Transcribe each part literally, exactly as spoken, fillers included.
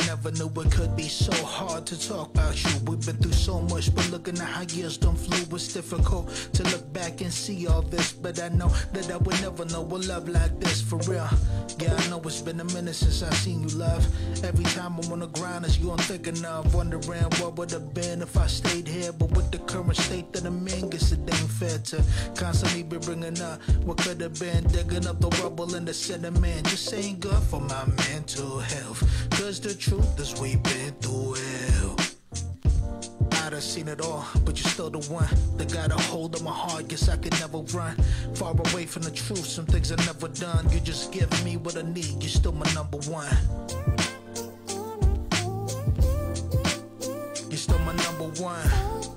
never knew it could be so hard to talk about you. We've been through so much, but looking at how years done flew, it's difficult to look back and see all this. But I know that I would never know a love like this, for real. Yeah, I know it's been a minute since I've seen you, love. Every time I'm on the grind, it's you I'm thinking of. Wondering what would have been if I stayed here. But with the current state that I'm in, guess it ain't fair to constantly be bringing up what could have been. Digging up the rubble and the sediment just ain't good for my mental health. Cause the truth is we've been through hell. I done seen it all, but you're still the one that got a hold of my heart. Guess I could never run far away from the truth. Some things I've never done. You just give me what I need. You're still my number one. You're still my number one.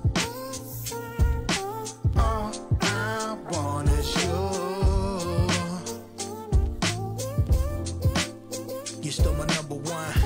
All I want is you. You're still my number one.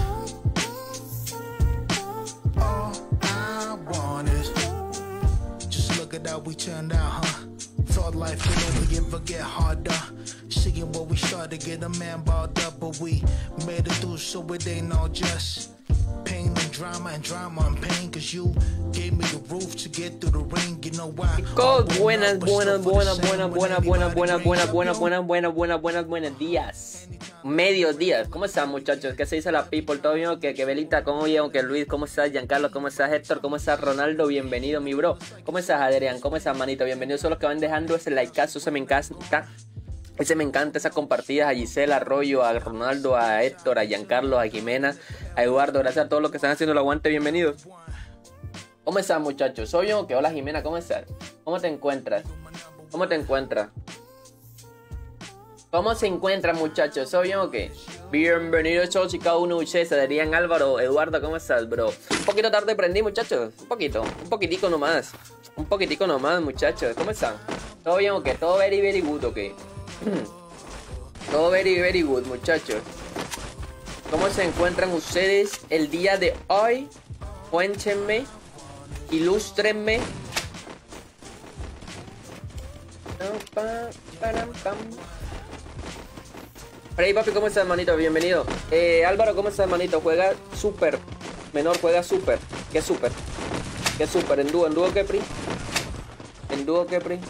All I want is just look at how we turned out, huh? Thought life would never ever get harder. Seeing what we started, get a man balled up, but we made it through, so it ain't all just pain and drama and drama and pain. Cause you gave me the roof to get through the rain. You know why? Buenas, buenas, buenas, buenas, buenas, buenas, buenas, buenas, buenas, buenas, buenas, buenas, buenas, buenos días. Medios días. ¿Cómo están, muchachos? ¿Qué se dice la people? ¿Todo bien? ¿Qué, qué Belita? ¿Cómo bien? ¿Qué Luis? ¿Cómo estás? Giancarlo, ¿cómo estás? Héctor, ¿cómo estás? Ronaldo, bienvenido, mi bro. ¿Cómo estás, Adrián? ¿Cómo estás, manito? Bienvenidos a los que van dejando ese likeazo, se me encanta. Ese me encanta, esas compartidas a Gisela, a Arroyo, a Ronaldo, a Héctor, a Giancarlo, a Jimena, a Eduardo. Gracias a todos los que están haciendo el aguante, bienvenidos. ¿Cómo están, muchachos? Soy yo, que hola, Jimena, ¿cómo estás? ¿Cómo te encuentras? ¿Cómo te encuentras? ¿Cómo se encuentran, muchachos? ¿Soy yo o qué? Bienvenidos todos y cada uno de ustedes. Adrián, Álvaro, Eduardo, ¿cómo estás, bro? Un poquito tarde prendí, muchachos. Un poquito, un poquitico nomás. Un poquitico nomás, muchachos. ¿Cómo están? ¿Todo bien o qué? ¿Todo very, very good o qué? Todo very, very good, muchachos. ¿Cómo se encuentran ustedes el día de hoy? Cuéntenme, ilústrenme. Hey papi, ¿cómo estás, manito? Bienvenido. eh, Álvaro, ¿cómo estás, manito? Juega super. Menor, juega super. ¿Qué super? ¿Qué super? ¿En dúo? ¿En dúo qué, pri? ¿En dúo qué, pri?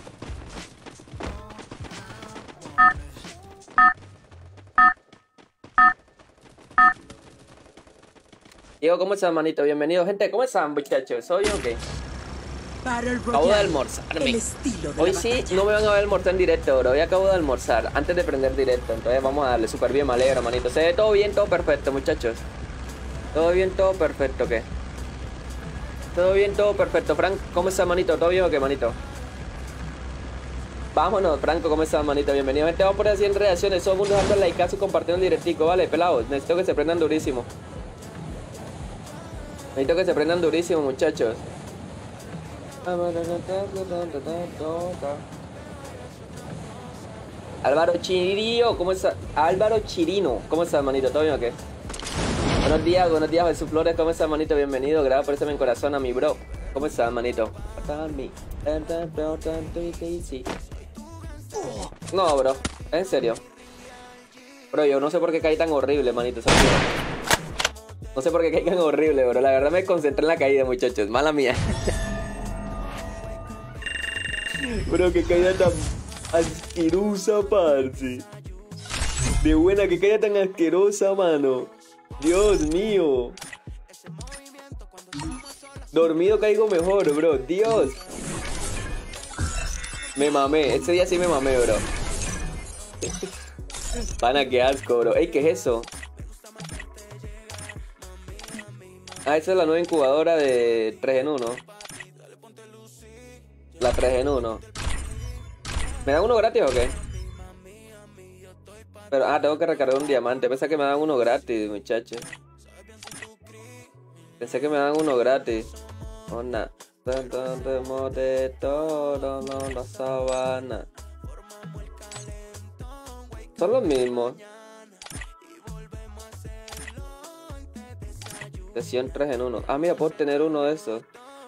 Diego, ¿cómo estás, manito? Bienvenido, gente. ¿Cómo están, muchachos? ¿Soy yo o qué? Acabo de almorzarme. Hoy sí no me van a ver almorzar en directo, bro. Hoy acabo de almorzar antes de prender directo. Entonces vamos a darle súper bien, me alegro, manito. Se ve todo bien, todo perfecto, muchachos. Todo bien, todo perfecto, ¿qué? Todo bien, todo perfecto. Frank, ¿cómo estás, manito? ¿Todo bien o qué, manito? Vámonos, Franco, ¿cómo estás, manito? Bienvenido. Gente, vamos por así en reacciones. Todo el mundo dando like y compartiendo el directico, ¿vale? Pelados, necesito que se prendan durísimo. Necesito que se prendan durísimo, muchachos. Álvaro Chiririo, ¿cómo estás? Álvaro Chirino, ¿cómo estás, manito? ¿Todo bien o qué? Buenos días, buenos días, Jesús Flores, ¿cómo estás, manito? Bienvenido, gracias por estar en corazón a mi bro. ¿Cómo estás, manito? No, bro, en serio. Bro, yo no sé por qué caí tan horrible, manito. No sé por qué caí tan horrible, bro. La verdad me concentré en la caída, muchachos. Mala mía. Bro, que caída tan asquerosa, parce. De buena, que caída tan asquerosa, mano. Dios mío. Dormido caigo mejor, bro. Dios. Me mamé. Ese día sí me mamé, bro. Pana, qué asco, bro. Ey, ¿qué es eso? Ah, esa es la nueva incubadora de tres en uno. La tres en uno. ¿Me dan uno gratis o qué? Pero, ah, tengo que recargar un diamante. Pensé que me dan uno gratis, muchachos. Pensé que me dan uno gratis. Onda. De todo, no, la sabana. Son los mismos. Sesión tres en uno. Ah, mira, puedo tener uno de esos.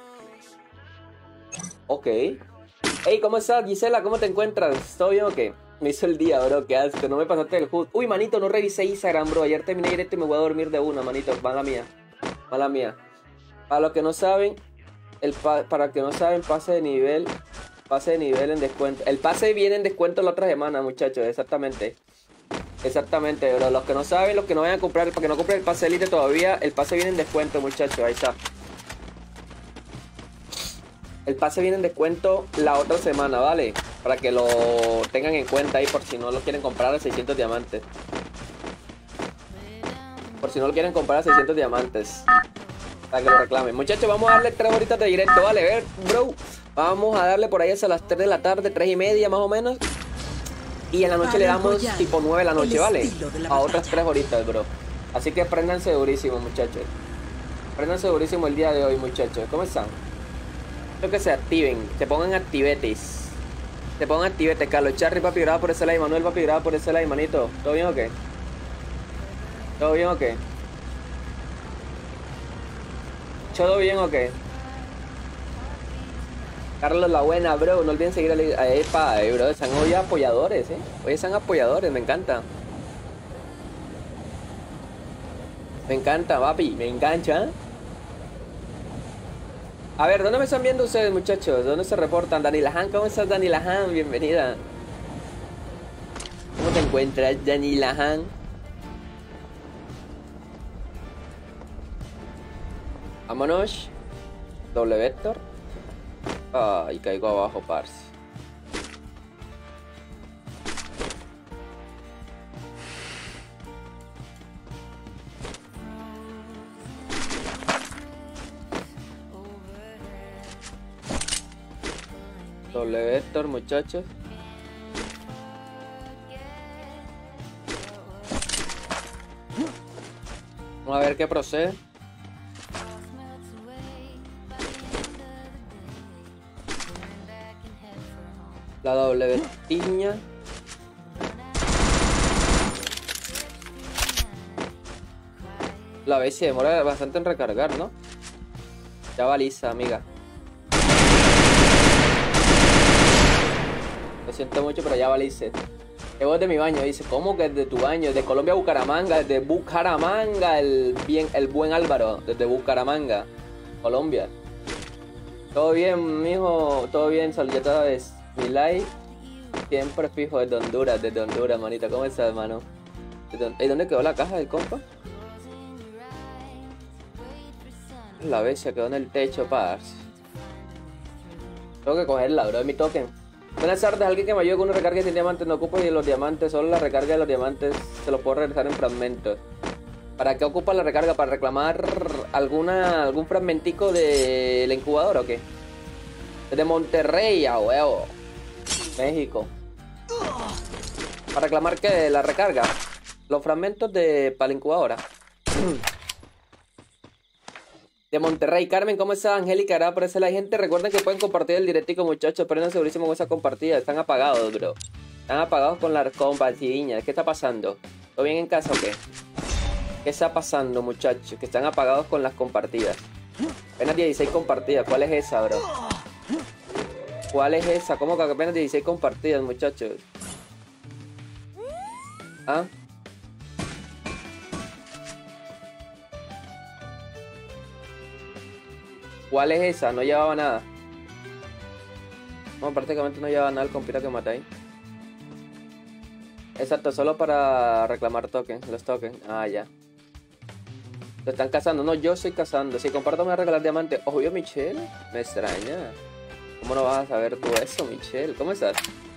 Ok. Hey, ¿cómo estás, Gisela? ¿Cómo te encuentras? ¿Todo bien o qué? Me hizo el día, bro, qué asco. No me pasaste el H U D. Uy, manito, no revisé Instagram, bro. Ayer terminé directo y me voy a dormir de una, manito. Mala mía. Mala mía. Para los que no saben, el pa para los que no saben, pase de nivel. Pase de nivel en descuento. El pase viene en descuento la otra semana, muchachos. Exactamente. Exactamente, bro. Los que no saben, los que no vayan a comprar, para que no compren el pase Elite todavía, el pase viene en descuento, muchachos. Ahí está. El pase viene en descuento la otra semana, ¿vale? Para que lo tengan en cuenta ahí por si no lo quieren comprar a seiscientos diamantes. Por si no lo quieren comprar a seiscientos diamantes. Para que lo reclamen. Muchachos, vamos a darle tres horitas de directo, ¿vale? A ver, bro. Vamos a darle por ahí hasta las tres de la tarde, tres y media más o menos. Y en la noche le damos tipo nueve de la noche, ¿vale? A otras tres horitas, bro. Así que préndanse durísimo, muchachos. Préndanse durísimo el día de hoy, muchachos. ¿Cómo están? Espero que se activen, se pongan activetes. Se pongan activetes, Carlos Charry, papi, graba por ese lado. Manuel, papi, graba por ese lado, manito. ¿Todo bien o qué? ¿Todo bien o qué? ¿Todo bien o qué? Carlos La Buena, bro, no olviden seguir a Epa, eh, bro, están hoy apoyadores, eh. Hoy están apoyadores, me encanta. Me encanta, papi, me engancha. A ver, ¿dónde me están viendo ustedes, muchachos? ¿Dónde se reportan? Dani Lahan, ¿cómo estás, Dani Lahan? Bienvenida. ¿Cómo te encuentras, Dani Lahan? Vámonos. Doble vector. Ay, caigo abajo, parce. Doble vector, muchachos. Vamos a ver qué procede. La doble vestiña. La vez se demora bastante en recargar, ¿no? Ya va lisa, amiga. Lo siento mucho, pero ya va lisa. Es voz de mi baño, dice. ¿Cómo que desde tu baño? Desde Colombia a Bucaramanga, desde Bucaramanga, el bien, el buen Álvaro, desde Bucaramanga, Colombia. Todo bien, mijo, todo bien, Sol, ya sabes. Mi like siempre fijo desde Honduras, desde Honduras, manita. ¿Cómo estás, hermano? ¿Y dónde quedó la caja del compa? La bestia quedó en el techo, parce. Tengo que cogerla, bro, es mi token. Buenas tardes, alguien que me ayude con una recarga sin diamantes. No ocupo y los diamantes, solo la recarga de los diamantes se los puedo regresar en fragmentos. ¿Para qué ocupa la recarga? ¿Para reclamar alguna algún fragmentico de la incubadora o qué? Desde Monterrey, a huevo. México. ¿Para reclamar qué? La recarga. Los fragmentos de para la incubadora. De Monterrey. Carmen, ¿cómo está? Angélica, gracias por ese like. Gente, recuerden que pueden compartir el directico, muchachos. Pero no segurísimo con esa compartida. Están apagados, bro. Están apagados con las compartidiñas. ¿Qué está pasando? ¿Todo bien en casa o qué? ¿Qué está pasando, muchachos? Que están apagados con las compartidas. Apenas dieciséis compartidas. ¿Cuál es esa, bro? ¿Cuál es esa? ¿Cómo que apenas dieciséis compartidas, muchachos? ¿Ah? ¿Cuál es esa? No llevaba nada. No, prácticamente no llevaba nada el compita que maté ahí. Exacto, solo para reclamar tokens, los tokens. Ah, ya. Lo están cazando. No, yo estoy cazando. Si comparto me voy a regalar diamante. Obvio, Michelle. Me extraña. ¿Cómo no vas a saber tú eso, Michelle? ¿Cómo estás?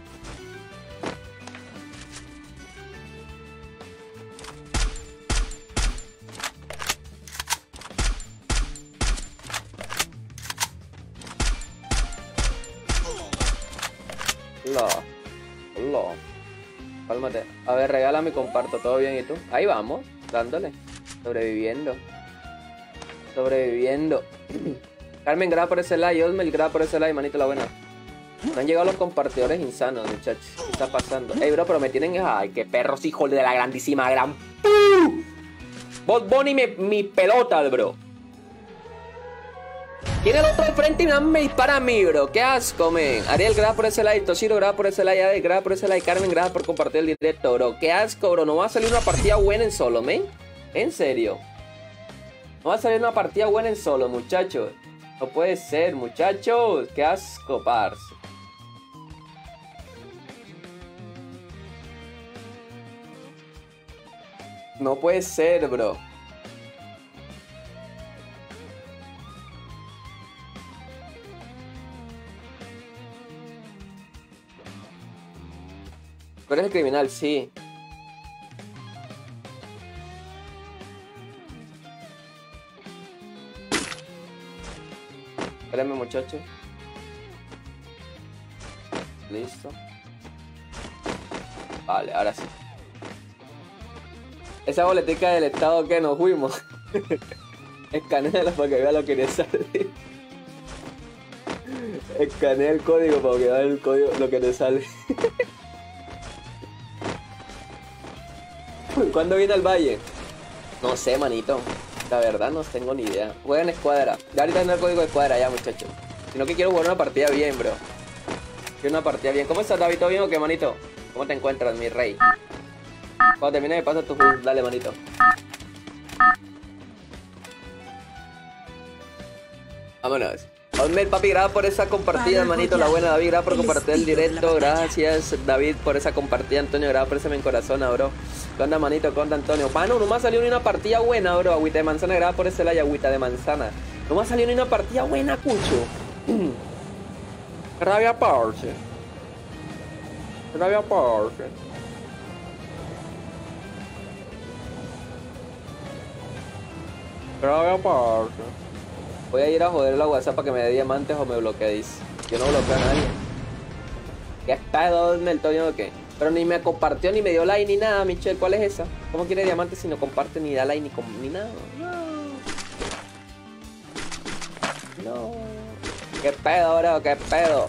Hola. Hola. Cálmate. A ver, regálame y comparto. ¿Todo bien? ¿Y tú? Ahí vamos. Dándole. Sobreviviendo. Sobreviviendo. Carmen, graba por ese like. Osmel, graba por ese like, manito la buena. Me han llegado los compartidores insanos, muchachos. ¿Qué está pasando? Ey, bro, pero me tienen... Ay, qué perros, hijos de la grandísima gran... Bot Bunny, mi, mi pelota, bro. Tiene el otro al frente y me dispara a mí, bro. Qué asco, men. Ariel, gracias por ese like. Toshiro, gracias por ese like. Ade, gracias por ese like. Carmen, gracias por compartir el directo, bro. Qué asco, bro. No va a salir una partida buena en solo, men. En serio. No va a salir una partida buena en solo, muchachos. No puede ser, muchachos. Qué asco, parce. No puede ser, bro. Tú eres el criminal, sí. Espérenme, muchachos. Listo. Vale, ahora sí. Esa boletica del estado que nos fuimos. Escaneala para que vea lo que le sale. Escanea el código para que vea el código, lo que te sale. ¿Cuándo viene al valle? No sé, manito. La verdad no tengo ni idea. Juega en escuadra. Ya ahorita tengo el código de escuadra ya, muchachos. Sino que quiero jugar una partida bien, bro. Quiero una partida bien. ¿Cómo estás, David? ¿Todo bien o qué, manito? ¿Cómo te encuentras, mi rey? Cuando termine me pasa tu juego. Dale, manito. Vámonos. Osmer, papi, gracias por esa compartida, manito. La buena, David, gracias por compartir el directo. Gracias, David, por esa compartida. Antonio, gracias por ese me encorazona, bro. ¿Qué onda, manito? ¿Qué onda, Antonio? Mano, no me ha salido ni una partida buena, bro. Agüita de manzana, gracias por ese like, agüita de manzana. No me ha salido ni una partida buena, cucho. Rabia Porsche. Rabia Porsche. Rabia Porsche. Voy a ir a joder la WhatsApp para que me dé diamantes o me bloqueéis. Yo no bloqueo a nadie. ¿Ya está de el Toño o qué? Pero ni me compartió, ni me dio like, ni nada, Michelle. ¿Cuál es esa? ¿Cómo quiere diamantes si no comparte, ni da like, ni, com ni nada? No. No. ¿Qué pedo, bro? ¿Qué pedo?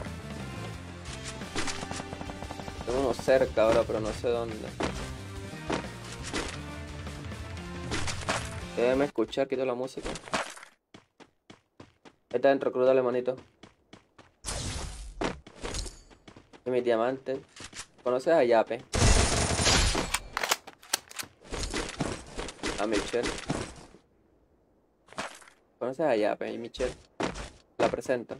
Tengo uno cerca, bro, pero no sé dónde. Déjame escuchar, quito la música. Ahí está dentro, cruz, dale, manito. Y mis diamantes. ¿Conoces a Yape? A Michelle. ¿Conoces a Yape y Michelle? La presento.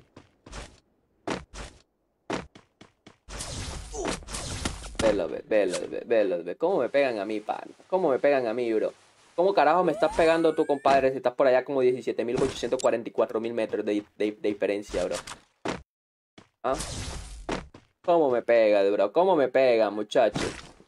Velo, ve, velo, ve, velo, ve. ¿Cómo me pegan a mí, pan? ¿Cómo me pegan a mí, bro? ¿Cómo carajo me estás pegando tú, compadre? Si estás por allá como diecisiete mil ochocientos cuarenta y cuatro mil metros de, de, de diferencia, bro. ¿Ah? ¿Cómo me pega, bro? ¿Cómo me pega, muchachos?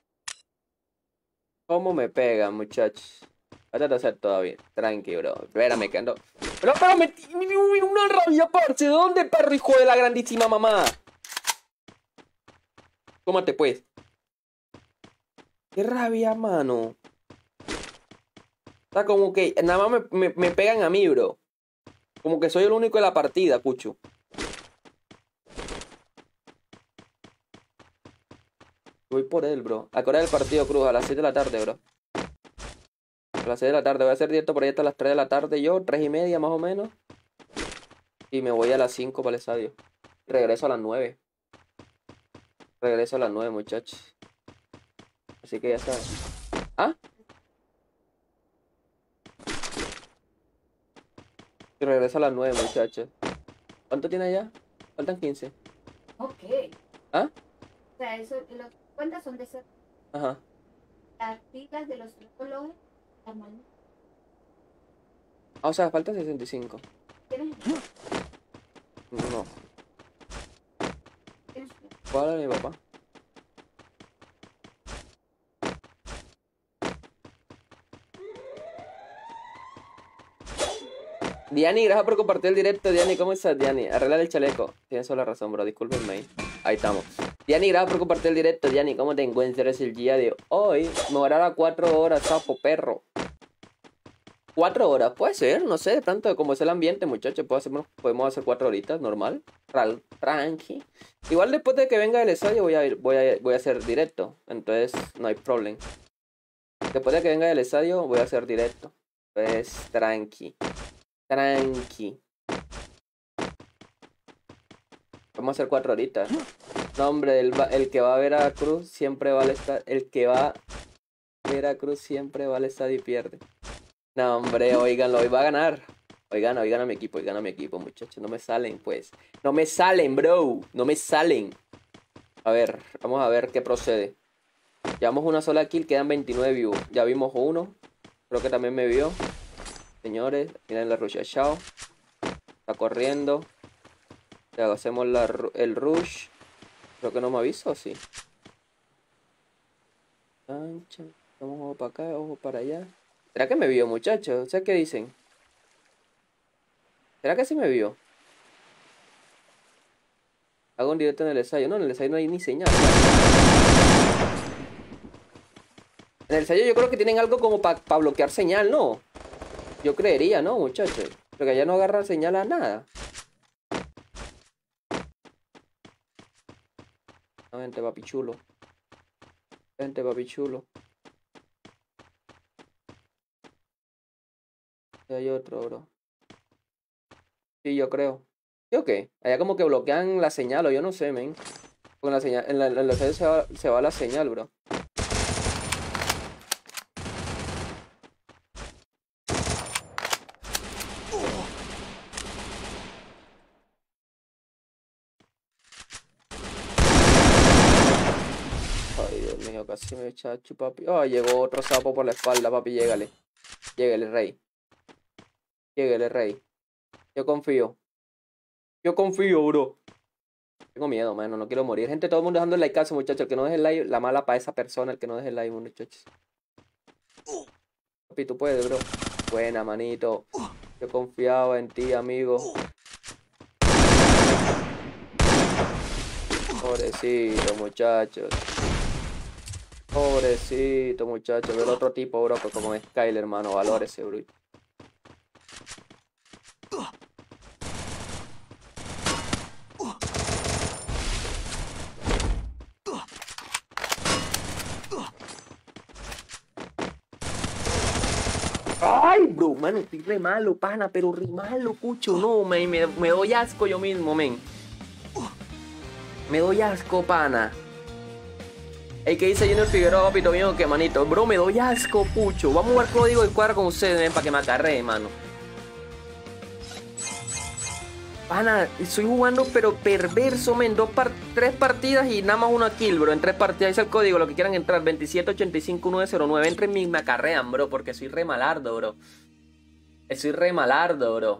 ¿Cómo me pega, muchachos? Voy a tratar de hacer todavía. Tranqui, bro. Espérame, que ando... Pero, pero me... Una rabia, parce. ¿De dónde, perro, hijo de la grandísima mamá? Tómate, pues. Qué rabia, mano. Está como que nada más me, me, me pegan a mí, bro. Como que soy el único de la partida, cucho. Voy por él, bro. ¿A qué hora del partido, Cruz? A las siete de la tarde, bro. A las seis de la tarde. Voy a hacer directo por ahí hasta las tres de la tarde yo. tres y media más o menos. Y me voy a las cinco para el estadio. Regreso a las nueve. Regreso a las nueve, muchachos. Así que ya saben. ¿Ah? Y regreso a las nueve, muchachos. ¿Cuánto tiene allá? Faltan quince. Ok. ¿Ah? O sea, eso, las cuentas son de ser. Ajá. Las filas de los relojes, las manos. Ah, o sea, falta sesenta y cinco. ¿Tienes? No. ¿Tienes? ¿Cuál era mi papá? Diani, gracias por compartir el directo. Diani, ¿cómo estás, Diani? Arreglar el chaleco. Tienes toda la razón, bro. Discúlpenme ahí. Ahí estamos. Diani, gracias por compartir el directo. Diani, ¿cómo te encuentras el día de hoy? Me voy a dar a cuatro horas, sapo, perro. Cuatro horas, puede ser, no sé, de pronto como es el ambiente, muchachos, puedo hacer, podemos hacer cuatro horitas, normal, tranqui. Igual después de que venga el estadio voy a ir, voy a, voy a hacer directo, entonces no hay problema. Después de que venga el estadio voy a hacer directo, pues tranqui, tranqui. Vamos a hacer cuatro horitas. No, hombre, el, el que va a Veracruz siempre va al estadio. El que va a Veracruz siempre va al estadio y pierde. No, hombre, oiganlo, hoy va a ganar. Oigan, oigan a mi equipo, oigan a mi equipo, muchachos. No me salen, pues. No me salen, bro. No me salen. A ver, vamos a ver qué procede. Llevamos una sola kill, quedan veintinueve views. Ya vimos uno. Creo que también me vio. Señores, miren la rush. Chao. Está corriendo. Le hacemos la, el rush. Creo que no me avisó, sí. Ancha. Vamos ojo para acá, ojo para allá. ¿Será que me vio, muchachos? ¿Ustedes qué dicen? ¿Será que sí me vio? Hago un directo en el ensayo. No, en el ensayo no hay ni señal. En el ensayo yo creo que tienen algo como para pa bloquear señal, ¿no? Yo creería, ¿no, muchachos? Porque allá no agarra señal a nada. Vente, papi chulo. Vente, papi chulo. Y hay otro, bro. Sí, yo creo. ¿Sí o qué? Allá como que bloquean la señal, o yo no sé, men. Con la señal, en la, en la señal se va, se va la señal, bro. Ay, Dios mío, casi me echa papi. Oh, llegó otro sapo por la espalda, papi, llégale. Llégale, rey. Llégale, rey. Yo confío. Yo confío, bro. Tengo miedo, mano. No quiero morir. Gente, todo el mundo dejando el like, muchachos. El que no deje el like, la mala para esa persona. El que no deje el like, muchachos. Papi, tú puedes, bro. Buena, manito. Yo confiaba en ti, amigo. Pobrecito, muchachos. Pobrecito, muchachos. Veo el otro tipo, bro, que como es Skyler, hermano. Valórese, bro. Ay, bro, mano, estoy re malo, pana, pero re malo, cucho. No, me, me, me doy asco yo mismo, men. Me doy asco, pana. El que dice Junior Figueroa, papito mío, que manito. Bro, me doy asco, pucho. Vamos a jugar código de cuadra con ustedes, ven, para que me acarree, mano. Pana, estoy jugando pero perverso, men. Dos par tres partidas y nada más una kill, bro. En tres partidas, dice el código, lo que quieran entrar. veintisiete ochenta y cinco nueve cero nueve. Entren y me acarrean, bro, porque soy re malardo, bro. Soy re malardo, bro.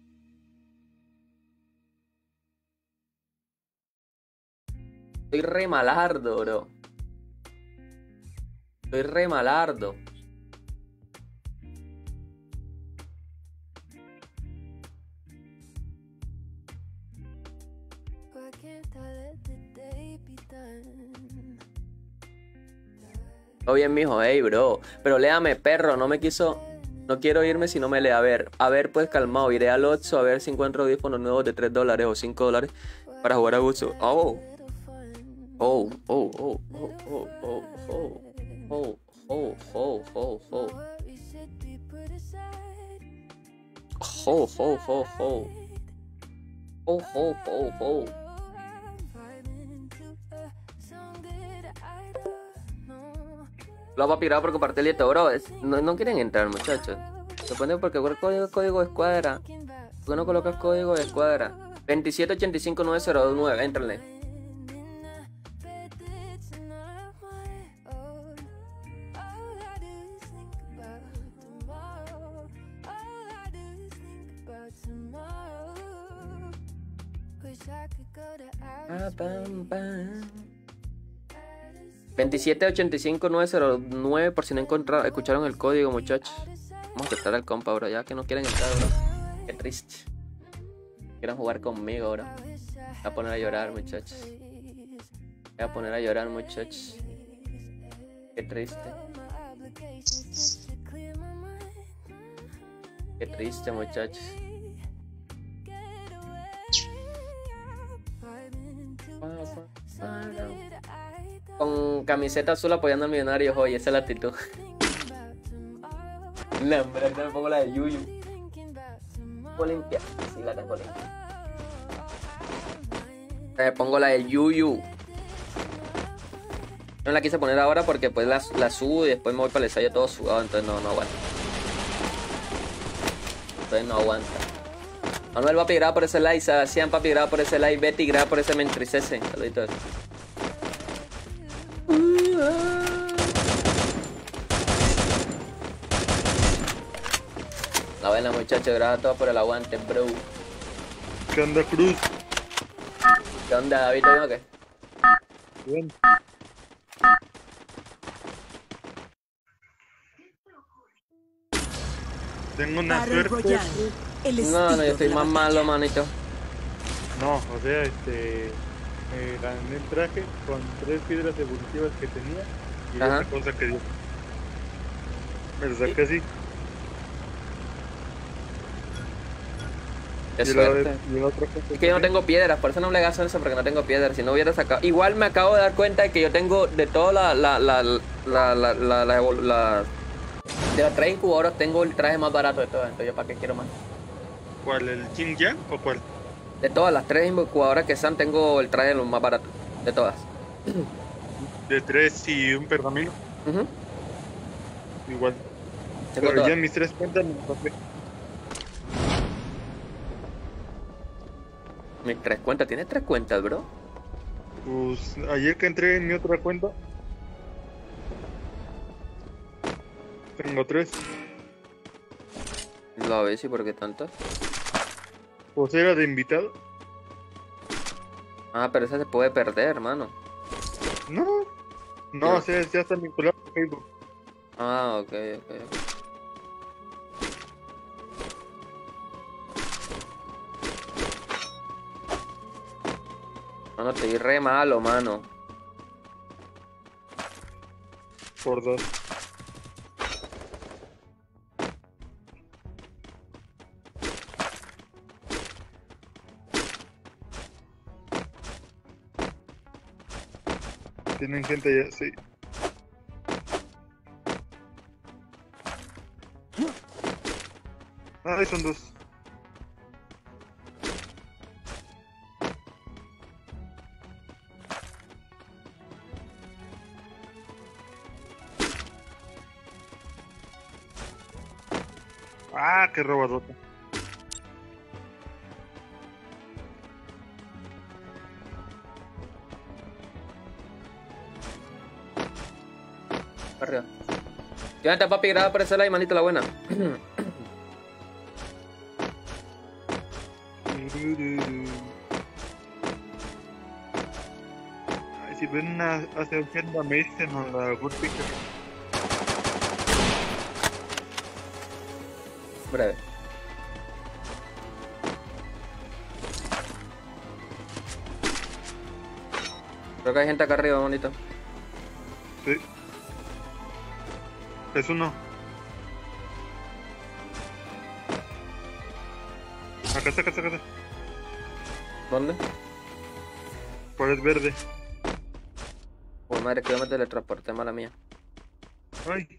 Soy re malardo, bro. Soy re malardo. Todo bien, mijo, hey, bro. Pero léame, perro, no me quiso... No quiero irme si no me lee. A ver, a ver, pues calmado. Iré al Otso a ver si encuentro audífonos nuevos de tres dólares o cinco dólares para jugar a gusto. Oh. Oh, oh, oh, oh, oh, oh, oh, oh, oh, oh, oh, oh. Oh, oh, oh, oh. Oh, oh, oh, oh. Lo va a pirar por compartir el bro. Es, no, no quieren entrar, muchachos. Se pone porque el código, código de escuadra. ¿Por qué no colocas código de escuadra? veintisiete ochenta y cinco nueve cero nueve, éntrenle. Ah, pam, pam. veintisiete ochenta y cinco nueve cero nueve, por si no encontraron, escucharon el código, muchachos. Vamos a tratar al compa, bro, ya que no quieren entrar, bro. Qué triste. Quieren jugar conmigo, bro. Me voy a poner a llorar, muchachos. Me voy a poner a llorar, muchachos. Qué triste. Qué triste, muchachos. Con camiseta azul apoyando al millonario, oye, esa es la actitud. La hombre, me pongo la de Yuyu. Tengo limpia, sí la tengo limpia. Me pongo la del Yuyu. No la quise poner ahora porque pues la, la subo y después me voy para el ensayo todo sudado, entonces no, no aguanta. Entonces no aguanta. Manuel papi, graba por ese like, Sebastián papi, graba por ese like, Betty, graba por ese me entristece. Saluditos. La buena muchachos, graba todo por el aguante, bro. ¿Qué onda, Cruz? ¿Qué onda, David? ¿Bien o qué? Bien. Tengo una Battle suerte. Royale, el No, estilo no, yo estoy de la más batalla. malo, manito. No, o sea, este. Me gané el traje con tres piedras evolutivas que tenía y Ajá. esa cosa que dio. Me lo saqué así. Qué y, la, suerte. y la otra cosa Es que yo no tengo piedras, por eso no le gasto eso, porque no tengo piedras. Si no hubiera sacado. Igual me acabo de dar cuenta de que yo tengo de toda la. la. la. la. la. la. la, evol- la- de los tres incubadoras tengo el traje más barato de todas. Entonces, ¿yo para qué quiero más? ¿Cuál? ¿El King Yang o cuál? De todas las tres incubadoras que están, tengo el traje lo más barato. De todas. De tres y un pergamino. Ujú. Igual. Tengo Pero todas. ya en mis tres cuentas me lo pasé. Mis tres cuentas. ¿Tienes tres cuentas, bro? Pues ayer que entré en mi otra cuenta, tengo tres. Lo ves, ¿y por qué tantas? Pues era de invitado. Ah, pero esa se puede perder, hermano. No. No, Ya. o sea, ya está vinculado a Facebook. Ah, ok, ok, ok. Mano, te di re malo, mano. Por dos. Tienen gente ya, sí. Ay, son dos. Ah, qué robadota. Arriba. Llévate, papi, graba por ese like, manito, la buena. Ay, si ven una, hace ochenta me dicen a la Good Picture. Breve. Creo que hay gente acá arriba, bonito. Sí. Es uno. Acá está, acá está, acá está. ¿Dónde? Por el verde. Pues madre, que yo me teletransporté, mala mía. Ay.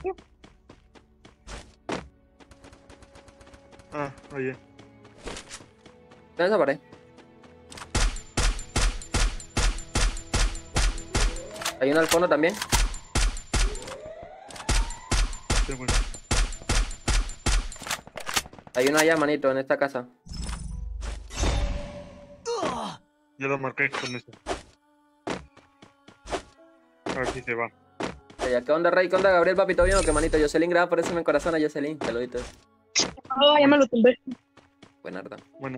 Ah, oye. ¿Dónde desaparé? Hay uno al fondo también. Qué bueno. Hay uno allá, manito, en esta casa. Ya lo marqué con eso. A ver si se va. Allá, ¿qué onda, Rey? ¿Qué onda, Gabriel, papi? ¿Todo bien o qué, manito? Jocelyn, graba por eso en corazón a Jocelyn. Saluditos. Ah, ya me lo tumbé. Buenarda. Bueno,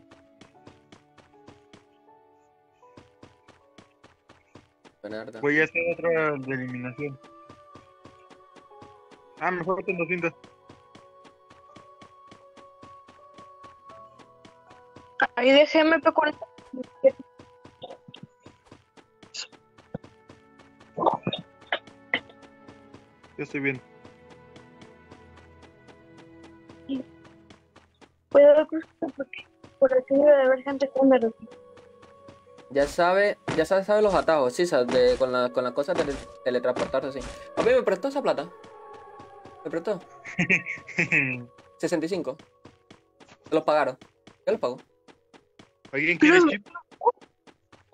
Buenarda. voy a hacer otra de eliminación. Ah, me faltan doscientos. Ahí dejé M P cuarenta. Yo estoy bien. Cuidado con esto porque por aquí debe de haber gente que me lo... Ya sabe, ya sabe, sabe los atajos, sí, sabes, de, con la, con la cosa de tele- teletransportarse así. Papi, ¿me prestó esa plata? ¿Me prestó? sesenta y cinco. Se los pagaron. ¿Qué los pago? ¿Alguien quiere chip?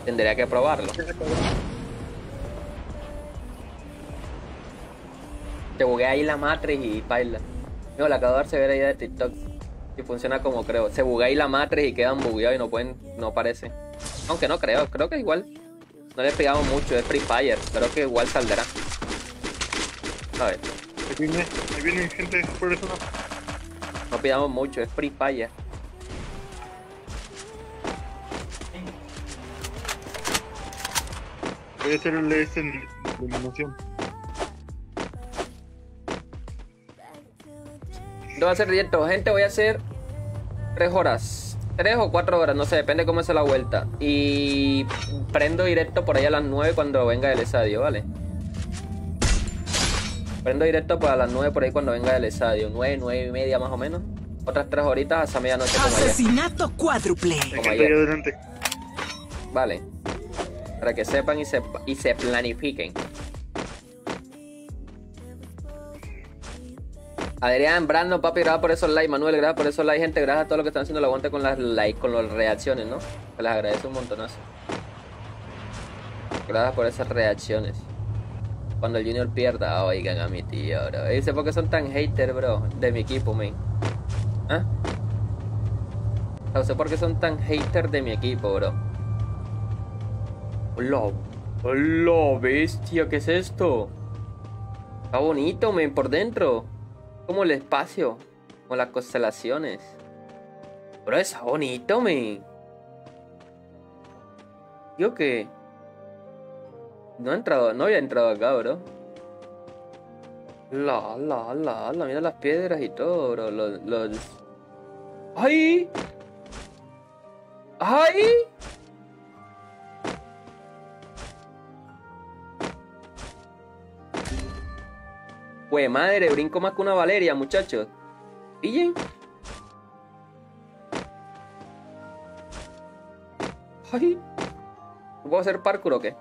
Tendría que probarlo. Te bugué ahí la Matrix y baila. No, la acabo de darse ver ahí de TikTok. Y funciona como creo. Se buguea ahí la Matrix y quedan bugueados y no pueden, no aparece. Aunque no creo, creo que igual. No le pegamos mucho, es Free Fire. Creo que igual saldrá. A ver. Ahí viene, ahí viene gente por eso. No pidamos mucho, es Free Fire. Voy a hacer el S en iluminación. No va a ser directo, gente, voy a hacer tres horas. Tres o cuatro horas, no sé, depende cómo sea la vuelta. Y prendo directo por ahí a las nueve cuando venga el estadio, ¿vale? Prendo directo para las nueve por ahí cuando venga el estadio. nueve, nueve y media más o menos. Otras tres horitas hasta medianoche como ayer. Asesinato cuádruple. Como Hay ayer. gente ahí adelante. Vale. Para que sepan y se, y se planifiquen. Adrián, Brandon, papi, gracias por esos likes. Manuel, gracias por esos likes. Gente, gracias a todos los que están haciendo el aguante con las likes, con las reacciones, ¿no? Que les agradezco un montonazo. Gracias por esas reacciones. Cuando el Junior pierda, oigan a mi tío, bro. Dice, ¿por qué son tan haters, bro? De mi equipo, man. ¿Ah? No sé por qué son tan haters de mi equipo, bro. Hola. Hola, bestia, ¿qué es esto? Está bonito, men, por dentro. Como el espacio, como las constelaciones. Bro, está bonito, men. Yo que no he entrado, no había entrado acá, bro. La, la, la, la, mira las piedras y todo, bro. Los, los... ¡Ay! ¡Ay! Pues madre, brinco más que una Valeria, muchachos. ¿Pillen? Ay. ¿Puedo hacer parkour o qué?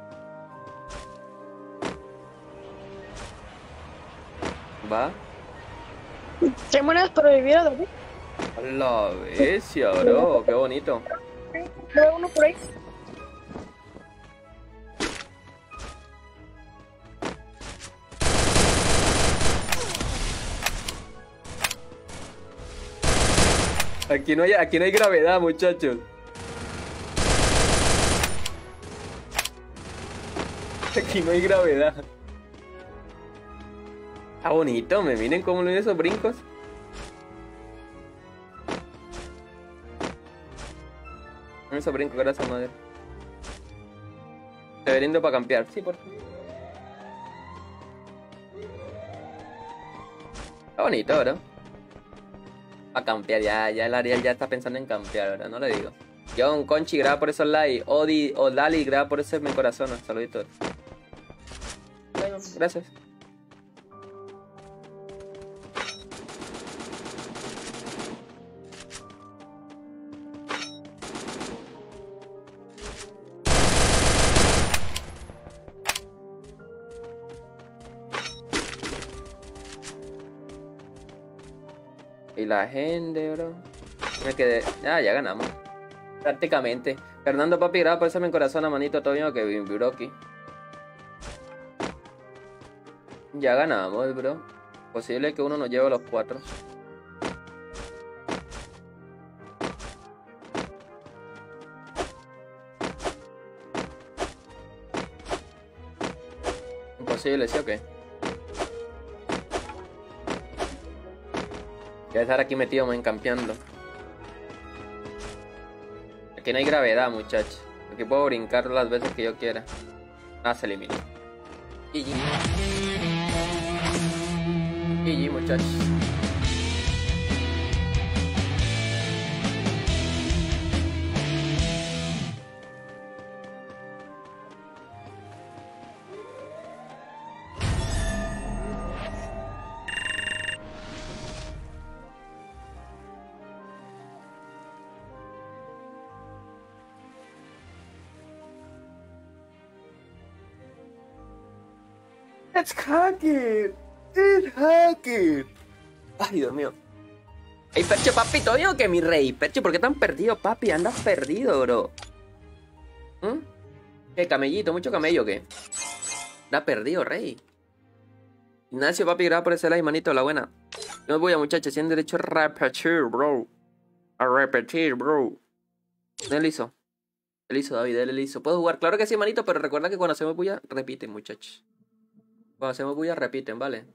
Va. ¿Hay monedas para vivir, David? A la bestia, bro. Qué bonito. ¿Veo uno por ahí? Aquí no hay, aquí no hay gravedad, muchachos. Aquí no hay gravedad. Está bonito, me miren cómo le esos brincos. Esos brincos, gracias, madre. Te brindo para campear, sí, por favor. Está bonito, bro. A campear, ya, ya el Ariel ya está pensando en campear, ¿verdad? No le digo. John, Conchi, graba por esos likes. Odi, Odali, graba por ese me corazón. Saluditos. Bueno, gracias. Y la gente, bro. Me quedé. Ah, ya ganamos. Prácticamente. Fernando, papi, graba por ese mi corazón a manito todo bien que Biroki. Ya ganamos, bro. Posible que uno nos lleve a los cuatro. Imposible, ¿sí o qué? Voy a estar aquí metido, me encampeando. Aquí no hay gravedad, muchachos. Aquí puedo brincar las veces que yo quiera. Ah, se eliminó. G G. G G, muchachos. It's hacker. It's hacker. Ay, Dios mío. Ey, Percho, papi, todo bien o qué, mi rey. Percho, ¿por qué tan perdido, papi? Andas perdido, bro. ¿Mm? ¿Qué camellito? ¿Mucho camello o qué? La perdido, rey. Ignacio, papi, graba por ese like, manito, la buena. No voy a, muchachos, tienen derecho a repetir, bro. A repetir, bro. Él hizo. Él hizo, David, él hizo. ¿Puedo jugar? Claro que sí, manito, pero recuerda que cuando hacemos bulla, repiten, muchachos. Cuando hacemos bulla, repiten, ¿vale?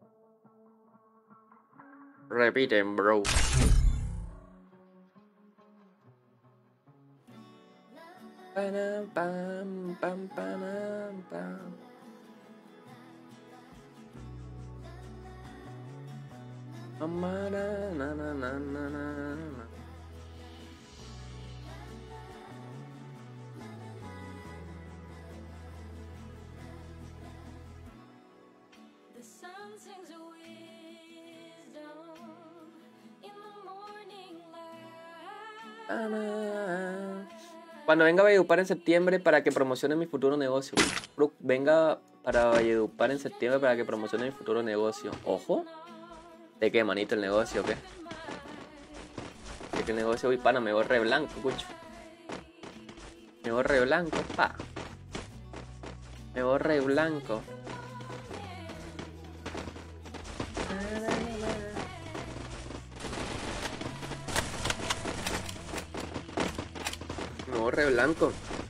Repiten, bro. Pam, pam, pam, pam, pam. Amara, na, na, na, na, na, na. Cuando venga a Valledupar en septiembre para que promocione mi futuro negocio. Venga para Valledupar en septiembre para que promocione mi futuro negocio. Ojo. ¿De qué, manito, el negocio, qué? ¿De qué negocio? Uy, pana, me voy re blanco, cucho. Me voy re blanco, pa. Me voy re blanco. Me voy re blanco.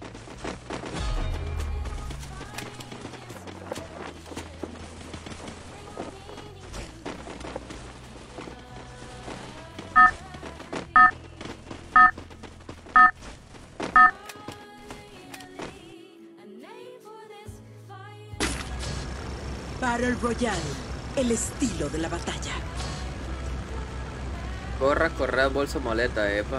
Battle Royale, el estilo de la batalla. Corra, corra, bolso, maleta, epa.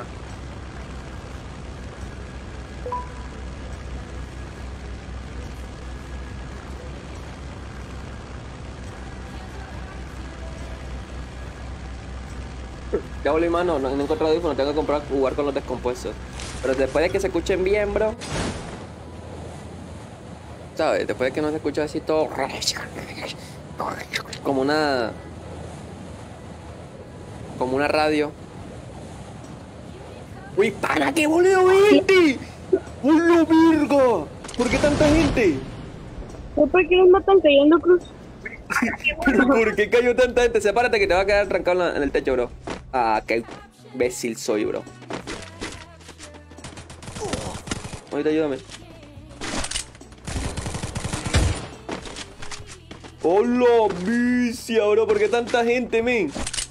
Ya volví, mano, no, no he encontrado audífono, tengo que comprar, jugar con los descompuestos. Pero después de que se escuchen bien, bro. ¿Sabes? Después de que no se escucha así todo. Como una. Como una radio. ¡Uy, para qué boludo, gente! ¡Hola, virgo! ¿Por qué tanta gente? ¿Por qué nos matan cayendo, Cruz? ¿Pero por qué cayó tanta gente? Sepárate que te va a quedar trancado en, la, en el techo, bro. Ah, qué imbécil soy, bro. Ahorita ayúdame. ¡Hola, vicia, bro! ¿Por qué tanta gente, men?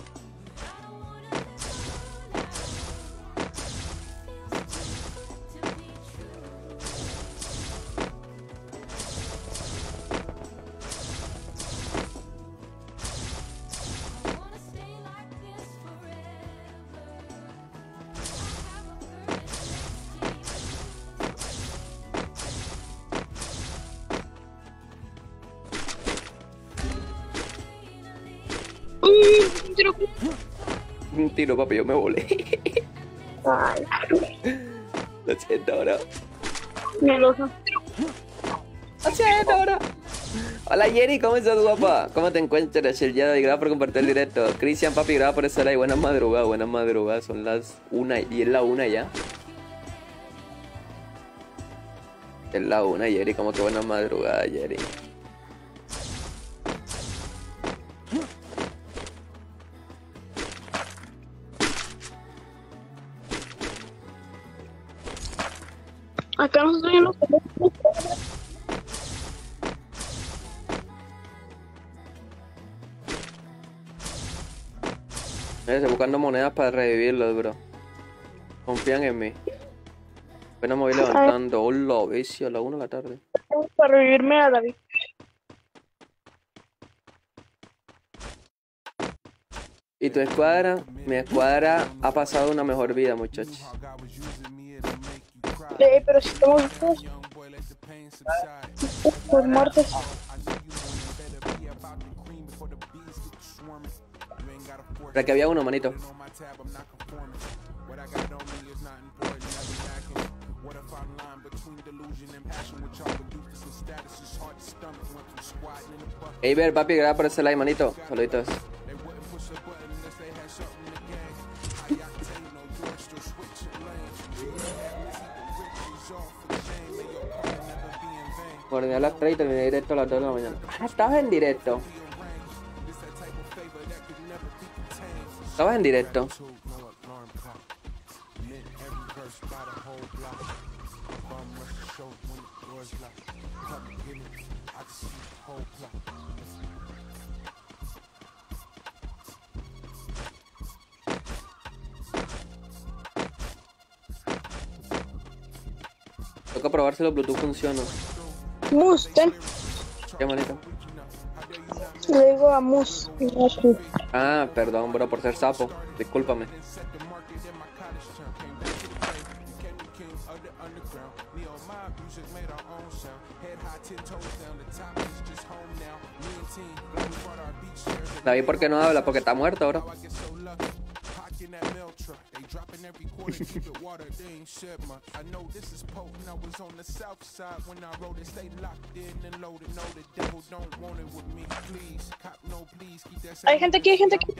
Un tiro, papi, yo me volé. Ay, Lo siento, bro. meloso. Lo siento, bro. Hola, Jerry, ¿cómo estás, guapa? ¿Cómo te encuentras el día de hoy? Gracias por compartir el directo. Cristian, papi, gracias por estar ahí. Buenas madrugadas, buenas madrugadas. Son las una y es la una ya. Es la una, Jerry. Como que buenas madrugadas, Jerry. Acá nosotros ya nos tenemos. Estoy buscando monedas para revivirlos, bro. Confían en mí. Apenas me voy levantando. Hola, bestia, a la una de la tarde. Para revivirme a David. Y tu escuadra, mi escuadra ha pasado una mejor vida, muchachos. Eh, pero si estamos todos por muertes. Pero aquí había uno, manito. Hey, ver, papi, gracias por ese like, manito. Saluditos. Ordené a las tres y terminé directo a las dos de la mañana. Ah, estabas en directo. Estabas en directo. Toca probar si los Bluetooth funcionan. Mus, ten. Qué manito. Le digo a Mus. Ah, perdón, bro, por ser sapo. Discúlpame. David, ¿por qué no habla? Porque está muerto, bro. Hay gente aquí, hay gente aquí.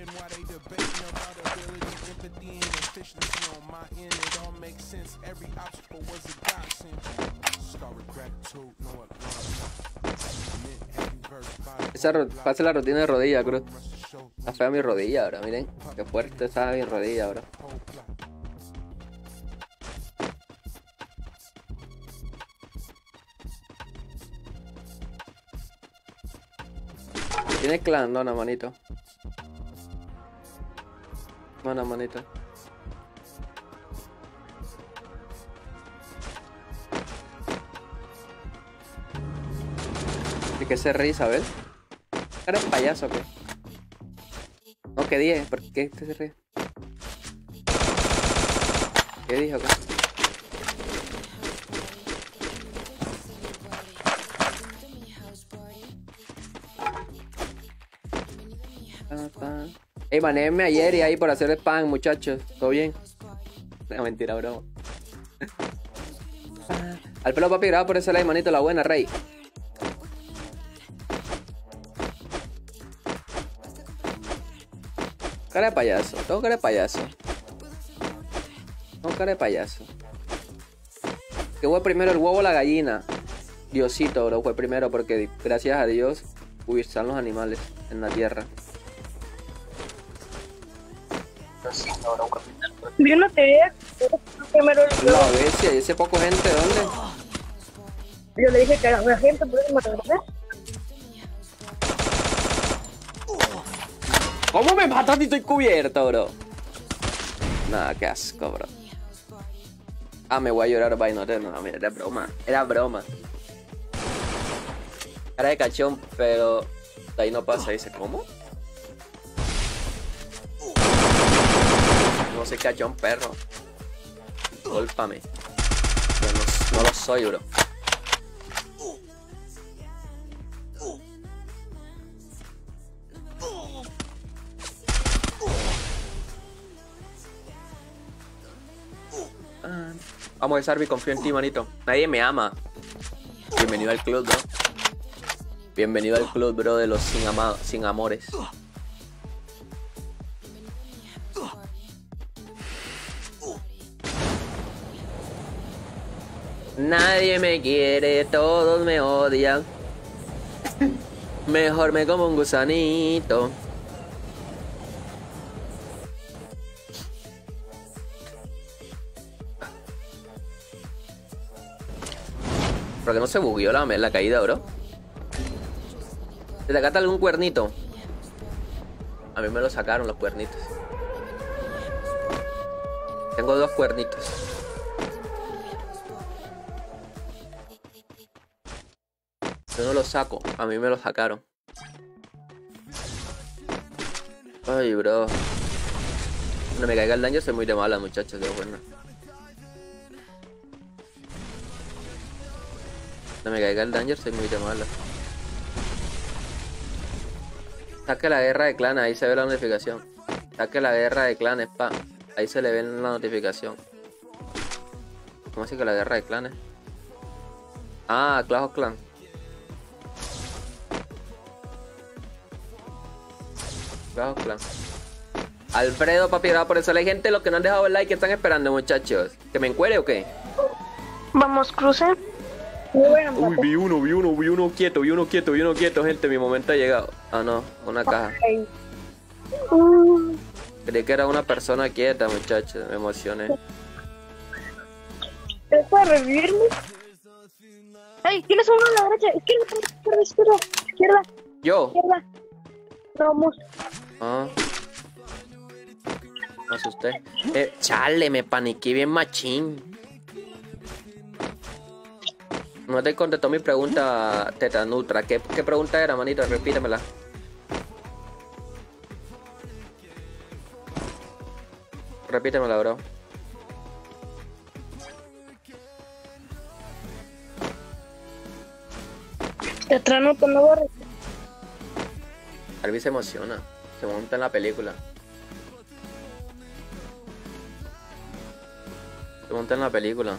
Esa ro- pasa la rutina de rodilla, cruz. Está fea mi rodilla, bro. Miren, qué fuerte está mi rodilla, bro. Tiene clan, no, no, manito. No, no, manito. ¿Y qué se ríe, Isabel? ¿Eres payaso o qué? No, que diez, ¿por qué este se ríe? ¿Qué dijo? ¿Qué? Ey, manéjenme ayer y ahí por hacer spam, muchachos. ¿Todo bien? No, mentira, bro. Al pelo, papi, graba por ese like, manito, la buena, rey. Cara de payaso, tengo cara de payaso. Tengo cara de payaso. ¿Qué fue primero, el huevo o la gallina? Diosito, bro, fue primero porque gracias a Dios uy, están los animales en la tierra. Vi una teoría. Primero La bestia, ¿y ese poco gente dónde? yo le dije que era una gente, por eso me regresé. ¿Cómo me matas si estoy cubierto, bro? Nada, qué asco, bro. Ah, me voy a llorar, vainote. No, mira, era broma. Era broma. Cara de cachón, pero de ahí no pasa. Dice, ¿cómo? No soy cachón, perro. Discúlpame. Yo no, no lo soy, bro. Vamos a Sarvi, confío en ti, manito. Nadie me ama. Bienvenido al club, bro. Bienvenido al club, bro, de los sin amados, sin amores. Nadie me quiere, todos me odian. Mejor me como un gusanito. ¿Por qué no se bugueó la, la caída, bro? ¿Te sacaste algún cuernito? A mí me lo sacaron los cuernitos. Tengo dos cuernitos. Yo no los saco, a mí me los sacaron. Ay, bro. No me caiga el daño, soy muy de mala, muchachos, de buena. No me caiga el danger, soy muy de mala. Saque la guerra de clanes, ahí se ve la notificación. Saque la guerra de clanes, pa. Ahí se le ve la notificación. ¿Cómo así que la guerra de clanes? Ah, Clash of Clans. Clash of Clans. Alfredo, papi, graba por eso. La gente, los que no han dejado el like, ¿qué están esperando, muchachos? ¿Que me encuere o qué? Vamos, cruce. Muy buena, Uy, vi uno, vi uno, vi uno quieto, vi uno quieto, vi uno quieto, gente. Mi momento ha llegado. Ah, no, una caja. Uh, Creí que era una persona quieta, muchachos. Me emocioné. ¿Es para revivirme? ¡Ay! ¿Tienes uno a la derecha? Izquierda, izquierda, izquierda, izquierda, ¿Yo? izquierda. Vamos. Ah. Me asusté. Eh, chale, me paniqué bien machín. No te contestó mi pregunta, Teta Nutra. ¿Qué, qué pregunta era, manito? Repítemela. Repítemela, bro. Tetra Nutra, no borres. Albi se emociona. Se monta en la película. Se monta en la película.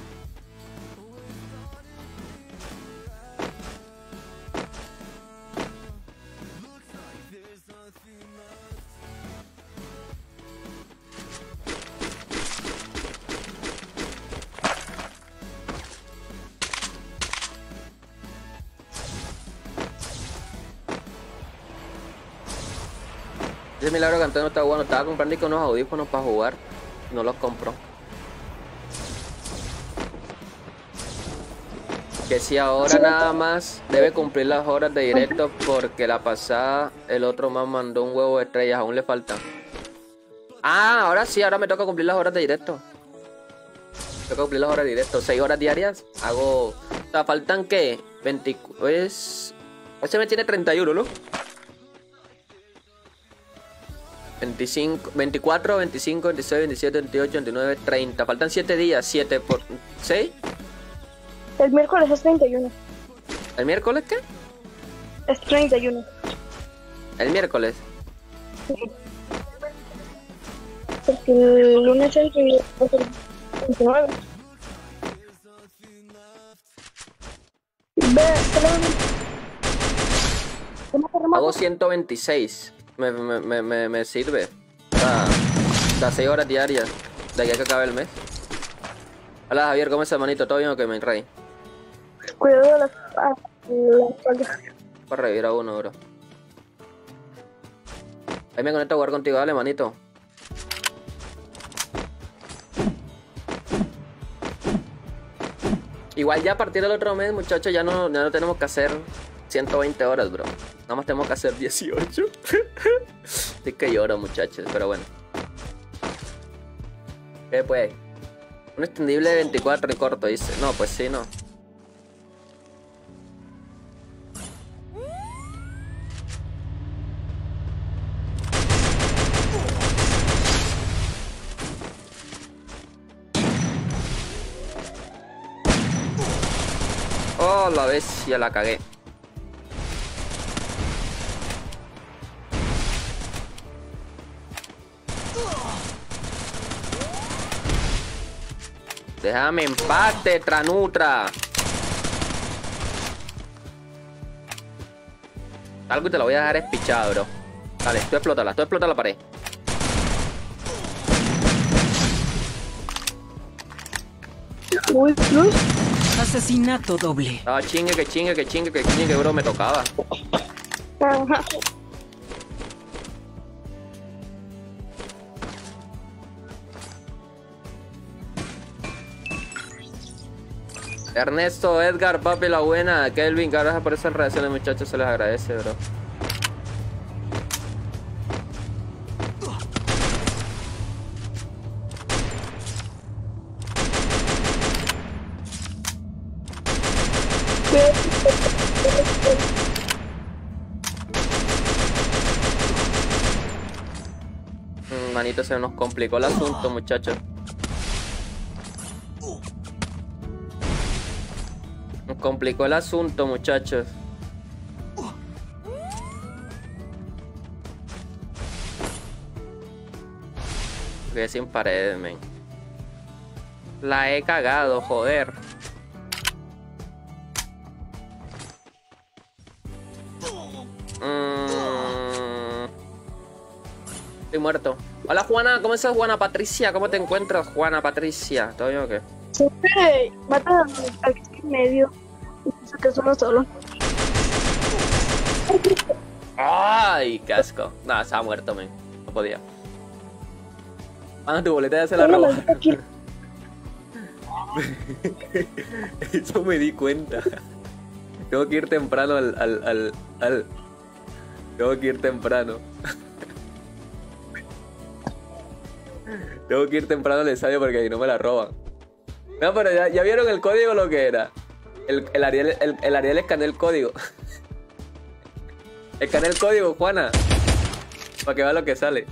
Ese milagro que Antonio está bueno. Estaba comprando unos audífonos para jugar. No los compró. Que si ahora nada más debe cumplir las horas de directo porque la pasada el otro más mandó un huevo de estrellas. Aún le faltan. Ah, ahora sí, ahora me toca cumplir las horas de directo. Me toca cumplir las horas de directo. seis horas diarias. Hago... O sea, faltan ¿qué? veinte... Pues... Ese me tiene treinta y uno, ¿no? veinticinco, veinticuatro, veinticinco, veintiséis, veintisiete, veintiocho, veintinueve, treinta. Faltan siete días. siete por... ¿seis? El miércoles es treinta y uno. ¿El miércoles qué? Es treinta y uno. El miércoles. Sí. Porque el lunes es el veintinueve. Ve, solamente. Hago ciento veintiséis. Me, me, me, me, me sirve. O sea, las seis horas diarias. De aquí a que acabe el mes. Hola Javier, ¿cómo estás, manito? ¿Todo bien o qué, mi rey? Cuidado de la, ah, la espalda. Para revivir a uno, bro. Ahí me conecto a jugar contigo, dale, manito. Igual ya a partir del otro mes, muchachos, ya no, ya no tenemos que hacer ciento veinte horas, bro. Nada más tenemos que hacer dieciocho. Sí que lloro, muchachos, pero bueno. ¿Qué pues? Un extendible de veinticuatro y corto, dice. No, pues sí, no. Oh, la bestia, la cagué. Déjame en paz, Tetra Nutra. Algo y te lo voy a dejar espichado, bro. Dale, tú explótala, tú explota la pared. Uy, plus. Asesinato doble. Ah, chingue, que chingue, que chingue, que chingue, bro, me tocaba. Ajá. Ernesto, Edgar, papi, la buena. Kelvin, gracias por esas reacciones, muchachos, se les agradece, bro. Mm, manito, se nos complicó el asunto, muchachos. Nos complicó el asunto, muchachos. Quedé sin paredes, men. La he cagado, joder. Mm. Estoy muerto. Hola, Juana, ¿cómo estás, Juana Patricia? ¿Cómo te encuentras, Juana Patricia? ¿Todo bien o qué? Siempre matan al que está en medio. Eso que es uno solo. Ay, qué asco. Nada, estaba muerto, men. No podía. Ah, tu boleta ya se la Una robó. maldita kill. Eso me di cuenta. Tengo que ir temprano al, al, al, al... Tengo que ir temprano. Tengo que ir temprano al estadio porque ahí no me la roban. No, pero ya, ya vieron el código lo que era. El, el Ariel, el, el Ariel escaneó el código. Escaneé el código, Juana. Para que vea lo que sale.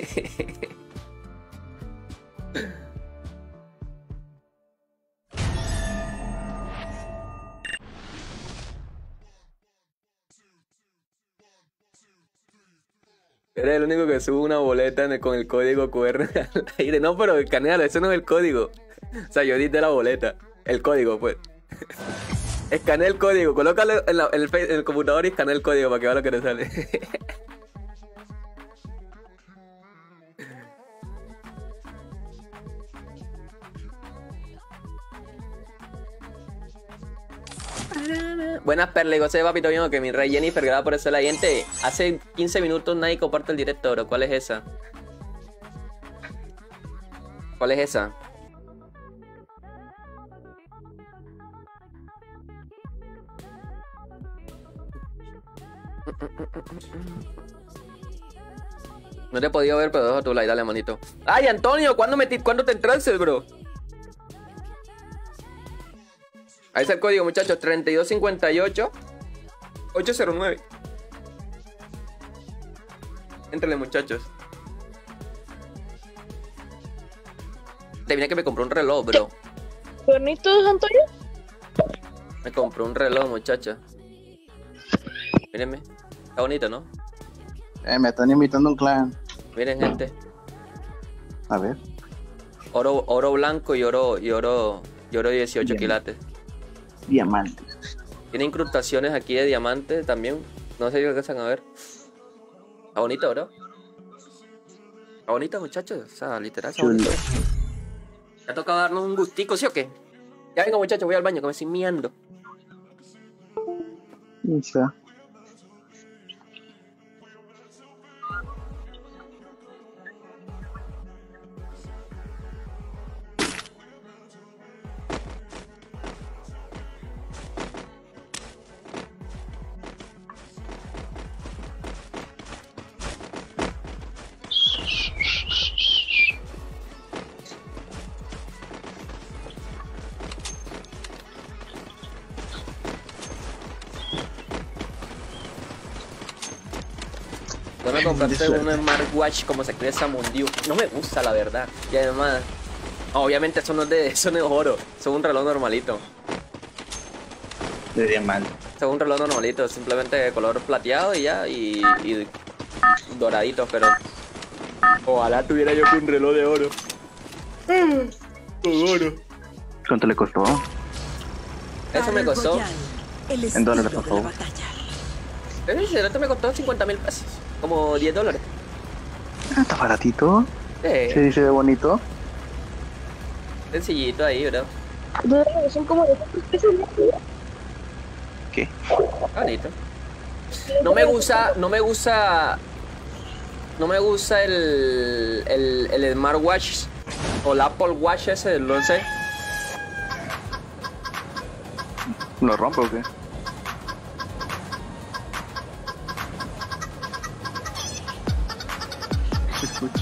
Eres el único que sube una boleta en el- con el código cu erre al aire. No, pero escanealo, eso no es el código. O sea, yo edité la boleta. El código, pues. Escanea el código, colócalo en, la- en el, face- en el computador y escanea el código para que vea lo que te sale. Buenas perlas, José papito mío, que mi rey Jennifer, gracias por eso la gente. Hace quince minutos nadie comparte el directo, bro. ¿Cuál es esa? ¿Cuál es esa? No te he podido ver, pero dejo tu like, dale, manito. ¡Ay, Antonio! ¿Cuándo, me ti- ¿cuándo te entraste, bro? Ahí está el código, muchachos. treinta y dos cincuenta y ocho ocho cero nueve. Éntrenle, muchachos. Terminé que me compré un reloj, bro. ¿Cuernitos, Antonio? Me compré un reloj, muchachos. Mírenme. Está bonito, ¿no? Eh, me están invitando a un clan. Miren, gente. A ver. Oro, oro blanco y oro, y oro, y oro dieciocho Bien. quilates. Diamante. Tiene incrustaciones aquí de diamante también. No sé si alcanzan a ver. Está bonito, bro. Está bonito, muchachos. O sea, literal, está Chulo. bonito. Me ha tocado darnos un gustico, ¿sí o qué? Ya vengo, muchachos, voy al baño, que me estoy miando. O sea, Yo me compraste un smartwatch como se cree Samundiu. No me gusta, la verdad. Y además, obviamente eso no es de, eso no es oro. Eso es un reloj normalito. de diamante. Eso es un reloj normalito, simplemente de color plateado y ya, y, y doradito, pero ojalá tuviera yo un reloj de oro. Con oro. ¿Cuánto le costó? Eso me costó. En dólares, por favor. Ese cerote me costó cincuenta mil pesos. Como diez dólares. Ah, está baratito. Sí, Se dice bonito. sencillito ahí, bro. Entonces, son como de cuántos pesos, ¿no? ¿Qué? Bonito. No me gusta, no me gusta, no me gusta el, el, el smartwatch o el Apple Watch ese, no sé. ¿Lo rompo o qué? Se escucha.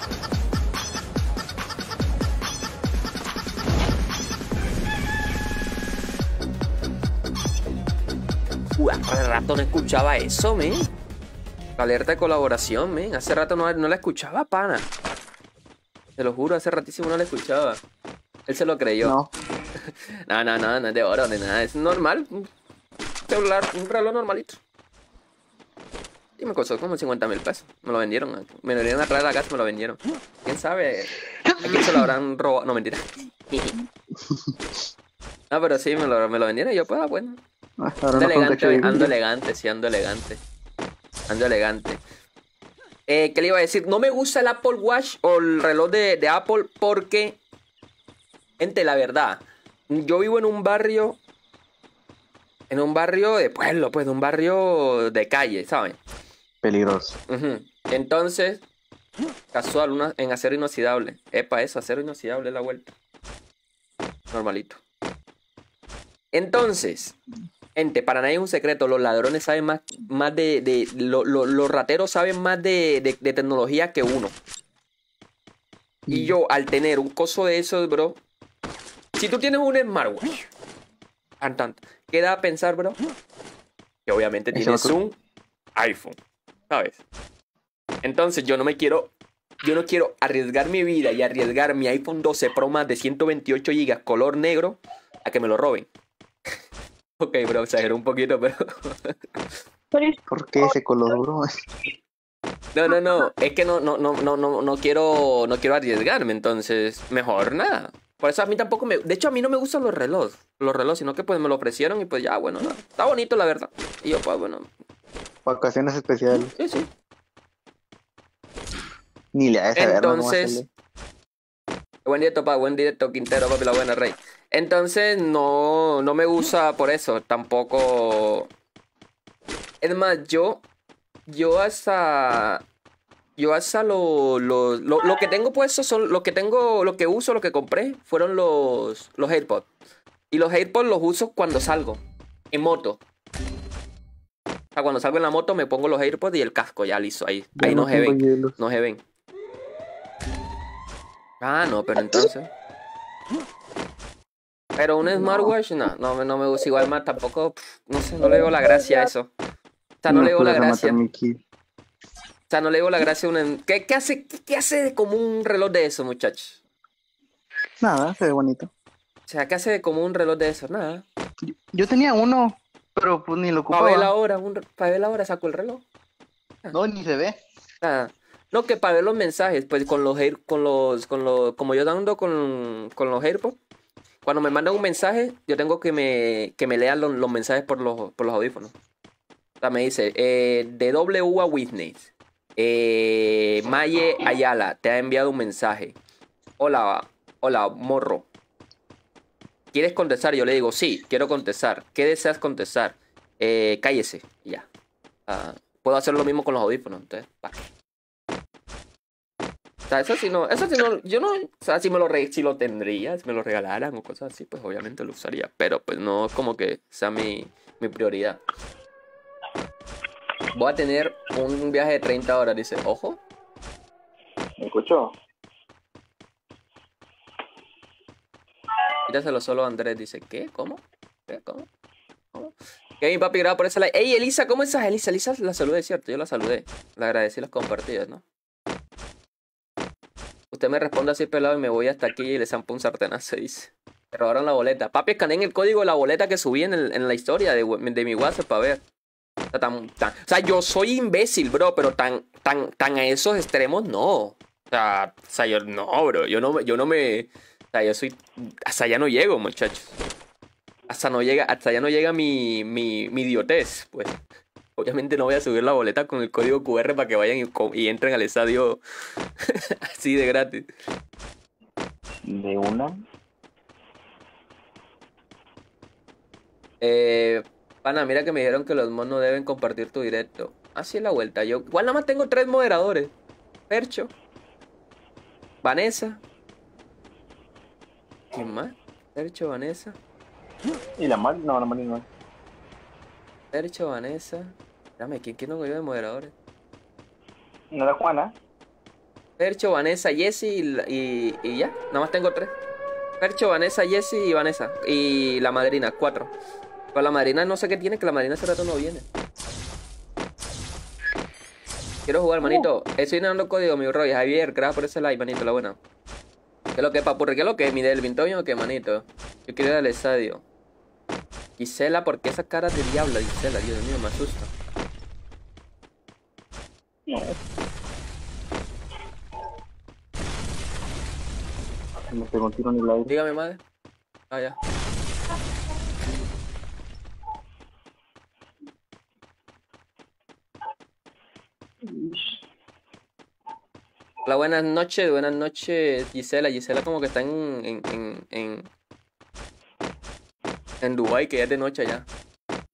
Uh, hace rato no escuchaba eso, men. Alerta de colaboración, men. Hace rato no, no la escuchaba, pana. Te lo juro, hace ratísimo no la escuchaba. Él se lo creyó. No. No, no, no, no es de oro ni nada. Es normal. Un celular, un reloj normalito. Y me costó como cincuenta mil pesos. Me lo vendieron. Me lo vinieron a traer a la casa y me lo vendieron. ¿Quién sabe? ¿A quién se lo habrán robado? No, mentira. No, pero sí, me lo, me lo vendieron y yo, pues, ah, bueno. Ah, ahora Ando no con elegante, cacho de ando vidrio. elegante, sí, ando elegante. Ando elegante. Eh, ¿Qué le iba a decir? No me gusta el Apple Watch o el reloj de, de Apple porque, gente, la verdad, yo vivo en un barrio En un barrio de pueblo, pues, de un barrio de calle, ¿saben? Peligroso. Ujú. Entonces, casual, una, en acero inoxidable. Epa, eso, acero inoxidable es la vuelta. Normalito. Entonces, gente, para nadie es un secreto, los ladrones saben más, más de... de lo- lo- los rateros saben más de, de, de tecnología que uno. Y yo, al tener un coso de esos, bro... Si tú tienes un smartwatch, tan, tan, queda a pensar, bro, que obviamente Eso tienes otro. un iPhone, ¿sabes? Entonces yo no me quiero... Yo no quiero arriesgar mi vida y arriesgar mi iPhone doce Pro Max de ciento veintiocho gigas color negro a que me lo roben. Ok, bro, exageré un poquito, pero... Pero es- ¿Por qué ese color, bro? No, no, no, es que no, no, no, no, no, no quiero, no quiero arriesgarme, entonces, mejor nada. Por eso a mí tampoco me... De hecho, a mí no me gustan los relojes, los relojes, sino que pues me lo ofrecieron y pues ya, bueno, nada. Está bonito, la verdad. Y yo, pues, bueno, Vacaciones especiales. sí, sí. Ni le hagas saber, ¿no? ¿Cómo Entonces... hacerle? Buen directo, pa, buen directo, Quintero, papi, la buena, rey. Entonces, no, no me gusta por eso, tampoco... Es más, yo... Yo hasta... Yo hasta lo, lo, lo, lo que tengo puesto son... Lo que tengo, lo que uso, lo que compré, fueron los, los AirPods. Y los AirPods los uso cuando salgo, en moto. O sea, cuando salgo en la moto me pongo los AirPods y el casco, ya listo, ahí, Ya ahí no se tengo ven, hielos. no se ven. Ah, no, pero entonces... Pero un smartwatch, no, no, me- no me gusta igual más, tampoco, pf, no sé, no le veo la gracia a eso. O sea, no le veo la puedes gracia. rematar mi kill. O sea, no le veo la gracia a un... ¿Qué, qué hace, qué, qué hace como un reloj de eso, muchachos? Nada, se ve bonito. O sea, ¿qué hace como un reloj de eso? Nada. Yo tenía uno, pero pues ni lo Para ver la ocupaba. hora, un, para ver la hora saco el reloj. No, ni se ve. Nada. No, que para ver los mensajes, pues con los Air, con los, con los, como yo ando con, con los AirPods, cuando me mandan un mensaje, yo tengo que me, que me lean los, los mensajes por los, por los audífonos. O sea, me dice, eh, de W a Witness, eh, Maye Ayala, te ha enviado un mensaje. Hola, hola, morro. ¿Quieres contestar? Yo le digo, sí, quiero contestar. ¿Qué deseas contestar? Eh, cállese, y ya. Ah, puedo hacer lo mismo con los audífonos, entonces, pa. O sea, eso sí no, eso sí no, yo no, o sea, si me lo, re, si lo tendría, si me lo regalaran o cosas así, pues obviamente lo usaría, pero pues no es como que sea mi, mi prioridad. Voy a tener un viaje de treinta horas, dice, ojo. ¿Me escuchó? Quítaselo solo a Andrés, dice, ¿qué? ¿Cómo? ¿Qué? ¿Cómo? ¿Cómo? Kevin, papi, graba por esa like. Ey, Elisa, ¿cómo estás? Elisa, Elisa, la saludé, ¿cierto? Yo la saludé. Le agradecí las compartidas, ¿no? Usted me responde así pelado y me voy hasta aquí y le zampo un sartenazo, dice. Me robaron la boleta. Papi, escaneen el código de la boleta que subí en, el, en la historia de, de mi WhatsApp para ver. O sea, tan, tan, o sea, yo soy imbécil, bro, pero tan, tan, tan a esos extremos no. O sea, o sea, yo no, bro. Yo no, yo no me... O sea, yo soy... Hasta allá no llego, muchachos. Hasta, no llega, hasta allá no llega mi, mi, mi idiotez, pues. Obviamente no voy a subir la boleta con el código cu erre para que vayan y, y entren al estadio así de gratis. De una. Eh, pana, mira que me dijeron que los mods no deben compartir tu directo. Así es la vuelta. Yo igual nada más tengo tres moderadores. Percho. Vanessa. ¿Quién más? Percho, Vanessa. ¿Y la Mari? No, la Mari no. Percho, Vanessa. Dame, ¿quién, quién no yo de moderadores? ¿No era Juana? Percho, Vanessa, Jessy y, y, y ya. Nada más tengo tres. Percho, Vanessa, Jessy y Vanessa. Y la madrina, cuatro. Pero la madrina no sé qué tiene, que la madrina hace rato no viene. Quiero jugar, manito. Estoy dando código, mi bro. Y Javier, gracias por ese like, manito, la buena. ¿Qué es lo que, papurri? ¿Qué es lo que? ¿Mi del Vintoño o qué, manito? Yo quiero ir al estadio. Gisela, ¿por qué esa cara de diablo, Gisela? Dios mío, me asusta. Me pegó un tiro en el aire. Dígame, madre. Ah, ya. Hola, buenas noches, buenas noches, Gisela. Gisela como que está en, en, en, en, en Dubái, que ya es de noche allá.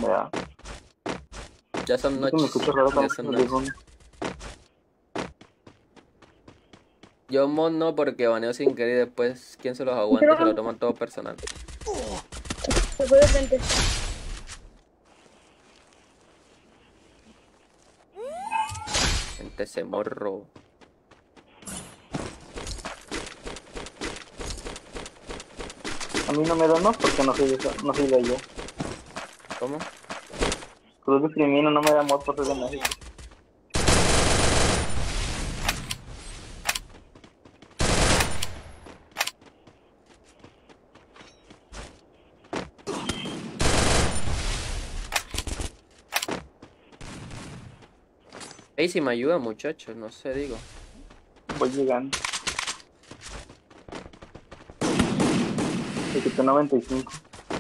Vea. Ya son Es que noches. me escucho raro Ya también son en el noches. fondo. Yo mod no porque baneo sin querer y después quién se los aguanta se lo toman todo personal. Se fue de frente. Gente ese morro. A mí no me da más porque no soy de, esa- no soy de allá. ¿Cómo? Cruz discrimino, no me da mod por ser de México. Ey, si me ayuda muchachos, no sé, digo. Voy llegando. Le quité noventa y cinco.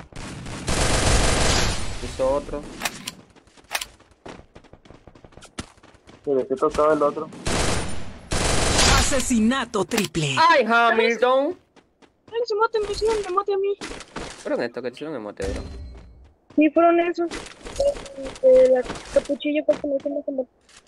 Hizo otro. Se le tocaba el otro. Asesinato triple. ¡Ay, Hamilton! Ay, se mate, me hicieron me mate a mí. Fueron estos que hicieron el motero. Sí, fueron esos. Eh, eh, la capuchilla para que no se me se mate.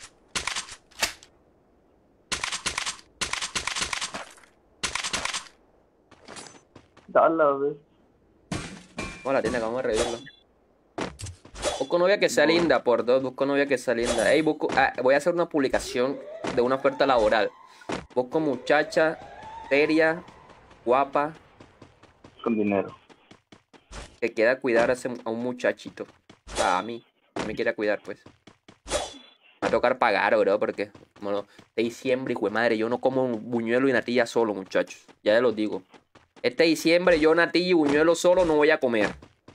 Dale, ve. Vamos a la tienda que vamos a revivirlo. Busco novia que sea linda, por dos, busco novia que sea linda. Ey, busco, ah, voy a hacer una publicación de una oferta laboral. Busco muchacha, seria, guapa, Con dinero. que quiera cuidar a, ese- a un muchachito. O sea, a mí, que me quiera cuidar, pues. Me va a tocar pagar, bro, porque, bueno, de diciembre, hijo de madre, yo no como un buñuelo y natilla solo, muchachos. Ya les lo digo. Este diciembre yo natilla y buñuelo solo no voy a comer.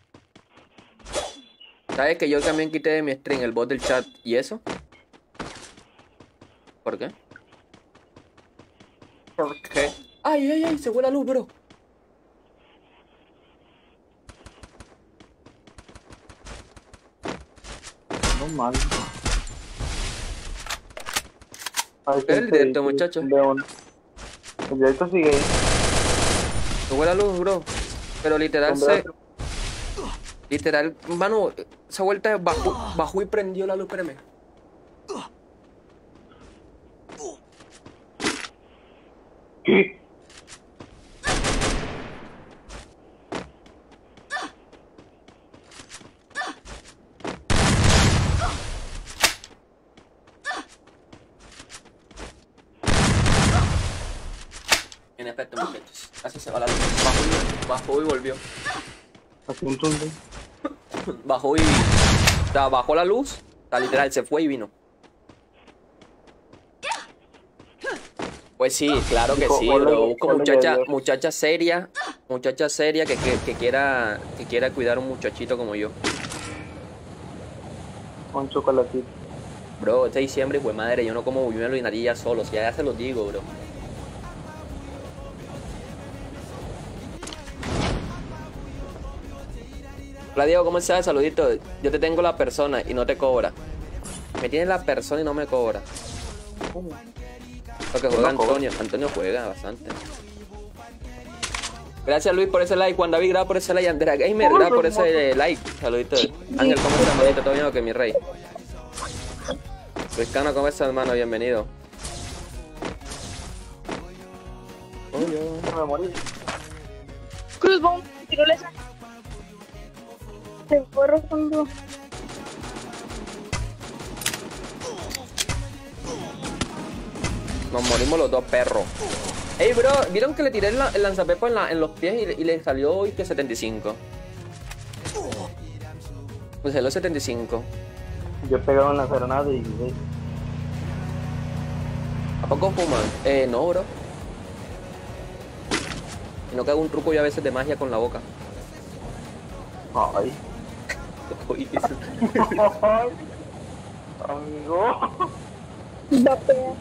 ¿Sabes que yo también quité de mi stream el bot del chat? ¿Y eso? ¿Por qué? ¿Por qué? ¡Ay, ay, ay! Se fue la luz, bro. No mal. Ay, ¿Qué es el sí, directo, sí, muchacho? de uno. El directo sigue ahí. Se fue la luz, bro. Pero literal se... Literal, mano, esa vuelta bajó, bajó y prendió la luz, espérame. ¿Qué? En efecto, muchachos. Así se va la luz. Bajó y, bajó y volvió. Así un tunde. Bajó y... O sea, bajó la luz. O sea, literal, se fue y vino. Pues sí, claro que sí, bro. Busco muchacha, muchacha seria. Muchacha seria que, que, que quiera que quiera cuidar a un muchachito como yo. Con chocolatito. Bro, este diciembre, pues madre, yo no como buñuelo y natilla solo. Si ya se los digo, bro. Hola Diego, ¿cómo estás? Saludito. Yo te tengo la persona y no te cobra. Me tienes la persona y no me cobra. Lo que juega Antonio. Antonio juega bastante. Gracias Luis por ese like. Juan David, gracias por ese like. Andrea Gamer, gracias por ese like. Saludito. Ángel, ¿cómo estás, manito? ¿Todo bien o qué, mi rey? Luis Cano, ¿cómo estás, hermano? Bienvenido. Me morí. Cruz bomb, tirolesa. Se fue rozando. Nos morimos los dos perros. Ey, bro, ¿vieron que le tiré el, la- el lanzapepo en, la- en los pies y, le- y le salió hoy que setenta y cinco? Pues salió setenta y cinco. Yo he pegado en la serenada de dieciséis. ¿A poco fuman? Eh, no, bro. Y no que hago un truco yo a veces de magia con la boca. Ay. Uy, eso- Ay. Amigo. Da pena.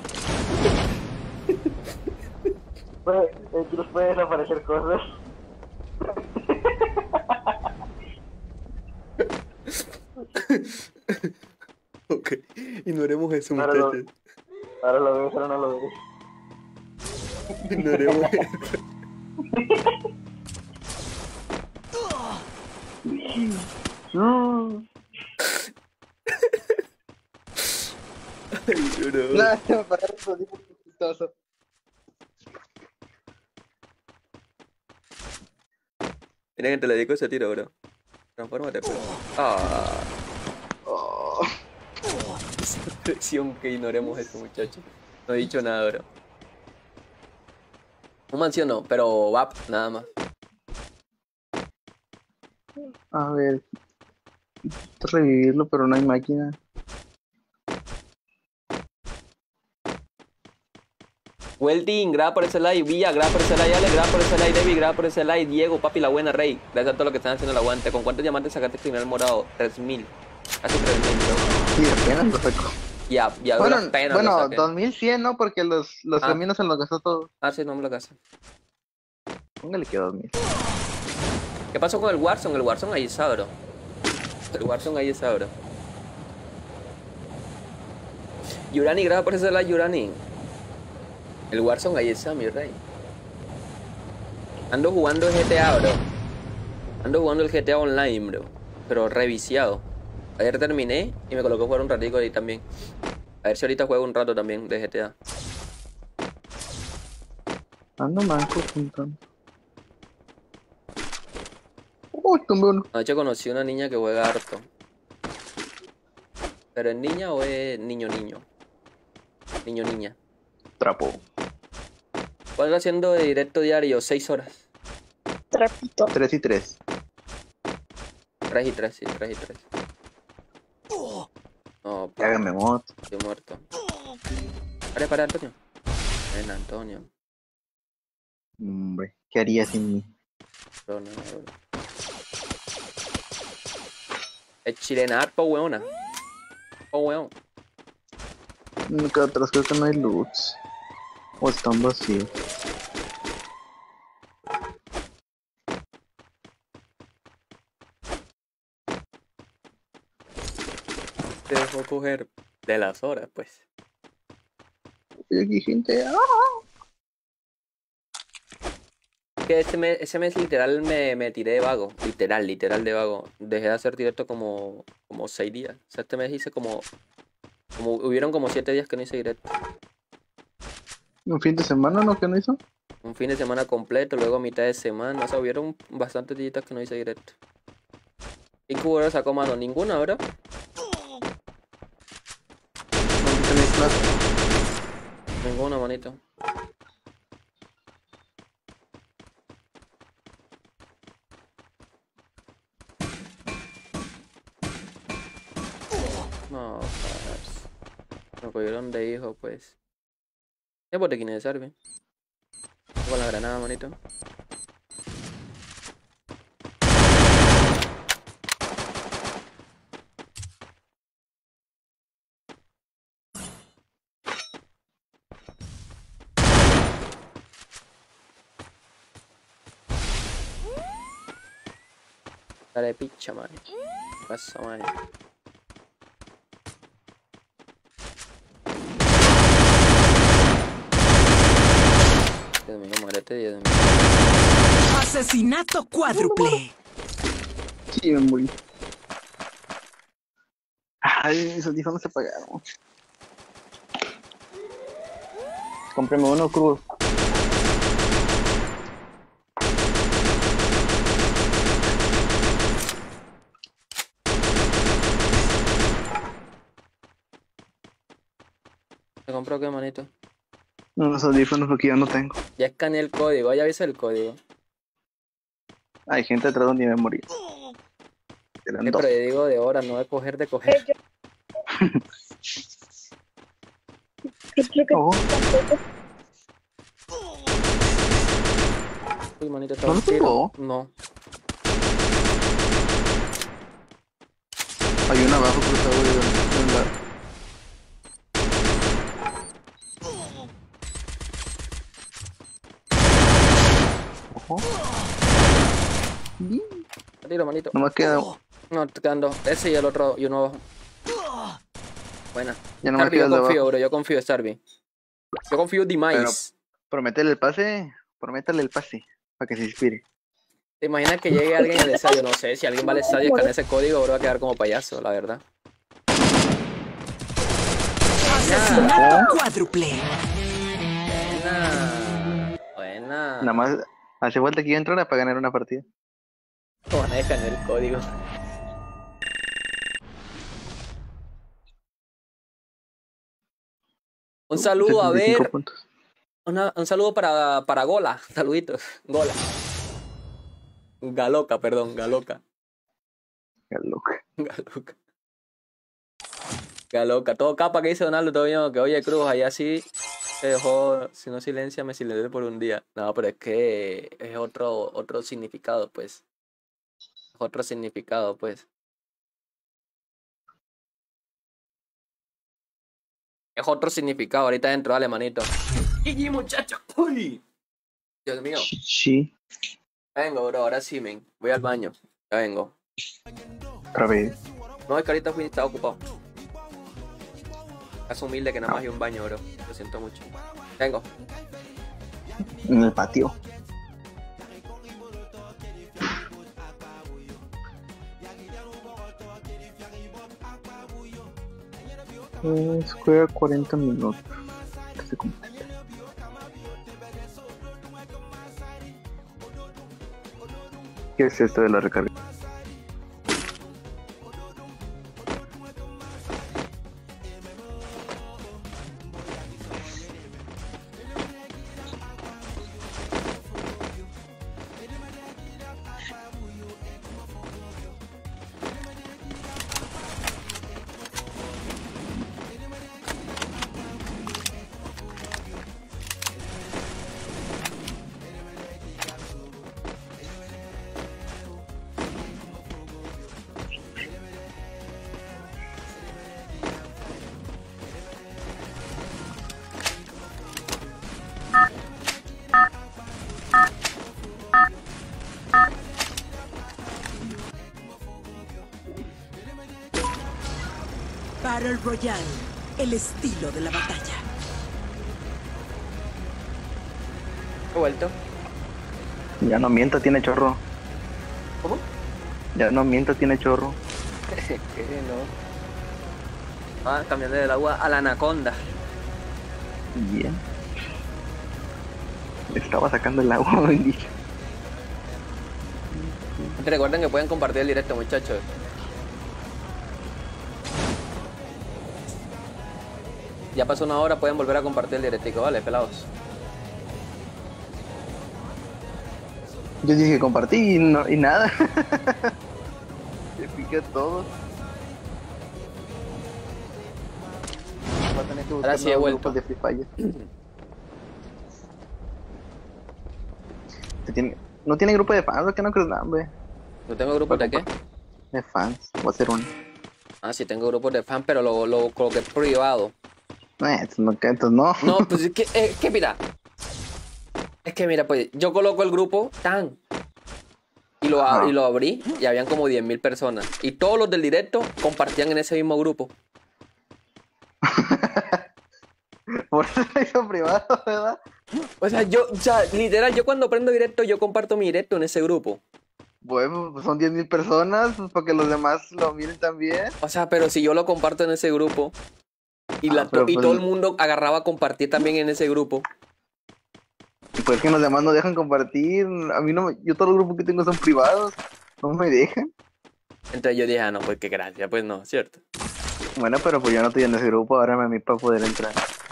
Pues, el Cruz puede desaparecer cosas. Ok, ignoremos eso, Ahora lo, muchachos. ahora lo ves, ahora no lo ves. Ignoremos eso. Mm. No, se me pagaron los audífonos, chistoso. Mira que te le dedico ese tiro, bro. Transfórmate, bro. Ah. Oh. Presión que ignoremos eso, muchachos. No he dicho nada, bro. Un mansión no, pero V A P, nada más. A ver. Intento revivirlo, pero no hay máquina. Welding, graba por ese like. Villa, graba por ese like. Ale, graba por ese like. David, graba por ese like. Diego, papi, la buena, Rey. Gracias a todos los que están haciendo el aguante. ¿Con cuántos diamantes sacaste el criminal morado? tres mil. Casi tres mil, bro. Y apenas lo sacó. Ya, ya, Bueno, apenas bueno lo saqué. dos mil cien, ¿no? Porque los, los Ah. caminos se los gastó todos. Ah, sí, no me lo gasté. Póngale que dos mil. ¿Qué pasó con el Warzone? El Warzone ahí está, bro. El Warzone ahí está, bro. Yurani, graba por ese like, Yurani. El Warzone ahí está, mi rey. Ando jugando el G T A, bro. Ando jugando el G T A Online, bro. Pero reviciado. Ayer terminé y me coloqué a jugar un ratico ahí también. A ver si ahorita juego un rato también de G T A. Ando manco juntando. Uy, tumbé uno. Anoche conocí a una niña que juega harto. ¿Pero es niña o es niño niño? Niño niña. Trapo. ¿Cuál haciendo de directo diario? seis horas. Trapito. tres y tres. tres y tres, sí, tres y tres. No, pa, Hágame mod. estoy muerto. Para, para, Antonio. Ven, Antonio. Hombre, ¿qué haría sin mí? Bro, no, bro. Es chilenar, po, weona. Po, weón. Nunca atrás creo que no hay loots. O están vacíos. Te dejó coger de las horas, pues. Y aquí gente. ¡Ah! Que ese mes, ese mes literal me, me tiré de vago. Literal, literal de vago. Dejé de hacer directo como, como seis días. O sea, este mes hice como, como... Hubieron como siete días que no hice directo. Un fin de semana, ¿no? ¿Qué no hizo? Un fin de semana completo, luego mitad de semana. O sea, hubieron bastantes días que no hice directo. ¿Y Cubero sacó mano? Ninguna, ¿verdad? No tenéis plata. Ninguna, manito. No, parce. Me cogieron de hijo, pues. ¿Qué botequines de Sarvi? Con la granada, manito. Dale picha, man. ¿Qué pasa, man? Dios mío, muérete, Dios mío. Asesinato cuádruple. Sí, me morí. Ay, mis audífonos se apagaron. Cómprame uno crudo. ¿Te compró qué, manito? Unos audífonos porque yo no tengo. Ya escaneé el código, ya viste el código. Hay gente atrás donde me morí. Eran Sí, dos. pero yo digo de horas, no de coger, de coger. Yo creo que Oh, tampoco. Uy, manito, está ¿No lo un tiro. pegó? No. hay uno abajo cruzado de, de un lado. Ojo. Bien. Tiro, manito. No me queda. No, te quedan dos. Ese y el otro, y uno abajo. Buena. Ya no me Starby, queda yo el de confío, abajo. bro, yo confío, Starby. Yo confío de más. Prométele el pase. Prométele el pase. Para que se inspire. ¿Te imaginas que llegue alguien al estadio? No sé, si alguien va al estadio y escanea ese código, bro, va a quedar como payaso, la verdad. Asesinato cuádruple. Buena. Buena. Nada más hace falta que yo entrara para ganar una partida. Manejan el código. Un saludo, a setenta y cinco ver. puntos. Una- un saludo para, para Gola. Saluditos. Gola. Galoca, perdón, Galoca. Ya loco. Galoca. Galoca. Todo capa que dice Donaldo, todo bien. Que oye, Cruz, allá sí se dejó. Si no silencia, me silencié por un día. No, pero es que es otro, otro significado, pues. Es otro significado, pues. Es otro significado. Ahorita dentro, dale, manito. ¡Y muchacho! ¡Uy! Dios mío. Sí. Ya vengo, bro. Ahora sí, men. Voy al baño. Ya vengo. Otra vez. No, es que ahorita fui, estaba ocupado. Es humilde que nada más hay un baño, bro. Lo siento mucho. Vengo. En el patio. Pues juega cuarenta minutos. Que se completa. ¿Qué es esto de la recarga? Battle Royale, el estilo de la batalla. He vuelto. Ya no mienta, tiene chorro. ¿Cómo? Ya no mienta, tiene chorro. ¿Qué no? Ah, cambiando del agua a la anaconda. Bien. Le estaba sacando el agua, bendito. Recuerden que pueden compartir el directo, muchachos. Ya pasó una hora, pueden volver a compartir el directico, ¿vale, pelados? Yo dije compartí y, no, y nada. Se pica todo. Va a tener que buscar Ahora sí he nuevos vuelto. grupos de Free Fire. ¿Te tiene- ¿No tiene grupo de fans? ¿O qué no crees nada, hombre? ¿No tengo grupos de qué? De fans. Voy a hacer uno. Ah, sí tengo grupos de fan, pero lo, lo coloqué privado. No, estos no, estos no. No, pues es que, es que mira. Es que mira, pues yo coloco el grupo tan. Y lo, ab- Ajá. y lo abrí y habían como diez mil personas. Y todos los del directo compartían en ese mismo grupo. Por eso lo hizo privado, ¿verdad? O sea, yo, o sea, literal, yo cuando prendo directo, yo comparto mi directo en ese grupo. Bueno, pues son diez mil personas, pues para que los demás lo miren también. O sea, pero si yo lo comparto en ese grupo y, la Ah, pero to- y pues- todo el mundo agarraba a compartir también en ese grupo. Y pues que los demás no dejan compartir. A mí no me- yo todos los grupos que tengo son privados. No me dejan. Entonces yo dije, ah, no, pues qué gracia, pues no, ¿cierto? Bueno, pero pues yo no estoy en ese grupo, ahora me a mí para poder entrar.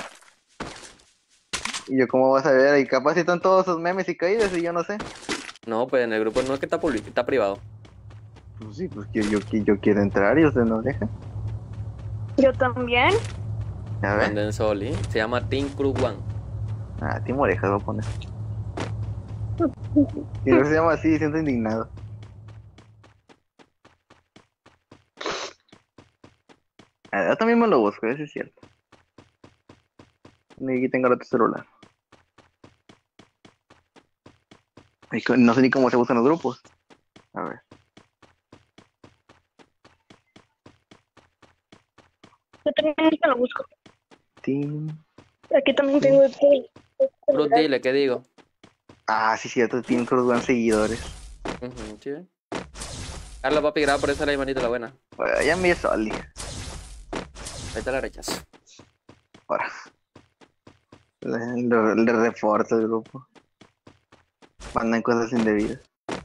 Y yo cómo vas a ver, y capaz si están todos esos memes y caídas y yo no sé. No, pues en el grupo no es que está público, está privado. Pues sí, pues que yo, que yo quiero entrar y ustedes no dejan. Yo también. A ver. Manden Soli, se llama Team Cruz One. Ah, Timo Orejas voy a poner. Si no se llama así, siento indignado. Ah, yo también me lo busco, eso es cierto. Y aquí tengo el otro celular. Y co- no sé ni cómo se buscan los grupos. A ver. Yo también te lo busco. Team. Aquí también tengo el Cruz, dile, ¿qué digo? Ah, sí, cierto, Team Cruz One seguidores. Ujú, sí. Carlos, papi, graba por eso la manito la buena. Bueno, ya me Soli. Ahorita la rechazo. Ahora. Le, le refuerza el grupo. Mandan cosas indebidas.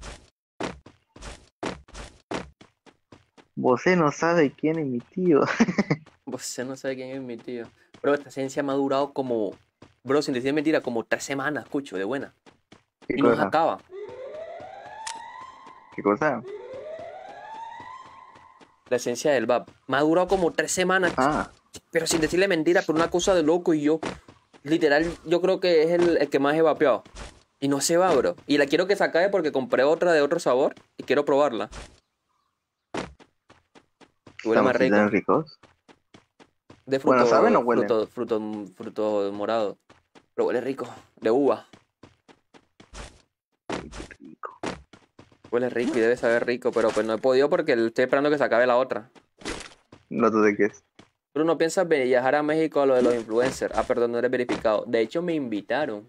Vos no sabe quién es mi tío. Usted no sabe quién es mi tío. Bro, esta esencia me ha durado como... Bro, sin decir mentira, como tres semanas, escucho, de buena. ¿Qué Y nos cosa? acaba. ¿Qué cosa? La esencia del V A P. Me ha durado como tres semanas. Ah, Pero sin decirle mentira, por una cosa de loco y yo... Literal, yo creo que es el, el que más he vapeado. Y no se va, bro. Y la quiero que se acabe porque compré otra de otro sabor y quiero probarla. Huele más rico. ¿están ricos? De fruto, Bueno, ¿saben o huelen? fruto, fruto, fruto morado. Pero huele rico. De uva. Rico. Huele rico y debe saber rico, pero pues no he podido porque estoy esperando que se acabe la otra. No sé de qué es. Bruno, ¿piensas viajar a México a lo de los influencers? Ah, perdón, no eres verificado. De hecho, me invitaron.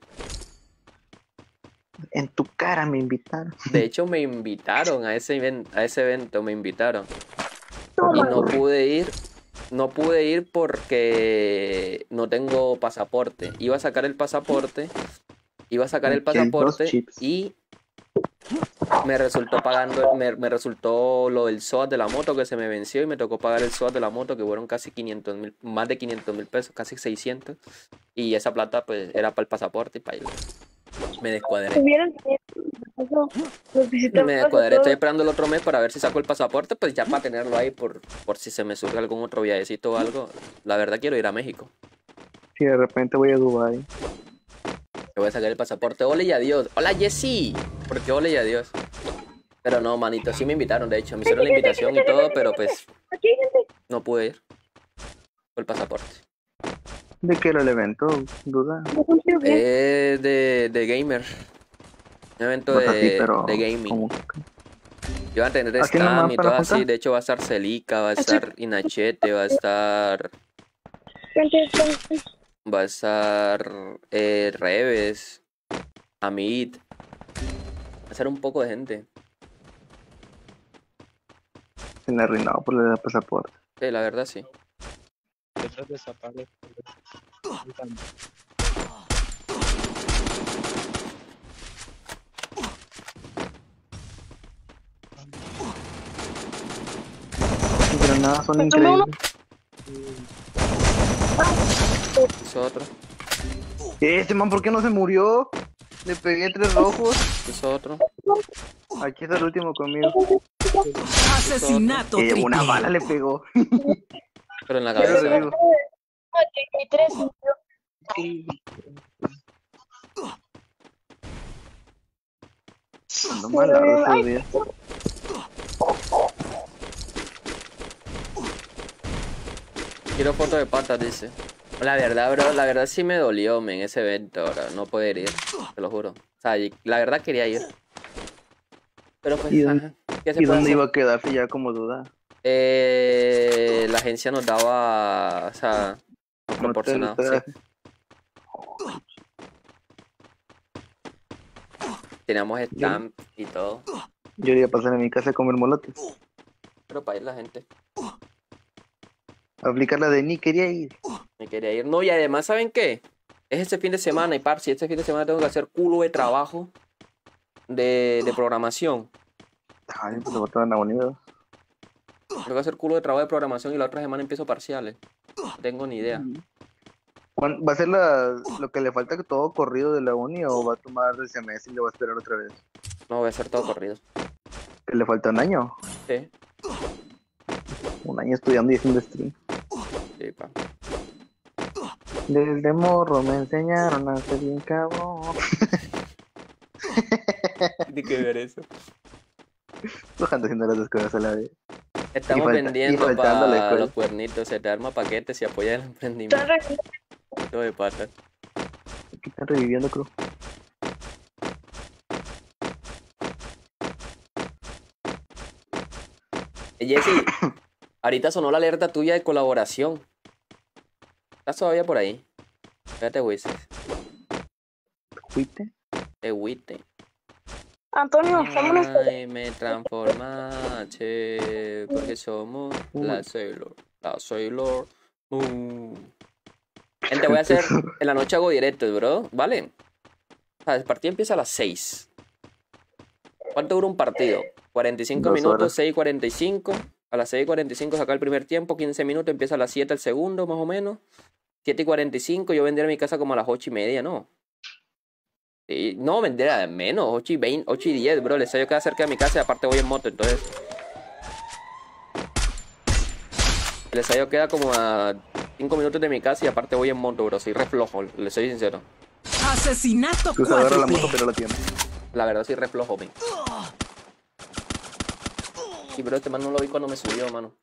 En tu cara me invitaron. De hecho, me invitaron a ese, even- a ese evento, me invitaron. Y no pude ir. No pude ir porque no tengo pasaporte. Iba a sacar el pasaporte. Iba a sacar el Aquí hay dos pasaporte chips. y me resultó pagando, me, me resultó lo del S O A T de la moto que se me venció y me tocó pagar el S O A T de la moto que fueron casi quinientos mil, más de quinientos mil pesos, casi seiscientos. Y esa plata pues era para el pasaporte y para ir. Me descuadré. Tuvieron que eso, los visitamos Me a descuadré, todos. estoy esperando el otro mes para ver si saco el pasaporte, pues ya para tenerlo ahí por, por si se me surge algún otro viajecito o algo. La verdad quiero ir a México. Si de repente voy a Dubai. Te voy a sacar el pasaporte. Ole y adiós. Hola Jessy. ¿Por qué ole y adiós? Pero no, manito, sí me invitaron, de hecho. Me hicieron la invitación y todo, pero pues Aquí hay gente. no pude ir. Por el pasaporte. ¿De qué era el evento? ¿Duda? No consigo bien. Es de, de gamer. Un evento Pues así, de, pero de gaming. como- Y van a tener ¿Así nomás stand y para todo así. juntar? De hecho va a estar Celica, va a estar Inachete, va a estar... Gente, gente. Va a estar eh, Reves, Amit. Va a ser un poco de gente. Se me arruinó por el pasaporte. Sí, la verdad sí. Detrás desaparece. Las granadas son Me tomé uno. increíbles. Es otro, Este man, ¿por qué no se murió? Le pegué tres rojos. es otro. Aquí está el último conmigo. Asesinato Eh, triple. una bala le pegó. Pero en la Pero cabeza. revivo. treinta y tres. Ando mal largo estos días. Quiero foto de patas, dice. La verdad, bro, la verdad sí me dolió, men, ese evento, bro. No poder ir, te lo juro. O sea, y- la verdad quería ir. Pero pues, ¿Y dónde- ajá, ¿qué se ¿Y puede dónde hacer? iba a quedarse ya como duda? Eh, la agencia nos daba, o sea, nos No te proporcionaba, sí. gusta. Teníamos stamp y todo. Yo iría a pasar a mi casa a comer molotes. Pero para ir la gente. A aplicar la de ni quería ir. Me quería ir. No, y además, ¿saben qué? Es este fin de semana y par, si este fin de semana tengo que hacer culo de trabajo de, de programación. Ay, pues se botaron la bonita. Tengo que hacer culo de trabajo de programación y la otra semana empiezo parciales. No tengo ni idea. ¿Cuán- ¿Va a ser la, lo que le falta que todo corrido de la uni o va a tomar ese mes y le va a esperar otra vez? No, voy a hacer todo corrido. Que le falta un año. Sí, Un año estudiando y haciendo stream. sí, pa. Desde morro me enseñaron a ser bien cabrón. Tiene que ver eso. Bajando haciendo las dos cosas a la vez. Estamos falta- y vendiendo faltando la para escuela. los cuernitos. Se te arma paquetes y apoya el emprendimiento Están re- de patas. Aquí están reviviendo, creo. Eh, Jessy, ahorita sonó la alerta tuya de colaboración. ¿Estás todavía por ahí? Espérate, Wises. ¿Fuiste? Te huite. Antonio, vámonos. Ay, me transformaste porque somos la Sailor, la Sailor Moon. Gente, voy a hacer... En la noche hago directos, bro. ¿Vale? O sea, el partido empieza a las seis. ¿Cuánto dura un partido? cuarenta y cinco Dos minutos, horas. seis y cuarenta y cinco. A las seis y cuarenta y cinco saca el primer tiempo, quince minutos, empieza a las siete el segundo, más o menos. siete y cuarenta y cinco, yo vendría a mi casa como a las ocho y media, ¿no? Sí, no, vendría menos, ocho y veinte, ocho y diez, bro. Les yo queda cerca de mi casa y aparte voy en moto, entonces... El ensayo queda como a cinco minutos de mi casa y aparte voy en moto, bro. Soy re flojo, les soy sincero. Asesinato Tú se agarra la moto, cuádruple. pero la tiene. La verdad soy re flojo, men. Sí, pero este man no lo vi cuando me subió, mano.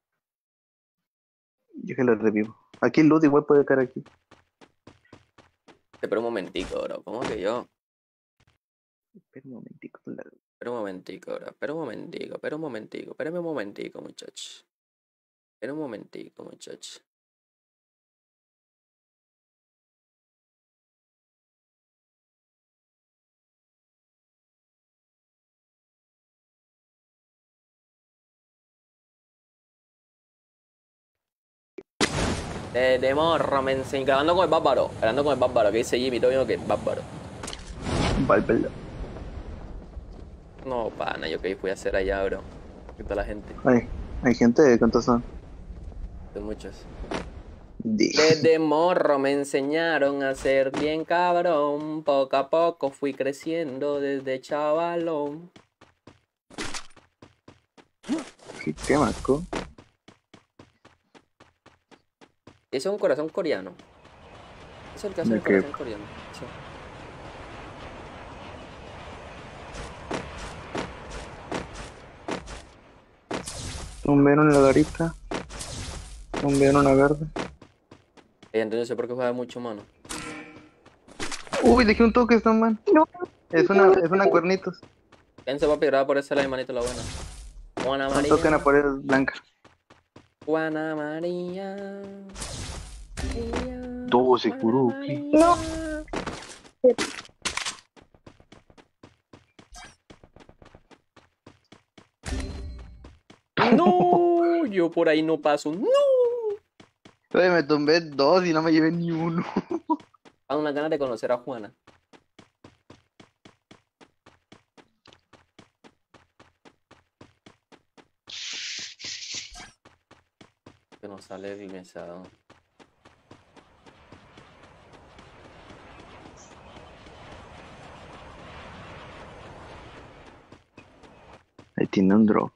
Yo que lo revivo. Aquí el loot igual puede caer aquí. Espera un momentico, bro. ¿Cómo que yo? Espera un momentico. la- Espera un momentico, bro. Espera un momentico, espera un momentico. Espérame un momentico, muchachos. Espera un momentico, muchachos. De, de morro, me enseñó. Grabando con el bárbaro. Grabando con el bárbaro. Que dice Jimmy, todo bien que es bárbaro. Vale, perdón. No, pana, yo que fui a hacer allá, bro. ¿Qué tal la gente? Ay, hay gente, ¿cuántos son? De muchos. Di- Desde morro me enseñaron a ser bien cabrón. Poco a poco fui creciendo desde chavalón. ¿Qué, qué masco? Eso es un corazón coreano. Eso es el que hace ¿De el qué? corazón coreano. Sí. Un veno en la garita. Un veno en la verde. Eh, entonces no sé por qué juega mucho, mano. Uy, dejé un toque, esta man. No. Es una, es una cuernitos. ¿Quién se va a pegar por ese lado, manito, la buena? Juana Un María. toque en la pared blanca. Juana María. María, doce, Juana Kuruki. María. No. No, yo por ahí no paso. No. Oye, me tumbé dos y no me llevé ni uno. Tengo unas ganas de conocer a Juana. Que no sale el mesado. Ahí tiene un drop.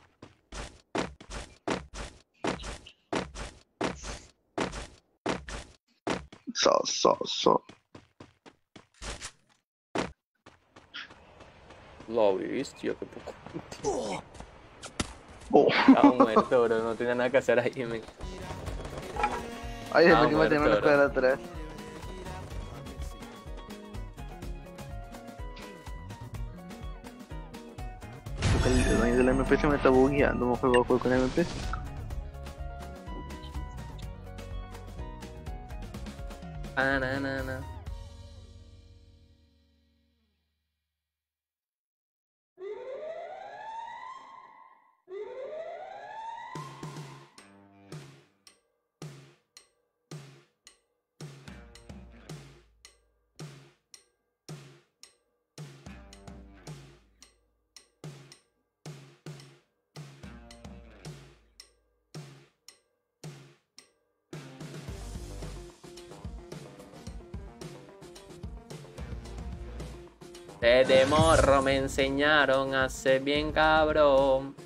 So, so, so. La bestia, qué poco. Oh. Estaba muerto, bro. No tenía nada que hacer ahí, men. Ay, Ah, después que me tenía una muerto, escuadra atrás. El, el baño del M P se me está bugueando. Mejor voy a jugar con el M P. Ah, na, na, na. Desde morro me enseñaron a ser bien cabrón.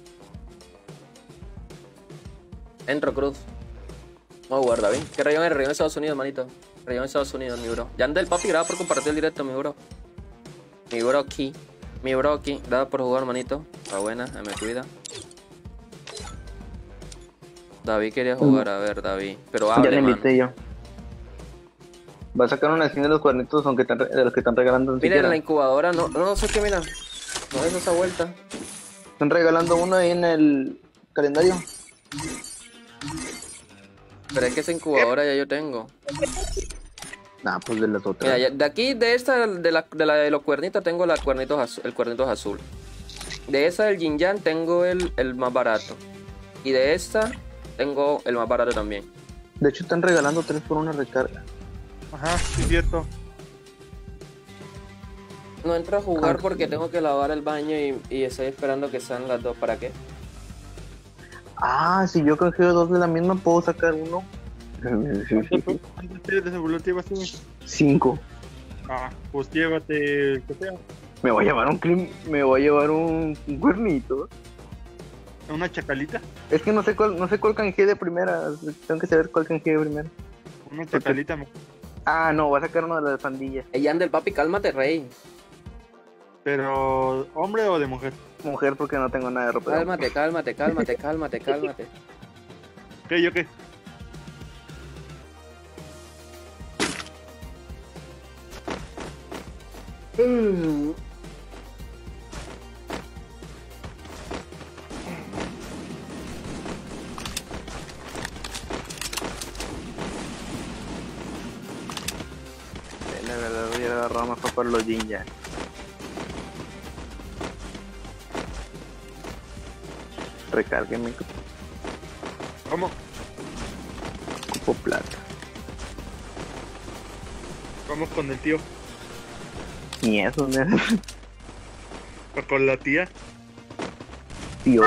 Entro, Cruz. Vamos a jugar, David. ¿Qué región es? Región de Estados Unidos, manito. Región de Estados Unidos, mi bro. Ya anda el papi, graba por compartir el directo, mi bro. Mi bro aquí. Mi bro aquí. Graba por jugar, manito. Está buena, se me cuida. David quería jugar, a ver, David. Pero Ya hable, le man. invité yo. Va a sacar una skin de los cuernitos aunque están re- de los que están regalando ni Miren, siquiera. la incubadora, no, no, no sé qué, mira. No es esa vuelta. Están regalando uno ahí en el calendario. Pero es que esa incubadora ya yo tengo. Nah, pues de las otras. Mira, ya- de aquí, de esta, de la, de la de los cuernitos, tengo la cuernitos azu- el cuernitos azul. De esa del Yin Yang tengo el, el más barato. Y de esta tengo el más barato también. De hecho están regalando tres por una recarga. Ajá, sí, cierto. No entro a jugar Ah. porque tengo que lavar el baño y, y estoy esperando que sean las dos. ¿Para qué? Ah, si yo canjeo dos de la misma, puedo sacar uno. ¿Cuántas piedras evolutivas tienes? Cinco. Ah, pues llévate el que sea. Me voy a llevar un clim, me voy a llevar un, un cuernito. Una chacalita. Es que no sé cuál, no sé cuál canjeé de primera. Tengo que saber cuál canjeé de primera. Una chacalita. me- Ah, no, voy a sacar uno de la pandilla. Ey, Yandel, papi, cálmate, rey. Pero, ¿hombre o de mujer? Mujer, porque no tengo nada de ropa. de hombre. Cálmate, cálmate, cálmate, cálmate, cálmate. ¿Qué, yo qué? Mm. La verdad, voy a agarrar mejor para los ninjas. Recárgueme, ¿Cómo? cupo plata. Vamos con el tío. Ni eso, ¿no? O con la tía. Tío.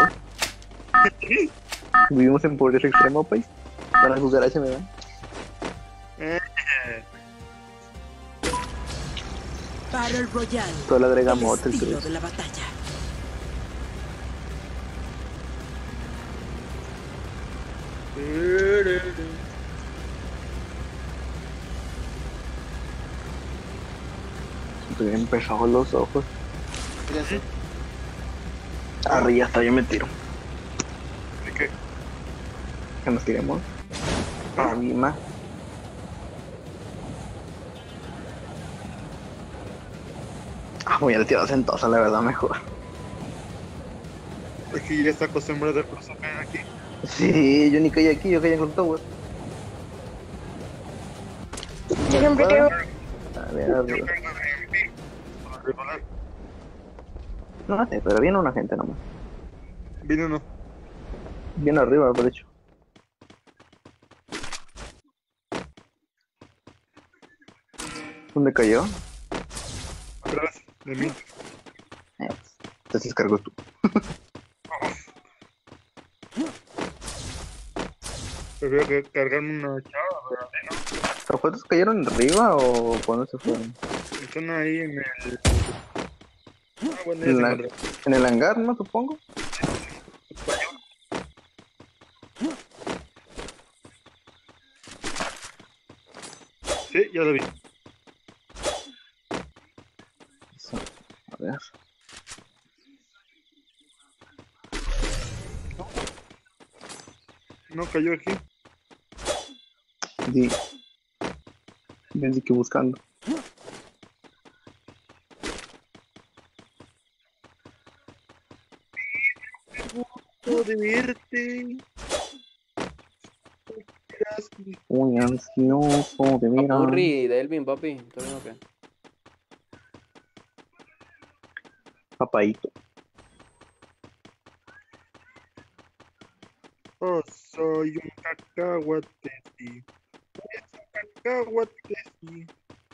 Vivimos en pobreza extrema, país. Para las cucarachas me dan. Eh, Battle Royale. Solo El agregamos el estilo cruz. de la batalla. Estoy bien pesado los ojos. Arriba hasta yo me tiro. ¿De qué? Que nos tiremos. Arriba. Ah, voy a tirar sentosa, la verdad, mejor. Es que ya está acostumbrado a cosas aquí. Sí, yo ni caí aquí, yo caí en el tower. Yo siempre creo. A ver, arriba. No sé, pero viene una gente nomás. Vino no. Viene arriba, de hecho. ¿Dónde cayó? Atrás de mí. Eh, entonces cargo tú. Prefiero que cargarme una chava, pero no. ¿Los juegos cayeron arriba o cuándo se fueron? Están ahí en el. Ah, bueno, ya En, se la- encontró. en el hangar, ¿no? Supongo. Sí, ya lo vi. Eso. A ver. No cayó aquí. Sí. Ven, que buscando. Gusto de verte. Gracias. Muy ansioso de mirar. Papurri, Delvin, papi. ¿Todo bien o qué? Papaito. Oh, soy un cacahuate, sí. Es un cacahuate, sí.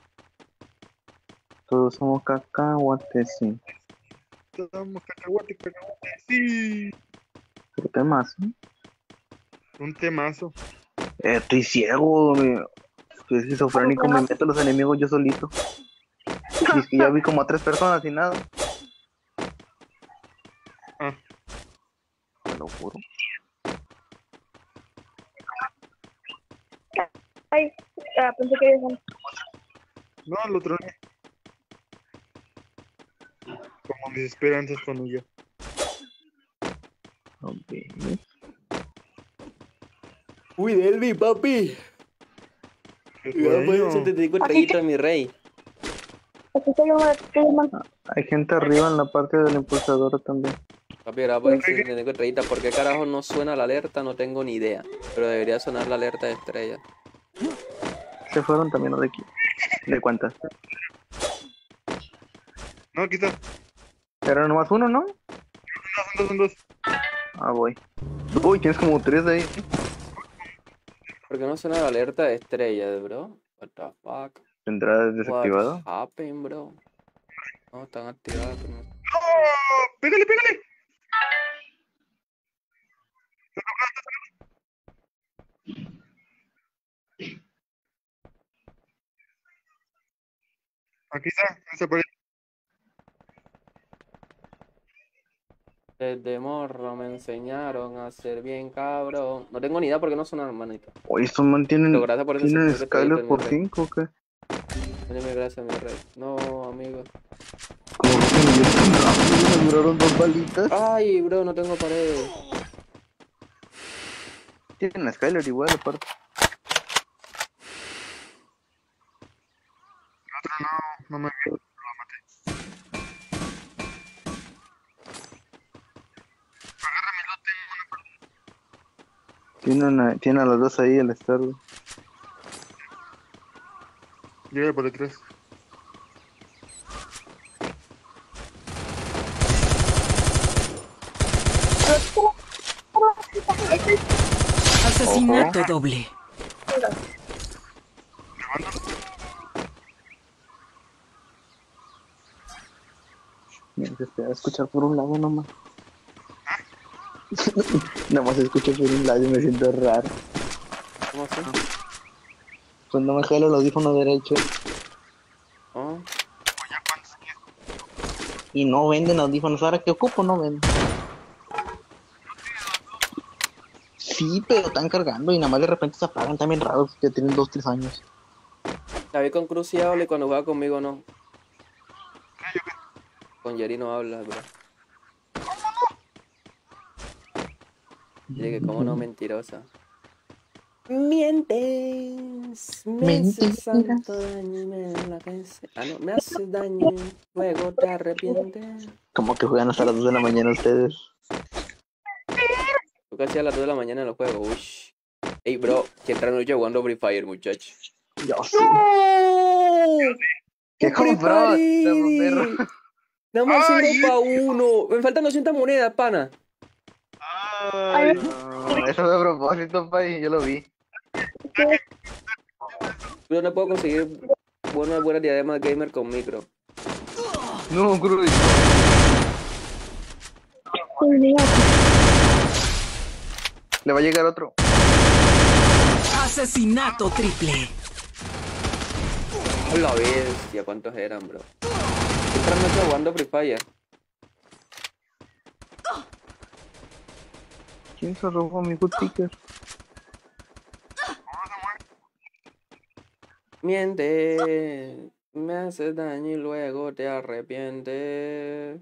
Todos somos cacahuates, sí. Somos cacahuate, cacahuate, sí. Pero qué más, ¿eh? Un temazo. Eh, estoy ciego, me... Estoy esquizofrénico, me meto a los enemigos yo solito. Y es que ya vi como a tres personas y nada. Ah. Te lo juro. Ay, ah, pensé que iban. No, lo troné. Como mis esperanzas con ella. Ok. Uy, Delvin, papi. Qué Ya fue bueno. setenta y cinco estrellitas, mi rey. Aquí estoy yo, que llaman. Hay gente arriba en la parte del impulsador también. Papi, ahora por setenta y cinco estrellitas. ¿Por qué carajo no suena la alerta? No tengo ni idea. Pero debería sonar la alerta de estrellas. Se fueron también los de aquí. ¿De cuántas? No, aquí está. Era nomás uno, ¿no? No, son dos, son dos. Ah, voy. Uy, tienes como tres ahí. ¿Por qué no suena la alerta de estrellas, bro? What the fuck? fuck? ¿Tendrá What desactivado? happened, bro? No, están activadas, pero no. ¡No! ¡Pégale, pégale! Aquí está, esa pared. Desde morro me enseñaron a ser bien cabrón. No tengo ni idea por qué no son hermanito. Oye, estos man Pero tienen, gracias por ese tienen super detallito, Skyler mi por rey. cinco, ¿o qué? Muchas gracias, mi rey. No, amigo. Como que me dieron tan rápido, me duraron dos balitas. Ay, bro, no tengo paredes. Tienen Skyler igual, aparte. Otro no, no me vio. Tienen a, tienen a los dos ahí, el Star. Llega por detrás. Asesinato doble. Mira, se espera escuchar por un lado nomás. Nomás se escucha por un lado y me siento raro. ¿Cómo así? Pues no me jalo el audífono derecho. Oh, Y no venden audífonos. Ahora que ocupo, no venden. Sí, pero están cargando y nada más de repente se apagan. También raros, que tienen dos, tres años. la vi con Cruz y habla y cuando juega conmigo no. Con Jerry no habla, bro. Dile que como no, mentirosa. Mientes, me haces Mentiras. tanto daño y me enloquece. Ah, no, me haces daño, luego te arrepientes. Como que juegan hasta las dos de la mañana ustedes. Yo casi a las dos de la mañana en los juegos, uy. Ey, bro, que entra noche jugando Free Fire, muchacho. Yo sí. ¡No! ¿Qué ¡Un Free compró? Fire! Perro. Nada más uno ¡Ay! pa' uno. Me faltan doscientas monedas, pana. Ay, No, eso fue a propósito, pay. Yo lo vi. Yo no puedo conseguir buenas, buenas diademas gamer con micro. No, Cruz. Le va a llegar otro. Asesinato triple. A la bestia, ¿cuántos eran, bro? Entra noche jugando Free Fire. ¿Quién se robó mi good ticker? Miente, me haces daño y luego te arrepientes.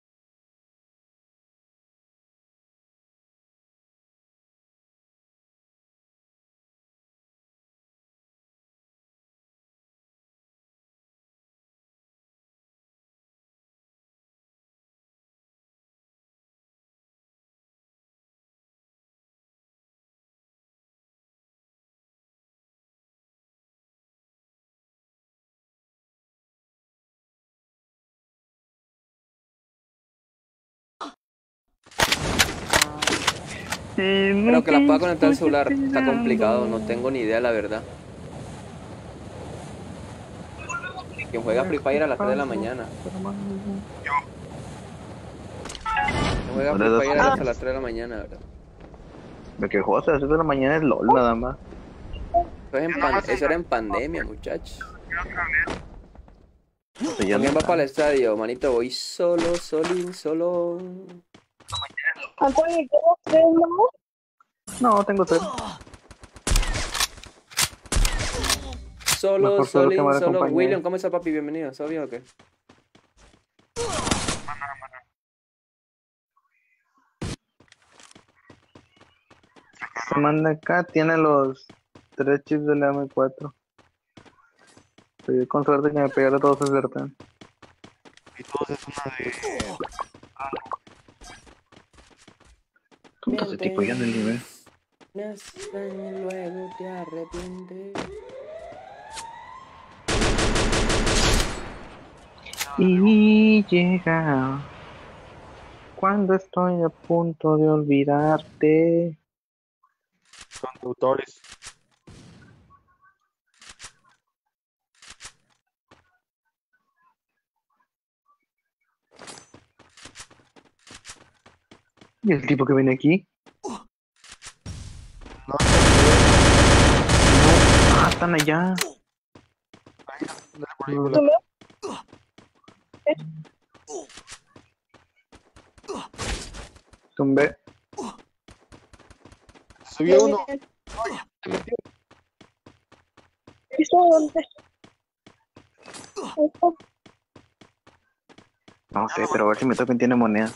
Pero que la pueda conectar al celular está complicado, no tengo ni idea, la verdad. Quien juega Free Fire a las tres de la mañana. Quien juega Free Fire hasta las tres de la mañana, ¿verdad? Me quejó hasta las seis de la mañana es LOL nada más. Eso, es en pan- eso era en pandemia, muchachos. O sea, ya ¿Quién no va para el estadio? Manito, voy solo, solín, solo. Antonio, ¿quieres tres más? No, tengo tres. Solo, Mejor solo que solín, mala solo. compañía. William, ¿cómo está, papi? Bienvenido. ¿Está bien o qué? Se manda acá, tiene los tres chips de la M cuatro. Pero yo con suerte que me pegara todos esos Bertan. y todos es una de. Punto ese tipo ya en el nivel. Me haces daño y luego te arrepientes. Y llega cuando estoy a punto de olvidarte. Son tutores. ¿Y el tipo que viene aquí? No, Ah, están allá. dale por ahí, bola. ¿Tumbé? Tumbé. Subió uno. ¿Listo? ¿Dónde? Ahí está. No sé, pero a ver si me tocan tiene moneda.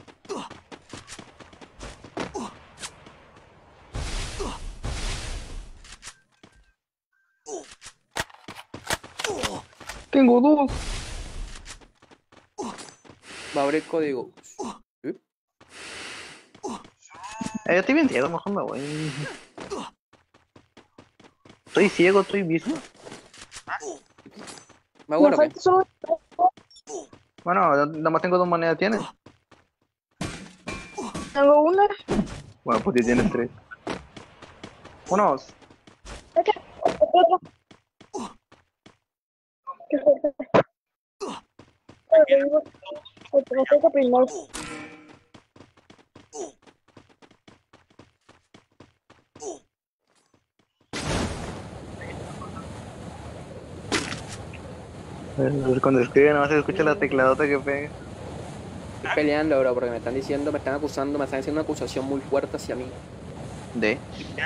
Tengo dos. Va a abrir código. ¿Sí? Eh, estoy bien ciego, mejor me voy. Estoy ciego, estoy visto. ¿Va a Me jugar o qué? falta solo. Bueno, nada más tengo dos monedas, ¿tienes? Tengo una. Bueno, pues ya tienes tres. Unos. Acá. Otra. Qué fuerte. Me toca primero. Eh, Cuando escribe nada más se escucha la tecladota que pega. Estoy peleando, bro, porque me están diciendo, me están acusando, me están haciendo una acusación muy fuerte hacia mí. De.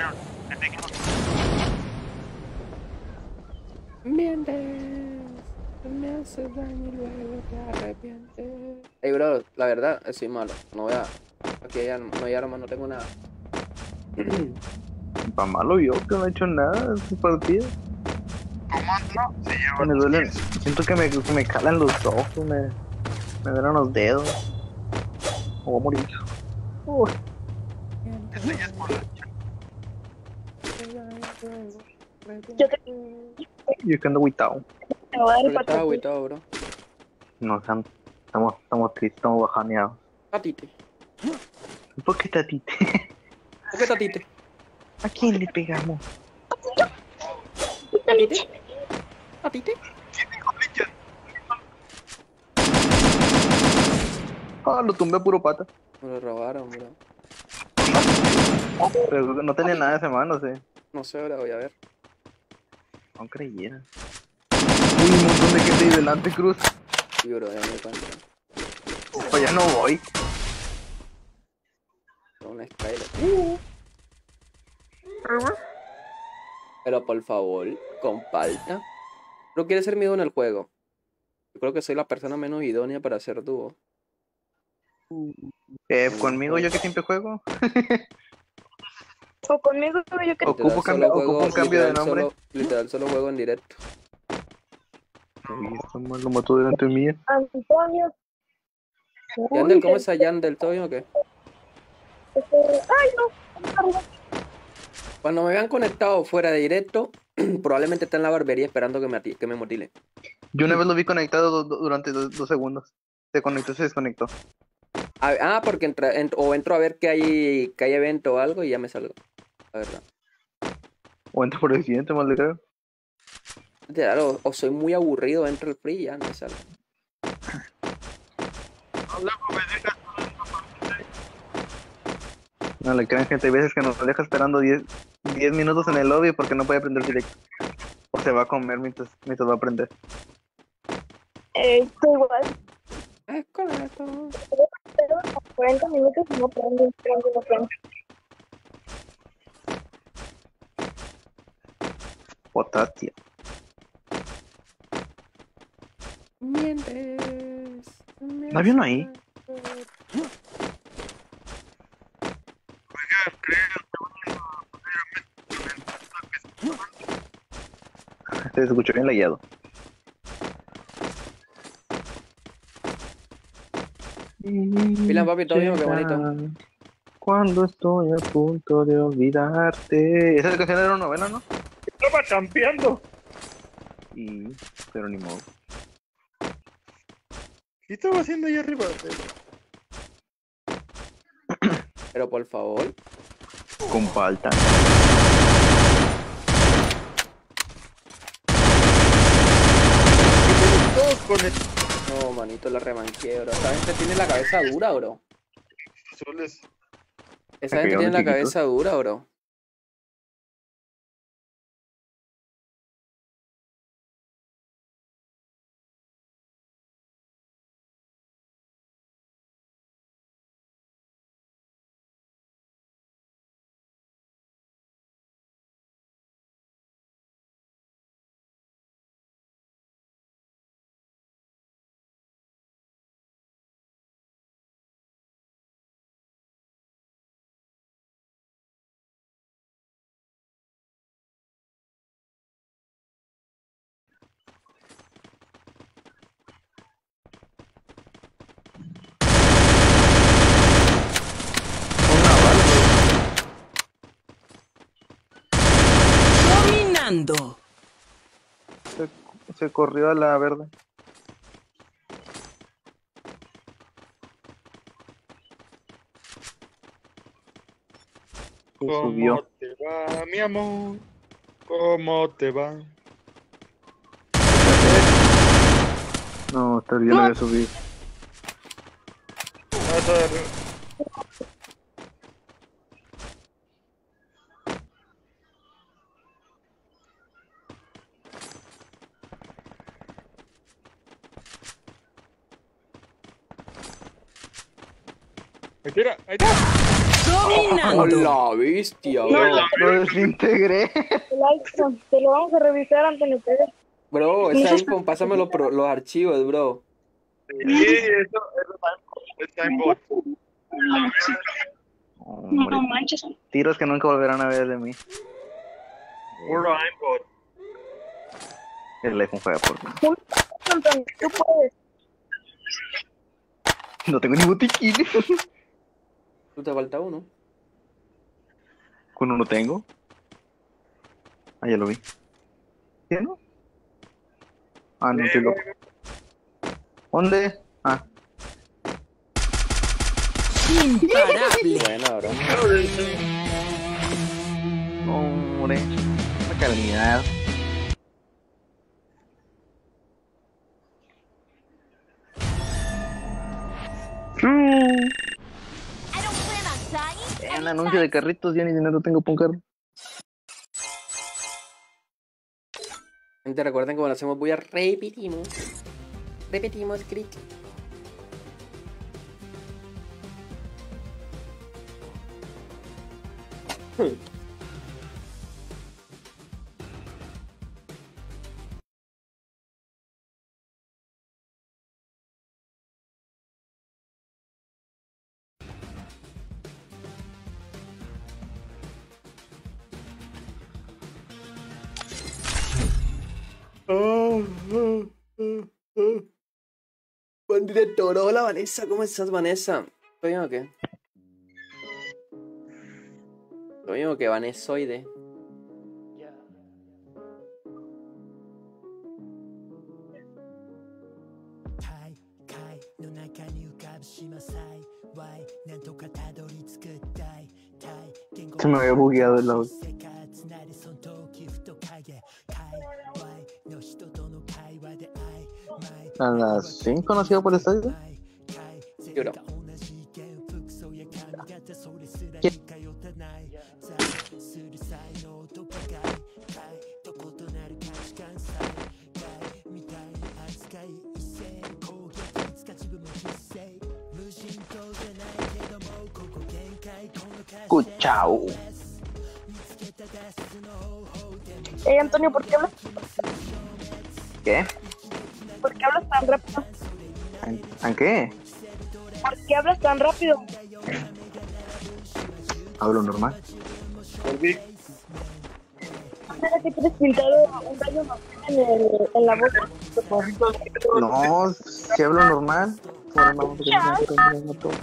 Mientes, me haces daño y luego te arrepientes. Ey, bro, la verdad, soy malo. No voy a. Aquí hay arma, no hay armas, no tengo nada. Pa' malo yo, que no he hecho nada en su partida. Me duelen. Siento que me, que me calan los ojos, me, me duelen los dedos. Me voy a morir. Uy, Yo te yo que ando agüitado. te voy a dar Porque el estás patrón. agüitado, bro. No, estamos, estamos, estamos tristes, estamos bajaneados. Tatite. ¿Por qué tatite? ¿Por qué tatite? ¿A quién le pegamos? ¿Tatite? ¿Tatite? Ah, lo tumbé a puro pata. Me lo robaron, bro. Pero no tenía nada de ese mano, sí. No sé, bro, voy a ver. No creyera. Uy, un montón de gente ahí delante, Cruz. Sí, bro, ya me di cuenta. Pues ya no voy. Una Skyler. Pero por favor, comparta. ¿No quieres ser mi dúo en el juego? Yo creo que soy la persona menos idónea para hacer dúo. Eh, conmigo yo que siempre juego. O conmigo, yo que. Ocupo Literal, cambio- solo ocupo juego- un cambio de literal, nombre. solo- literal, solo juego en directo. Uy, esto más lo mató delante mía. Antonio. Yandel, ¿cómo está Yandel? ¿Todo bien o qué? Ay, no. Cuando me vean conectado fuera de directo, probablemente está en la barbería esperando que me, ati- que me motile. Yo una vez lo vi conectado do- do- durante dos, dos segundos. Se conectó, se desconectó. Ah, ah, porque entra, ent- o entro a ver que hay, que hay evento o algo y ya me salgo. La verdad. O entra por el siguiente, más le creo. Literal, o, o soy muy aburrido, entro al free y ya me salgo. No le crean, gente. Hay veces que nos deja esperando diez minutos en el lobby porque no puede aprender directo. O se va a comer mientras, mientras va a aprender. Eh, estoy igual. Es correcto. Pero a cuarenta minutos y no prendo, prendo, no prendo. Potasio. Mientes. ¿No había uno ahí? Se escuchó bien leyado. Pila, papi, todo bien, qué bonito. Cuando estoy a punto de olvidarte. Esa canción era una novela, ¿no? Estaba campeando. Y... pero ni modo. ¿Qué estaba haciendo ahí arriba? Pero por favor. Con falta. Todos con el... No, manito, la remanqué, bro. Esta gente tiene la cabeza dura, bro. azules. Esa Me gente quedaron tiene la chiquitos. cabeza dura, bro. Dominando. Se, se corrió a la verde. Se ¿Cómo subió. te va, mi amor? ¿Cómo te va? No, está bien, lo había subido. Vas a ver. Ahí tira, ahí tira. Dominando. ¡Hola, bestia, No, bro! Lo desintegré. El iPhone, te lo vamos a revisar antes de ustedes. Bro, esa info, pásame los, pro- los archivos, bro. Sí, eso, eso es timebot. Hombre, No manches. tiros que nunca volverán a ver de mí. Puro timebot. El iPhone juega por mí. Antonio, tú puedes. No tengo ni botiquín. Tú te falta uno. Con uno tengo. Ah, ya lo vi. ¿Sí, no? Ah, no, estoy loco. ¿Dónde? Ah, Imparable. Buena, bro. hombre. Una calidad. Un anuncio de carritos, ya ni dinero tengo para un carro. Gente, recuerden que cuando hacemos bulla repetimos. Repetimos, clic. Buen director, hola Vanessa, ¿cómo estás, Vanessa? ¿Estoy bien o qué? ¿Estoy bien o qué, Vanessoide? Se me había bugueado el audio. A las cinco no se iba por el estadio. Yo no. Cuchao. Eh, Antonio, ¿por qué hablas, ¿Qué? por qué hablas tan rápido? ¿En, ¿en qué? ¿Por qué hablas tan rápido? Hablo normal. Volví. ¿Sabes que tienes pintado un rayo en, el, en la boca? No, si hablo normal. Normal, porque no me quiero mirar todo.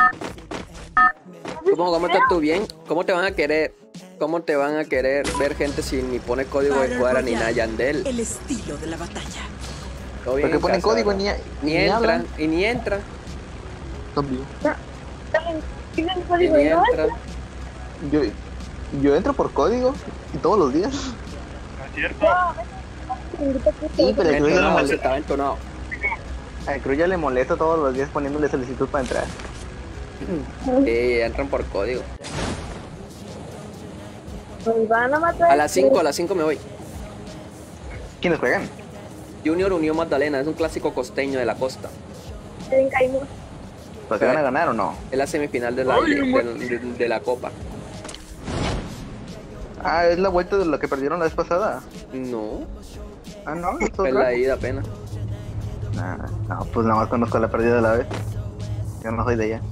¿Cómo, ¿Cómo estás tú bien? ¿Cómo te van a querer? ¿Cómo te van a querer ver gente si ni pone código de Battle cuadra ni Royale, nada, Yandel? El estilo de la batalla. Todo bien Porque en ponen casa, código bro. ni, Ni ni entran, hablan. y ni entran, Obvio. ¿Tienes y código ni de no? entran. Yo, yo entro por código y todos los días. ¿No es cierto? Sí, pero el Cruz ya le Entonado, se molesta. estaba entonado. Al Cruz ya le molesta todos los días poniéndole solicitud para entrar. Eh, entran por código. Nos van a matar. A las cinco, a las cinco me voy. ¿Quiénes juegan? Junior Unión Magdalena, es un clásico costeño de la costa. Ven, caímos. ¿Pues se van a ganar o no? Es la semifinal de la, Ay, de, muerto. de- de la copa. Ah, es la vuelta de la que perdieron la vez pasada. No, Ah, no, es es otra. la ida apenas. Nah, no, pues nada más conozco la perdida de la vez. Yo no soy de ella.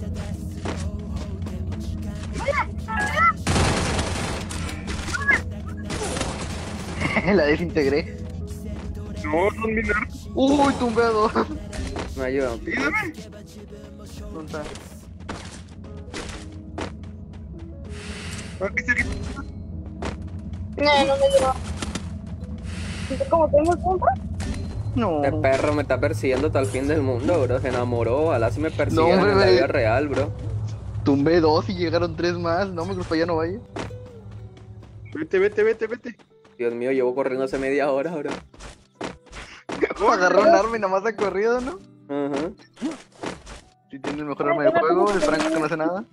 La desintegré. No, son mineros. Uy, tumbé a dos. No ayuda. Dígame. ¿Dónde está? Aquí está, aquí está. No, no me lleva. ¿Cómo tenemos compra? No. Este perro me está persiguiendo hasta el fin del mundo, bro. Se enamoró. Ojalá si me persiguieran hombre, en la ve. vida real, bro. Tumbé dos y llegaron tres más. No, me para allá no vaya. Vete, vete, vete, vete. Dios mío, llevo corriendo hace media hora, bro. Agarró un arma y nada más ha corrido, ¿no? Ajá. Si tiene el mejor arma del juego, el Franco que no hace nada.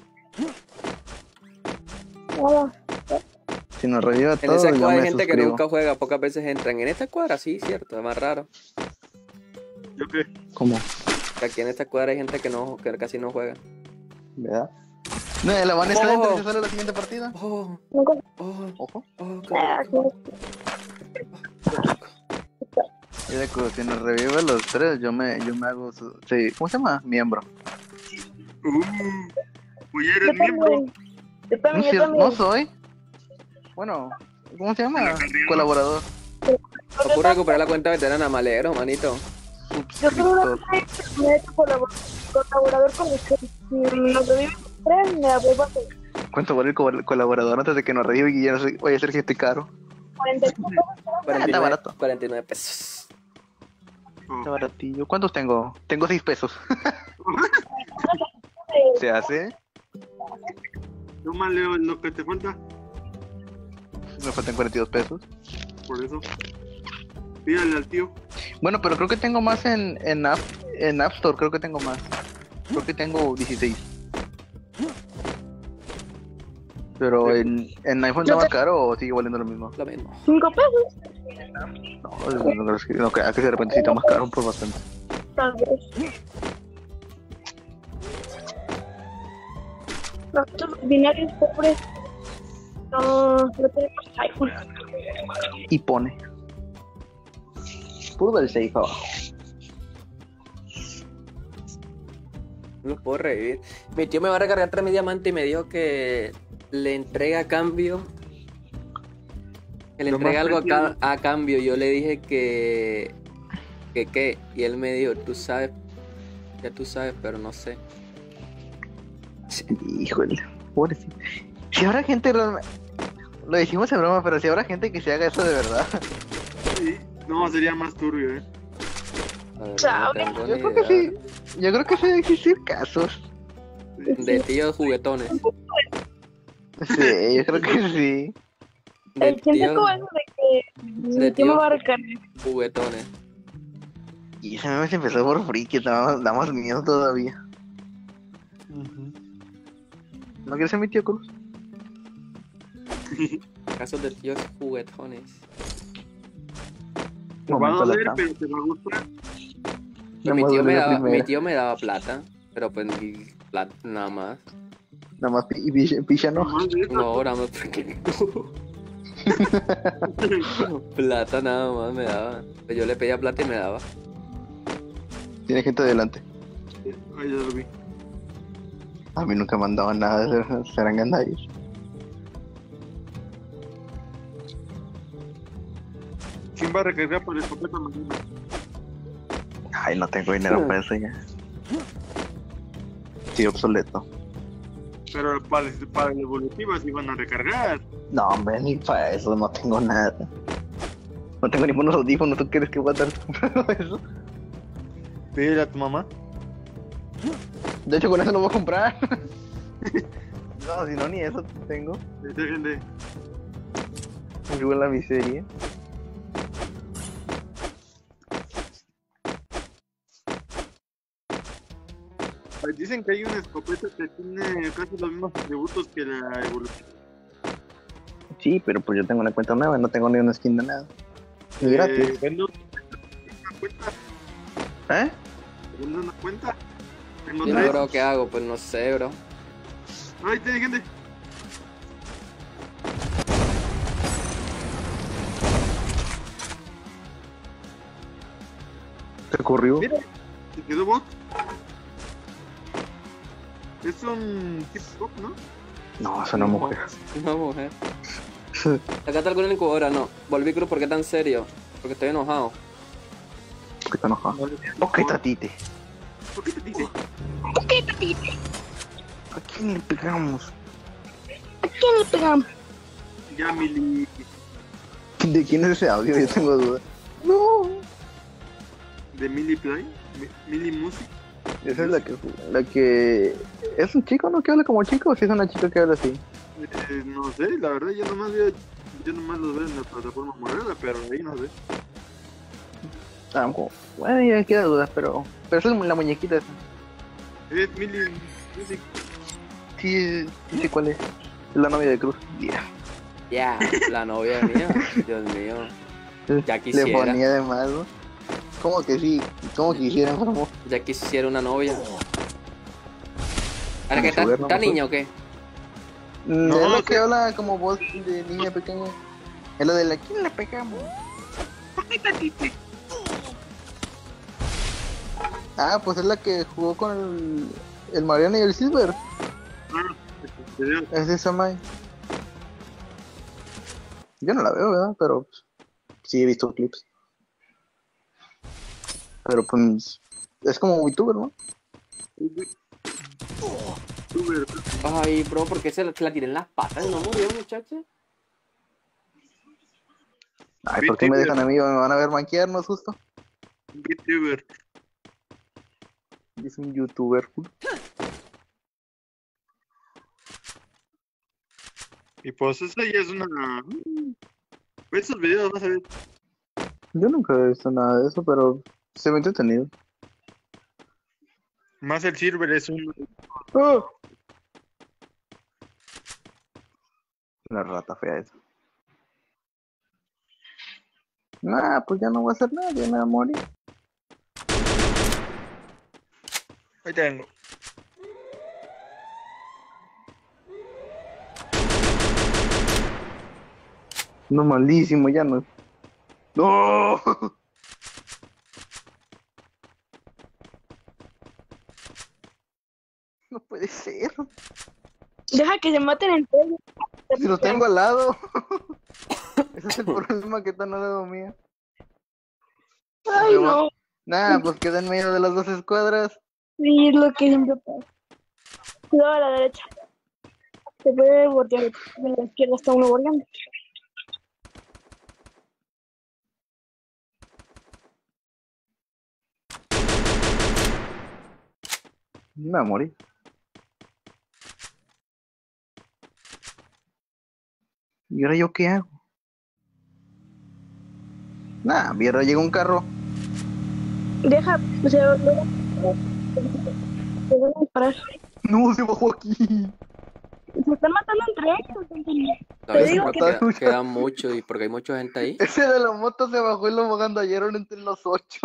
Nada. Si nos reviva En todo, esa yo escuadra hay me gente que suscribo. nunca juega, pocas veces entran. En esta escuadra sí, cierto, es más raro. ¿Yo qué? ¿Cómo? Que aquí en esta escuadra hay gente que no, que casi no juega. ¿Verdad? No, la van a estar Oh. se sale la siguiente partida. Oh, Nunca. oh, Ojo. oh, qué Ah, rico. Mira, que si nos revive los tres, yo me, yo me hago su... Sí, ¿cómo se llama? Miembro. Uh, pues ya Yo eres miembro. también. Yo No, también, es yo cierto, también. no soy. Bueno, ¿cómo se llama? Colaborador. No puedo recuperar la cuenta veterana, me alegro, manito. Yo creo Suscriptor. que me he hecho colabor- colaborador con ustedes. Si nos reviven tres, me vuelvo a hacer ¿Cuánto vale el co- colaborador antes de que nos revive y ya no sé? Oye, Sergio, este caro. cuarenta y cinco pesos. cuarenta y nueve, barato. cuarenta y nueve pesos. Está baratillo. ¿Cuántos tengo? Tengo seis pesos. ¿Se hace? Toma, Leo, lo que te falta. Me faltan cuarenta y dos pesos. Por eso. Pídale al tío. Bueno, pero creo que tengo más en, en, App, en App Store, creo que tengo más. Creo que tengo dieciséis. Pero en, en iPhone está más caro o sigue valiendo lo mismo. Lo mismo. cinco pesos, No, no creo que, no, que, que de repente sí está más caro por bastante. tal vez. Nosotros binarios pobres no, no tenemos iPhone. Y pone. Puro del safe abajo. No los puedo revivir. Mi tío me va a recargar tres mil diamantes y me dijo que le entrega a cambio. Que le Lo entrega más algo a, preciado. ca- a cambio. Yo le dije que. que qué. Y él me dijo, tú sabes. Ya tú sabes, pero no sé. Híjole, pobrecito. Si habrá gente realmente. Lo dijimos en broma, pero si habrá gente que se haga eso de verdad. Sí. No, sería más turbio, eh. La verdad, ¿Sabe? no tengo Yo ni creo que idea. sí. Yo creo que sí debe existir casos. De tíos juguetones. Sí, yo creo que sí. De El siento tíos como eso de que de mi tío me tío. va a recargar. juguetones. Y ese meme se empezó por friki, da más, da más miedo todavía. ¿No quieres ser mi tío Cruz? Casos de tíos juguetones. Te va a Momento doler, la pero te va a gustar. Pues mi, Nada tío más me la daba, mi primera. tío me daba plata. Pero pues ni plata nada más. Nada más pi- y picha, picha no. Más de eso. No, nada más porque plata nada más me daba. Pues yo le pedía plata y me daba. Tiene gente adelante. Ay, ya lo vi. A mí nunca me han dado nada de serán gandallos. ¿Quién va a recargar por el escopeta mañana? Ay, no tengo dinero para eso ya. Sí, obsoleto. Pero para, para la evolutiva sí van a recargar. No, hombre, ni para eso no tengo nada. No tengo ni buenos audífonos, ¿tú quieres que voy a estar comprando eso? Pídele a tu mamá. De hecho, con eso lo voy a comprar. No, si no, ni eso tengo. Dejen de. Vivo en la miseria. Pues dicen que hay una escopeta que tiene casi los mismos atributos que la evolución. Sí, pero pues yo tengo una cuenta nueva, no tengo ni una skin de nada. Ni gratis. Eh, ¿Vendo una cuenta? ¿Eh? ¿Vendo una cuenta? Tengo Yo, tres. bro, ¿qué hago? Pues no sé, bro. Ay, tiene gente. ¿Qué ocurrió? Mira, se quedó bot. Es un hip hop, ¿no? No, es una mujer. Una mujer. Acá está algo en la incubadora, no. Volví cruz, ¿por qué tan serio? Porque estoy enojado. ¿Por qué está enojado? Ok, tatite. ¿Por qué te dije? Ok, Tatite. ¿A quién le pegamos? ¿A quién le pegamos? Ya, Mili. ¿De quién es ese audio? Yo tengo dudas. No. ¿De Mili Play? Mi- ¿Mili Music? Esa es la que, la que... ¿Es un chico, no? ¿Que habla como chico o si es una chica que habla así? Eh, no sé, la verdad, yo nomás veo. Yo nomás los veo en la plataforma morada, pero ahí no sé. Ah, como... Bueno, ya queda dudas, pero... Pero esa es la muñequita esa. Es Mili Music. Sí, sí sé cuál es. Es la novia de Cruz. Yeah. Ya, la novia mía. Dios mío. Ya Le quisiera. ponía de más, ¿no? ¿Cómo que sí? ¿Cómo quisieran, por favor? Ya quisiera una novia. ¿Ahora qué Su está? verno, ¿Está mejor. niña o qué? Mm, No, es lo sí. que habla como voz de niña pequeña. Es lo de la... ¿Quién le pegamos? Ah, pues es la que jugó con el... El Mariano y el Silver. Ah, este video. Es de esa Mai. Yo no la veo, ¿verdad? Pero pues, sí he visto clips. Pero pues es como VTuber, ¿no? Uber. Ay, bro, ¿por qué se la, se la tiré en las patas? ¿No murió, muchacha? Ay, ¿por qué me dejan a mí? ¿Me van a ver manquearnos justo? VTuber. Es un youtuber. Y pues esa ya es una. Ve esos videos, vas a ver. Yo nunca he visto nada de eso, pero se ve entretenido. Más el Silver es un. ¡Ah! La rata fea esa. Nah, pues ya no voy a hacer nada, ya me voy a morir. Ahí tengo. No, malísimo, ya no. ¡No! No puede ser. Deja que se maten entre ellos. Si lo tengo al lado. Ese es el problema que está al lado mío. Ay, no. Nah, pues queda en medio de las dos escuadras. Sí, es lo que siempre pasa. Cuidado a la derecha. Se puede voltear. En la izquierda está uno volteando. Me voy a morir. ¿Y ahora yo qué hago? Nah, mierda, llega un carro. Deja, o sea, se van a disparar. No, se bajó aquí. Se están matando entre ellos. No, Te eso digo porque que- queda, queda mucho y porque hay mucha gente ahí. Ese de la moto se bajó y lo agandallaron entre los ocho.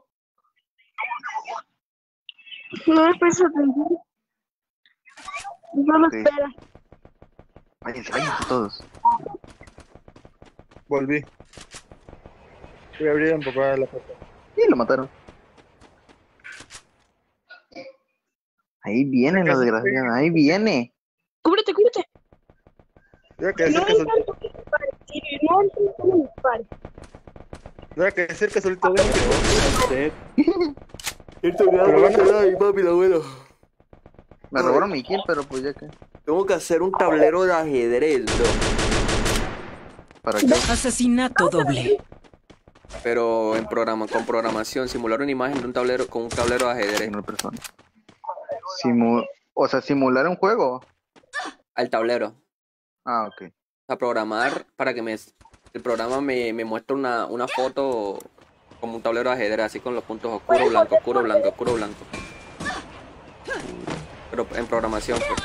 No le prestes atención. Solo Sí. espera. Váyanse, váyanse todos. Volví. Voy a abrir un poco la puerta. Y lo mataron. Ahí viene la desgraciada, ahí viene. Cúbrete, cúbrete. Deja que No acerque solito. intento que dispare. Sí, no intento que dispare. Deja que acerque solito. Deja que- Esto me da Pero mucha van a- edad, mi papi, abuelo. Me robaron mi kill, pero pues ya que. Tengo que hacer un tablero de ajedrez, bro. ¿Para qué? Asesinato doble. Pero en programa, con programación, simular una imagen de un tablero con un tablero de ajedrez. Una persona. Simu- o sea, simular un juego. Al tablero. Ah, ok. A programar para que me el programa me, me muestre una, una foto como un tablero de ajedrez, así con los puntos oscuro, blanco, oscuro, blanco, oscuro, blanco. Pero en programación, pues.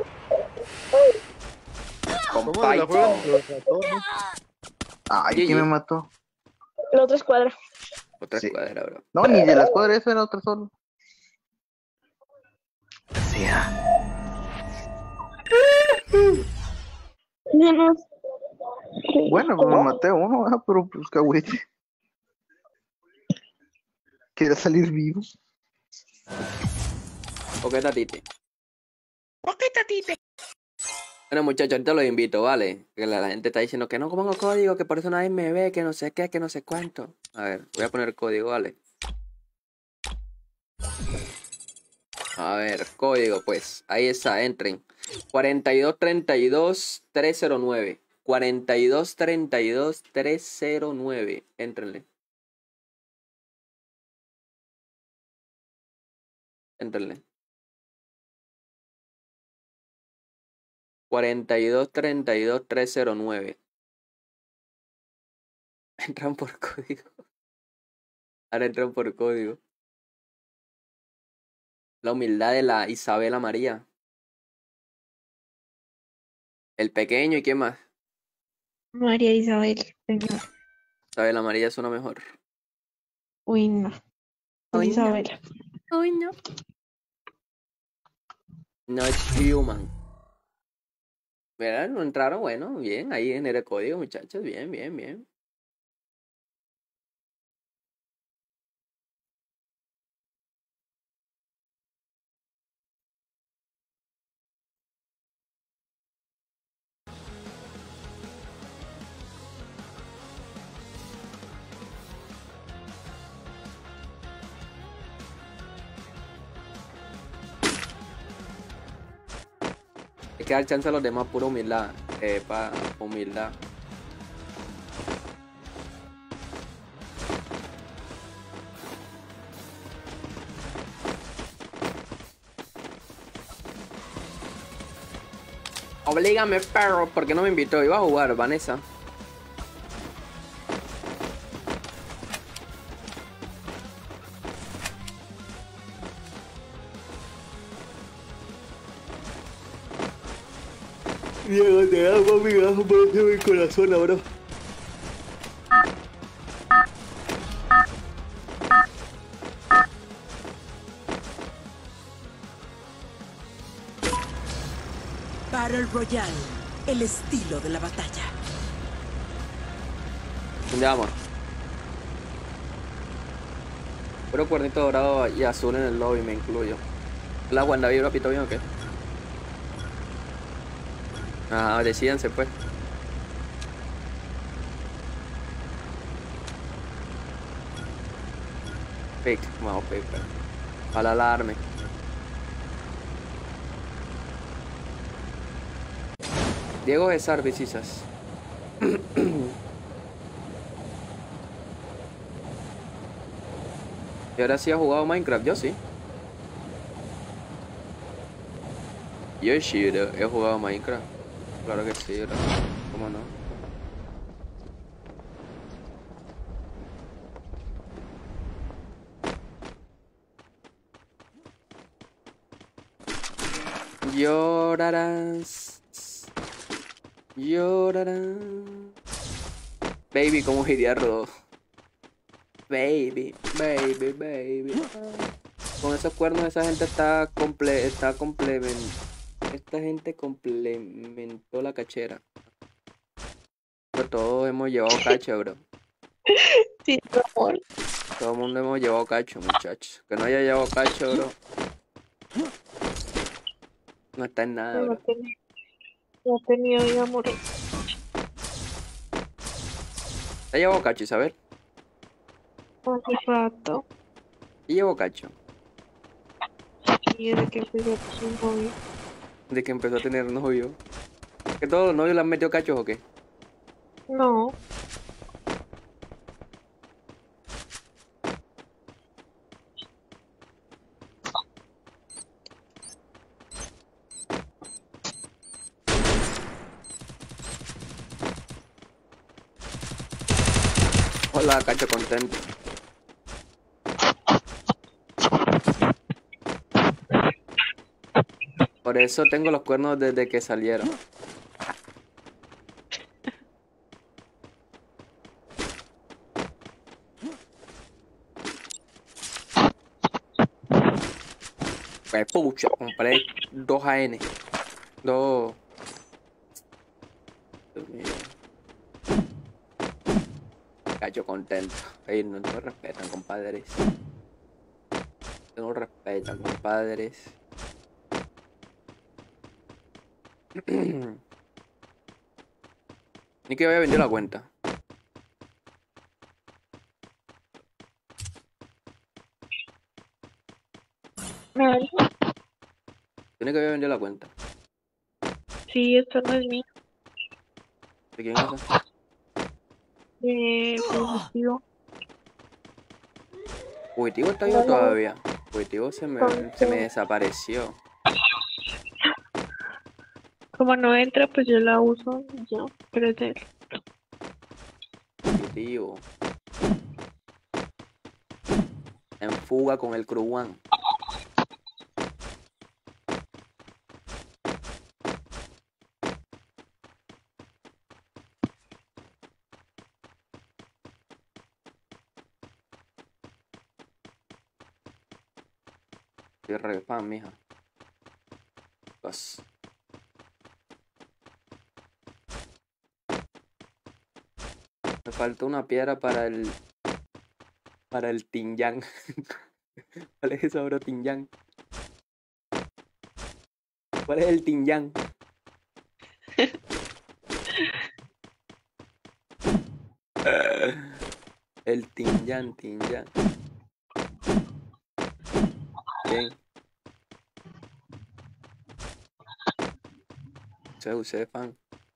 Con ¿Cómo se la Python. juegan los ratones? Ay, G G. ¿quién me mató? La otra escuadra. Otra Sí. escuadra, bro. No, ni de la escuadra, eso era otra solo. Sea. Ya no. Bueno, pues me maté a uno, ah, pero pues cagüete. Quería salir vivo. Ok, tatite. Bueno, muchachos, ahorita los invito, ¿vale? Que la, la gente está diciendo que no pongo código, que por eso nadie me ve, que no sé qué, que no sé cuánto. A ver, voy a poner código, ¿vale? A ver, código, pues. Ahí está, entren. cuarenta y dos treinta y dos trescientos nueve. cuarenta y dos treinta y dos trescientos nueve. Éntrenle. Éntrenle. cuarenta y dos treinta y dos trescientos nueve. Entran por código. Ahora entran por código. La humildad de la Isabela María. El pequeño y quién más. María Isabel, señor. Isabela María es una mejor. Uy, no. Uy, no. Isabela. Uy, no. Not human. Mira, no entraron, bueno, bien, ahí en el código, muchachos, bien, bien, bien. Hay que dar chance a los demás, pura humildad. Eh, pa, humildad. Oblígame, perro, porque no me invitó. Iba a jugar, Vanessa. Diego, te amo, amiga, por eso mi corazón, bro. Battle Royale, el estilo de la batalla. Llama. Puro cuernito dorado y azul en el lobby, me incluyo. ¿La Wanda vibra pito bien o qué? Ajá, decídanse pues. Pick, vamos pick, pero. Para alarme. Diego César Visisas. ¿Y ahora sí ha jugado Minecraft? Yo sí. Yo sí, he jugado Minecraft. Claro que sí, bro. ¿Cómo no? Llorarás. Llorarás. Baby, ¿cómo iría Rodo? Baby, baby, baby. Con esos cuernos esa gente está comple está complement esta gente complementó la cachera. Pero todos hemos llevado cacho, bro. Sí, mi amor. Todo el mundo hemos llevado cacho, muchachos. Que no haya llevado cacho, bro. No está en nada, No bro. tenía, no tenía, mi amor. ¿Te llevado cacho, Isabel? Hace rato. ¿Y llevó cacho? Y desde que empecé a su novio. De que empezó a tener novio. ¿Que todos los novios le han metido cachos o qué? No. Hola, cacho contento. Por eso tengo los cuernos desde que salieron. Pues pucha, compré dos A N. Dos. Dios mío. Cacho contento. Ey, no nos respetan, compadres. No nos respetan, compadres. Ni que había vendido la cuenta. Tiene que había vendido la cuenta. Sí, esto no es mío. ¿De quién es esa? De Fugitivo. Fugitivo está vivo todavía. Fugitivo se me, se me desapareció. Como no entra, pues yo la uso y ya. Pero es de él. Fugitivo. En fuga con el Cruwan. Cierre de pan, mija. Pues. Me falta una piedra para el. Para el Tingyang. ¿Cuál es eso, bro? Tingyang. ¿Cuál es el Tingyang? El Tingyang, Tingyang. Bien. Se usé fan.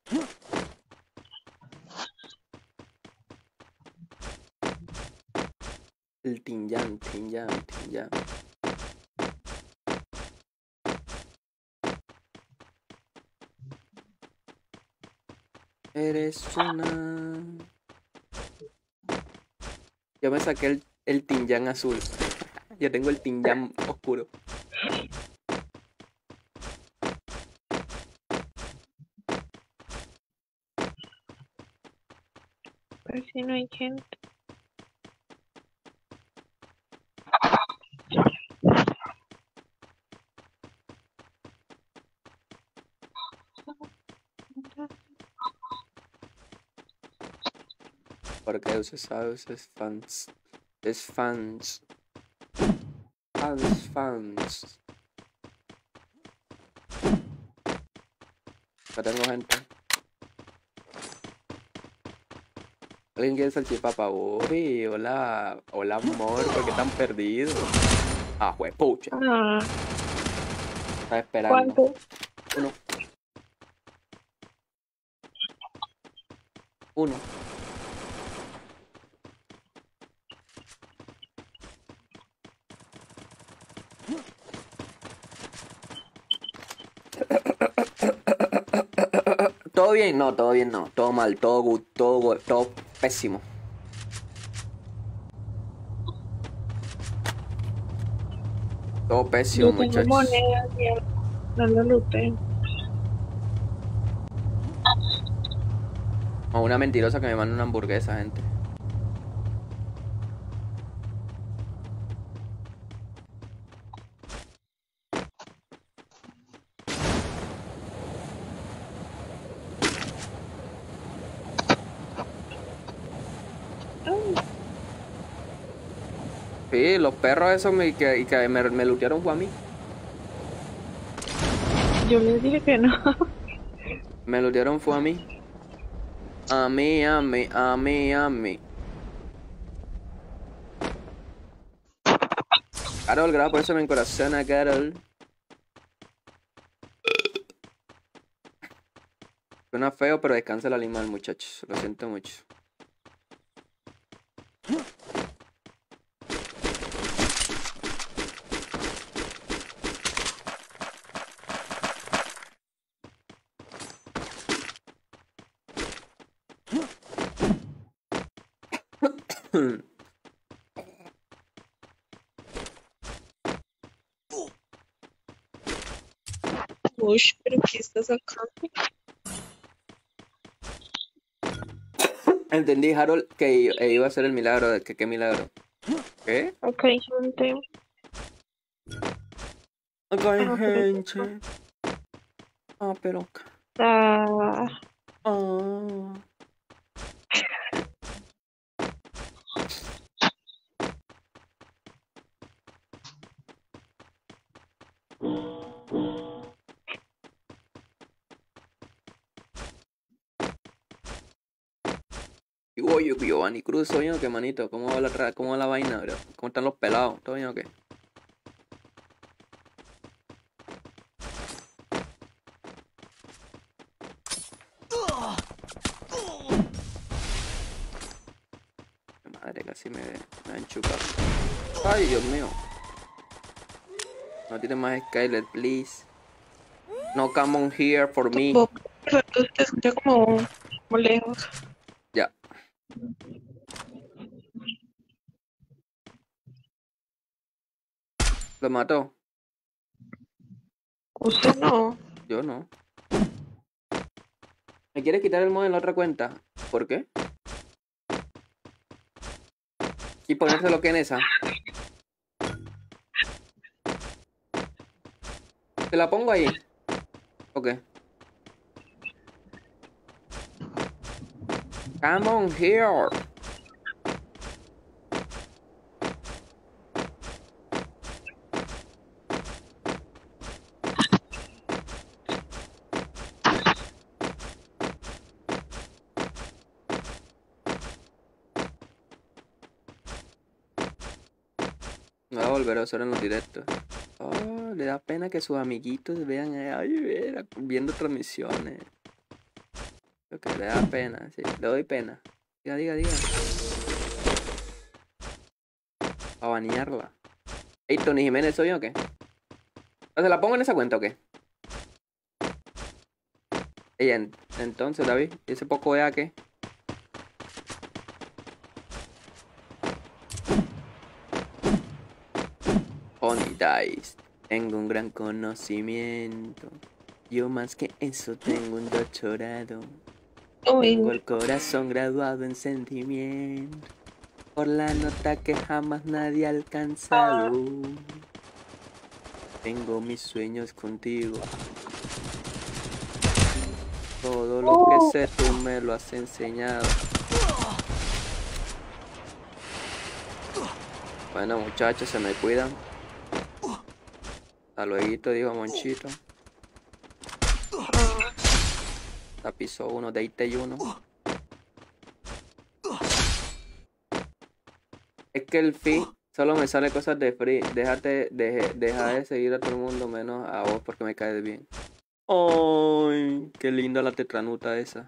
El Tingyang, Tingyang, Tingyang. Eres una. Yo me saqué el, el Tingyang azul. Yo tengo el Tingyang oscuro. Pero si no hay gente. Porque usas es fans. Es fans. Fans, fans. Acá tengo gente. ¿Alguien quiere salchipapa? Uy, hola. Hola, amor. ¿Por qué están perdidos? Ah, juepucha. Ah, Estaba esperando. ¿cuánto? Uno. Uno. ¿Todo bien? No, todo bien, no. Todo mal, todo good, todo, good, todo pésimo. Todo pésimo, Yo tengo muchachos. monedas y no lo looté. O una mentirosa que me manda una hamburguesa, gente. Sí, los perros esos me, que, y que me, me lootearon fue a mí. Yo les dije que no. Me lootearon fue a mí. A mí, a mí, a mí, a mí. Carol, gracias por eso me encorazona, Carol. Suena feo, pero descansa el animal, muchachos. Lo siento mucho. Ush, pero ¿qué estás sacando? Entendí, Harold, que i- eh, iba a ser el milagro. de que ¿Qué milagro? ¿Qué? Acá hay gente. Acá hay Ah, pero... gente. Ah, pero... Ah, Ah. Y oye, Giovanni Cruz, oye, ¿qué manito? ¿Cómo va la, tra- cómo va la vaina, bro? ¿Cómo están los pelados? ¿Todo bien o qué? Madre, casi me, me han chupado. Ay, Dios mío. No tiene más Skyler, please. No come on here for me. vos, pero tú te escuchas como, como lejos. Ya. ¿Lo mató? Usted no. Yo no. ¿Me quiere quitar el mod en la otra cuenta? ¿Por qué? Y ponérselo que en esa. ¿Te la pongo ahí? Ok. Come on here. Me va a volver a usar en los directos. Oh, le da pena que sus amiguitos vean eh, ay, ver, viendo transmisiones. Lo que le da pena, sí. Le doy pena. Diga, diga, diga. A banearla. Ey, Tony Jiménez, ¿soy yo o qué? ¿O se la pongo en esa cuenta o qué? Ella, en- entonces, David, ¿y ese poco vea qué? Pony Dice. Tengo un gran conocimiento. Yo más que eso tengo un doctorado. Tengo Uy, el corazón graduado en sentimiento. Por la nota que jamás nadie ha alcanzado. Tengo mis sueños contigo. Todo lo que sé tú me lo has enseñado. Bueno, muchachos, se me cuidan. Hasta luego, dijo Monchito. La pisó uno, de Ite y uno. Es que el feed solo me sale cosas de free. Déjate, deje, deja de seguir a todo el mundo menos a vos porque me caes bien. Ay, qué linda la tetranuta esa.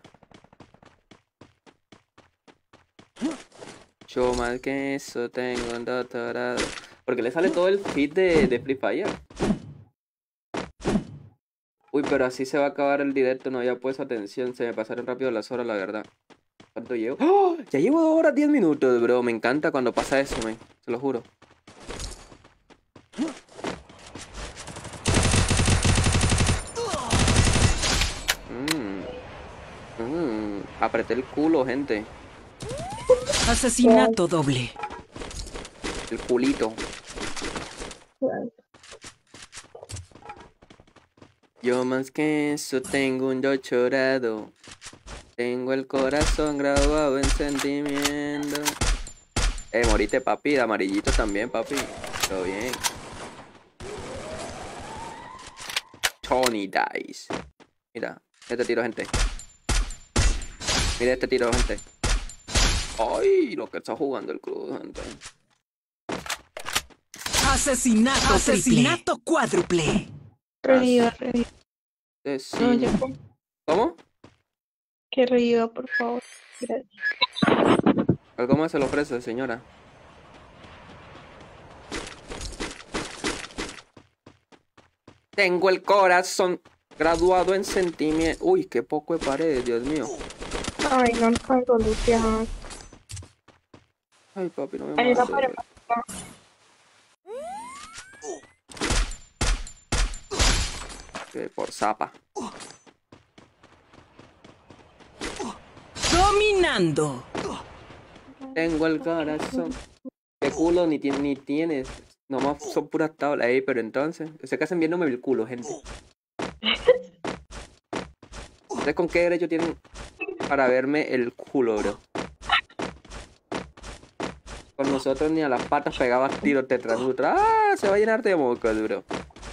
Yo más que eso tengo un doctorado. Porque le sale todo el feed de, de Free Fire. Uy, pero así se va a acabar el directo, no había puesto atención, se me pasaron rápido las horas, la verdad. ¿Cuánto llevo? ¡Oh! Ya llevo dos horas, diez minutos, bro. Me encanta cuando pasa eso, man. Se lo juro. Mmm. Mmm. Apreté el culo, gente. Asesinato doble. El culito. Yo más que eso tengo un doctorado. Tengo el corazón graduado en sentimiento. Eh, morite, papi. De amarillito también, papi. Todo bien. Tony Dice. Mira, este tiro, gente. Mira este tiro, gente. Ay, lo que está jugando el club, gente. Asesinato, Asesinato cuádruple. reviva, reviva. Eh, sí. No, ya con- ¿Cómo? que reviva, por favor. Gracias. ¿Algo más se lo ofrece, señora? Tengo el corazón graduado en sentimiento. Uy, qué poco de paredes, Dios mío. Ay, no alcanzo, Luciano. Ay, papi, no me Hay una mates. pared. Eh, por zapa. Dominando. Tengo el corazón. ¿Qué culo ni, ti- ni tienes? Nomás son puras tablas ahí, pero entonces. Se casan viéndome el culo, gente. ¿Ustedes con qué derecho tienen para verme el culo, bro? Con nosotros ni a las patas pegabas tiros tetranutra. ¡Ah! Se va a llenar de mocos, bro.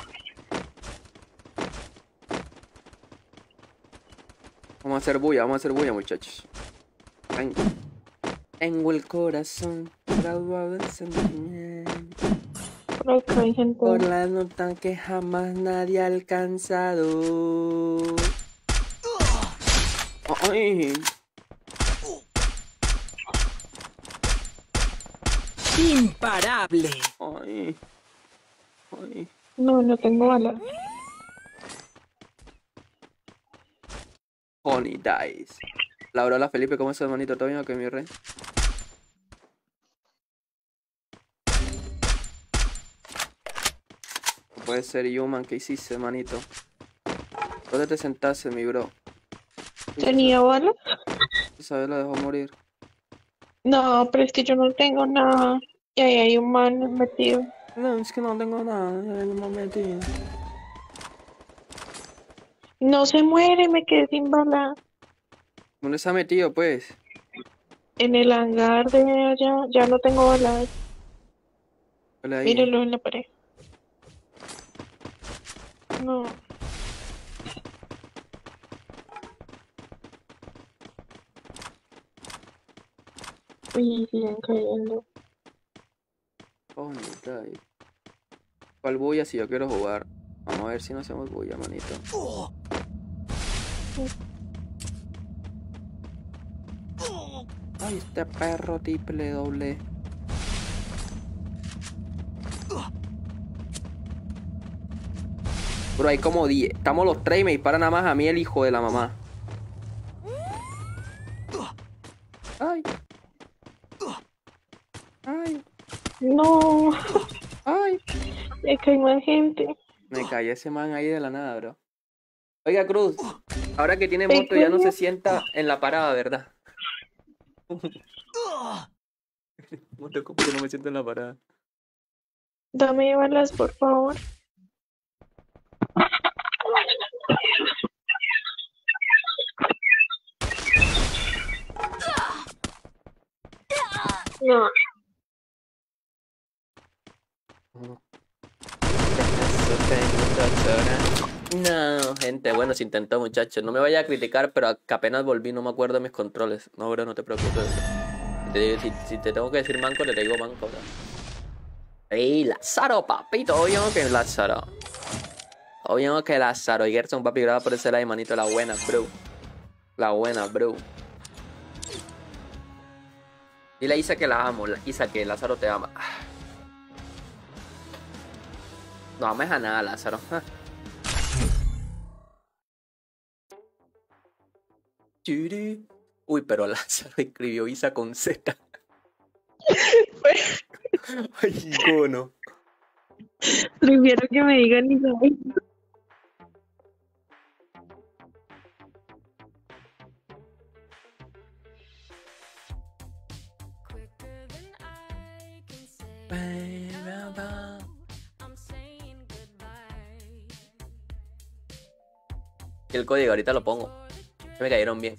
Vamos a hacer bulla, vamos a hacer bulla, muchachos. Tengo, tengo el corazón graduado en sentimiento. Por acá hay gente. Por la nota que jamás nadie ha alcanzado. Ay. Imparable. Ay. Ay. No, no tengo balas. Honey Dice. Laura, hola Felipe, ¿cómo estás, hermanito? ¿Todo bien o qué, mi rey? No puede ser Human, ¿qué hiciste, hermanito? ¿Dónde te sentaste, mi bro? ¿Tenía balas? Isabel la dejó morir. No, pero es que yo no tengo nada. Y ahí hay un man metido. No, es que no tengo nada, ya no me metí. No se muere, me quedé sin balas. ¿Dónde se ha metido, pues? En el hangar de allá, ya no tengo balas. Hola ahí. Míralo en la pared. No. Uy, siguen cayendo. Oh, no, ¿cuál bulla si yo quiero jugar? Vamos a ver si no hacemos bulla, manito. Ay, este perro triple doble. Bro, hay como diez. Estamos los tres y me disparan nada más a mí el hijo de la mamá. Ay. Ay. No. Ay. Es que hay más gente. Me cayó ese man ahí de la nada, bro. Oiga, Cruz, ahora que tiene moto ya no se sienta en la parada, ¿verdad? Moto, ¿cómo que no me siento en la parada? Dame balas, por favor. No. No, gente, bueno, se intentó, muchachos. No me vaya a criticar, pero que apenas volví no me acuerdo de mis controles. No, bro, no te preocupes. Te- si, si te tengo que decir manco, te digo manco, bro. ¡Ey, Lázaro, papito! Oye, que Lázaro. Oye, que Lázaro. Y Gerson, papi, graba por ese lado, manito. La buena, bro. La buena, bro. Dile a Isa que la amo. Isa, que Lázaro te ama. No ames a nada, Lázaro. Uy, pero Lázaro escribió Isa con Z. Ay, cono. Prefiero que me digan Isabel. Y el código ahorita lo pongo. Se me cayeron bien.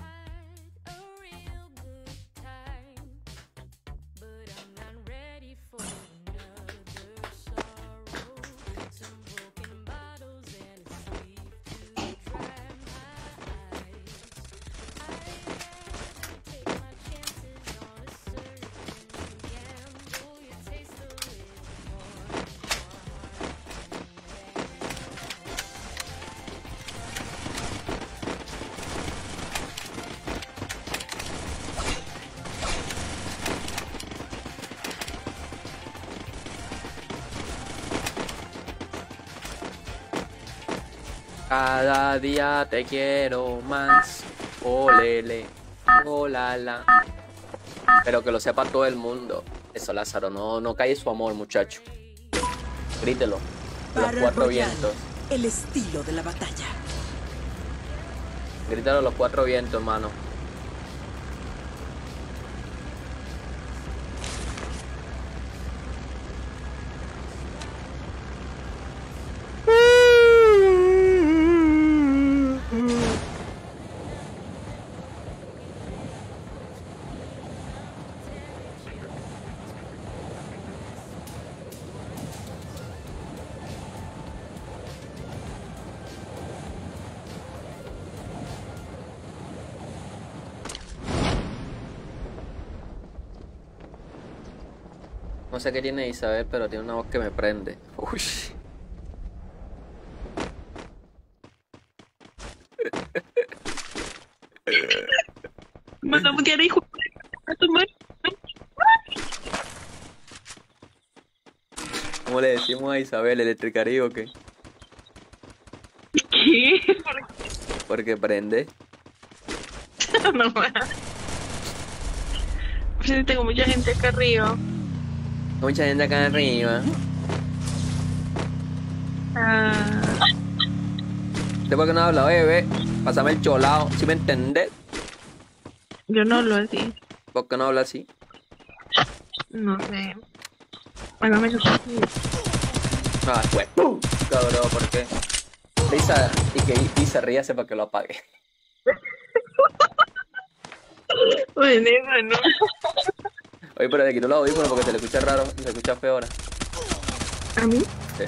Cada día te quiero más. Olele, olala. Pero que lo sepa todo el mundo. Eso, Lázaro, no, no cae su amor, muchacho. Grítelo. A los Battle cuatro Royale. vientos. el estilo de la batalla. Grítalo a los cuatro vientos, hermano. No sé qué tiene Isabel, pero tiene una voz que me prende. Uy. Manda mutear, hijo. A tu madre. ¿Cómo le decimos a Isabel, Electricaribe o qué? ¿Qué? Porque prende. No más. Sí, tengo mucha gente acá arriba. Mucha gente acá arriba. Ah. Después que no habla, oye, ve, pásame el cholao, ¿sí me entendés? Yo no hablo así. ¿Por qué no habla así? No sé. Hágame eso. Ah, pues, ¡pum! Cabrón, ¿por qué? Lisa, y que Lisa ríase para que lo apague. Oye, negro, no. Oye, pero le quito los audífonos porque se le escucha raro, se escucha feo ahora. ¿A mí? Sí.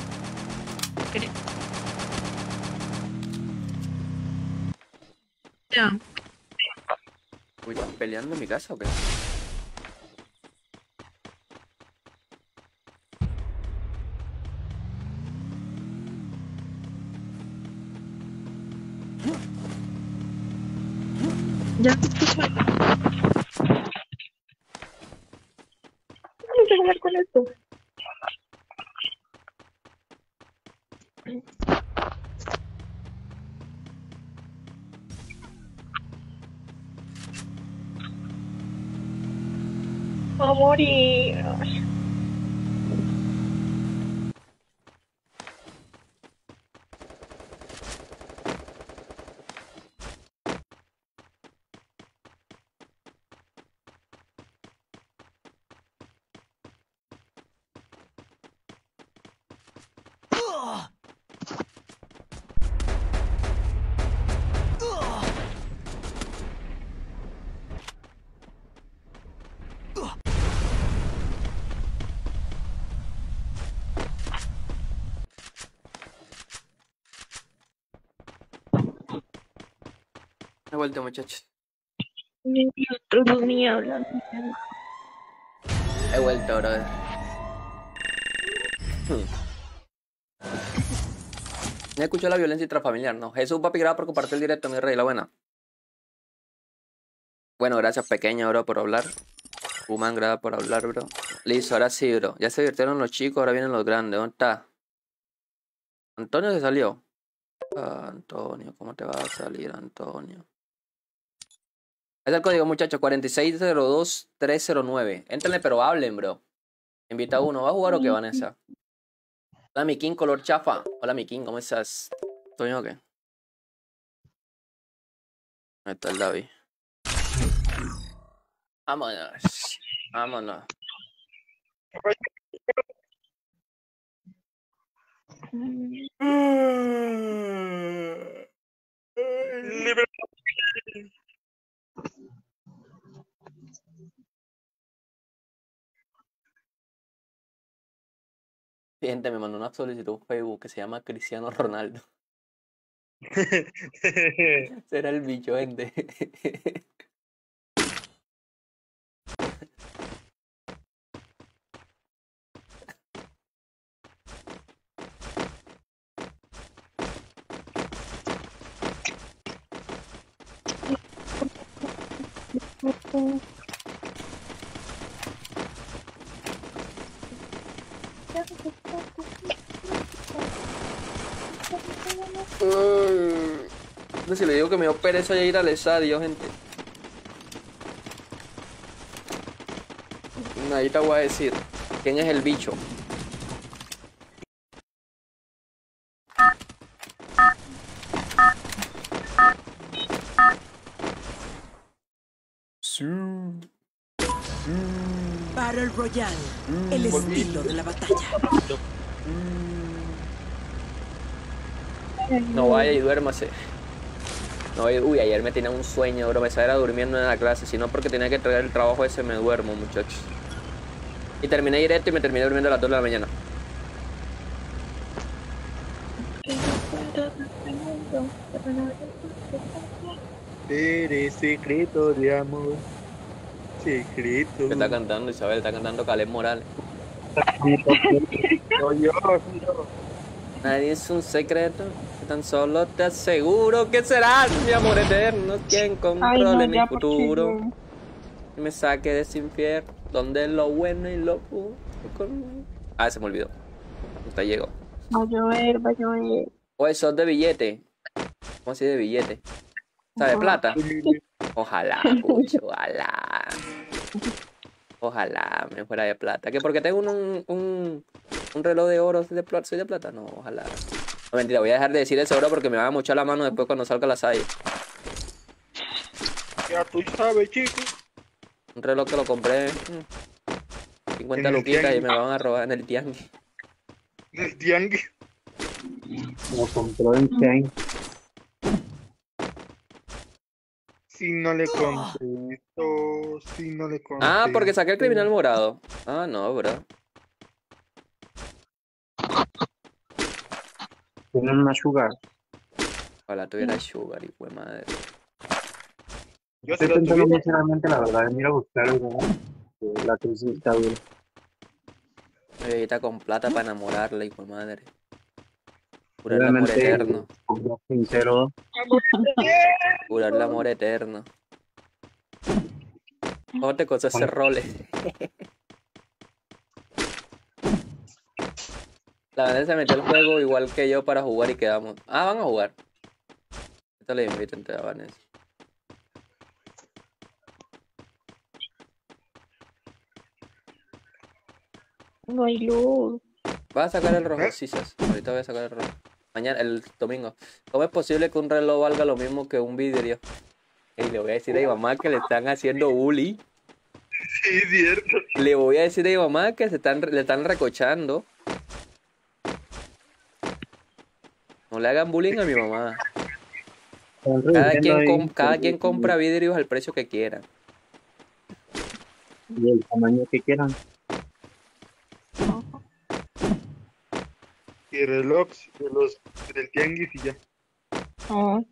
Ya. Uy, ¿están peleando en mi casa o qué? Ya te escucho. No sé jugar con esto. Va a morir. He vuelto, muchachos. Otros ni hablan. He vuelto, brother. No escuchó la violencia intrafamiliar, no. Jesús, papi, gracias por compartir el directo, mi rey, la buena. Bueno, gracias, pequeña, bro, por hablar. Human, gracias por hablar, bro. Listo, ahora sí, bro. Ya se divirtieron los chicos, ahora vienen los grandes. ¿Dónde está? Antonio se salió. Ah, Antonio, ¿cómo te va a salir, Antonio? Es el código, muchachos, cuatro seis cero dos tres cero nueve. Éntrenle, pero hablen, bro. Invita a uno. ¿Va a jugar o qué, Vanessa? Hola, mi King, color chafa. Hola, mi King, ¿cómo estás? ¿Todo bien o qué? Ahí está el David. Vámonos. Vámonos. Gente, me mandó una solicitud en Facebook que se llama Cristiano Ronaldo. Será el bicho, gente. No, si le digo que me dio pereza ya ir al estadio, gente. Ahí te voy a decir quién es el bicho. Sí. Battle Royale, el estilo de la batalla. No vaya y duérmase. No, uy, ayer me tenía un sueño, bro. Me estaba durmiendo en la clase. Si no, porque tenía que entregar el trabajo ese, me duermo, muchachos. Y terminé directo y me terminé durmiendo a las dos de la mañana. Eres secreto de amor. Secreto. ¿Qué está cantando Isabel? Está cantando Caleb Morales. Soy yo, soy yo. Nadie es un secreto. Tan solo te aseguro que serás mi amor eterno quien controle Ay, no, mi ya, futuro. porque Y me saque de ese infierno donde lo bueno y lo puro. Con... Ah, se me olvidó. Hasta llegó. va a llover, va a llover. O eso es de billete. ¿Cómo así de billete? O sea, de plata. Ojalá, pucho, ojalá. Ojalá me fuera de plata. ¿Qué? Porque tengo un, un, un reloj de oro de plata. ¿Soy de plata? No, ojalá. No, mentira, voy a dejar de decir eso, bro, porque me va a mochar la mano después cuando salga la saya. Ya tú sabes, chico. Un reloj que lo compré. mm, cincuenta En el luquitas y tianguis. me van a robar en el tianguis. Del tianguis. Lo compró en Chain. Si no le contesto, si no le contesto. Ah, porque saqué el criminal morado. Ah, no, bro. Tienen una sugar. Ojalá tuviera sugar, hijo de madre. Yo Estoy se lo pensando tuviera. muy seriamente, la verdad, de ir a buscar algo. ¿No? La crisis está dura. Bebita con plata para enamorarla, hijo de madre. Jurar el amor Obviamente, eterno. como sincero, Jurar el amor eterno. ¿Cómo te costó ese role? La verdad se metió el juego igual que yo para jugar y quedamos. Ah, van a jugar. Esto le invito entre a Vanessa. No hay luz. ¿Vas a sacar el rojo? Sí, Sas. Ahorita voy a sacar el rojo. Mañana, el domingo. ¿Cómo es posible que un reloj valga lo mismo que un vidrio? Y le voy a decir a mi mamá que le están haciendo bullying. Sí, es cierto. Le voy a decir a mi mamá que se están, le están recochando. No le hagan bullying a mi mamá. están Cada reduciendo quien, ahí com- cada el- quien compra vidrios al precio que quiera. y el tamaño que quieran. Y relojes de los del tianguis y ya. Ah.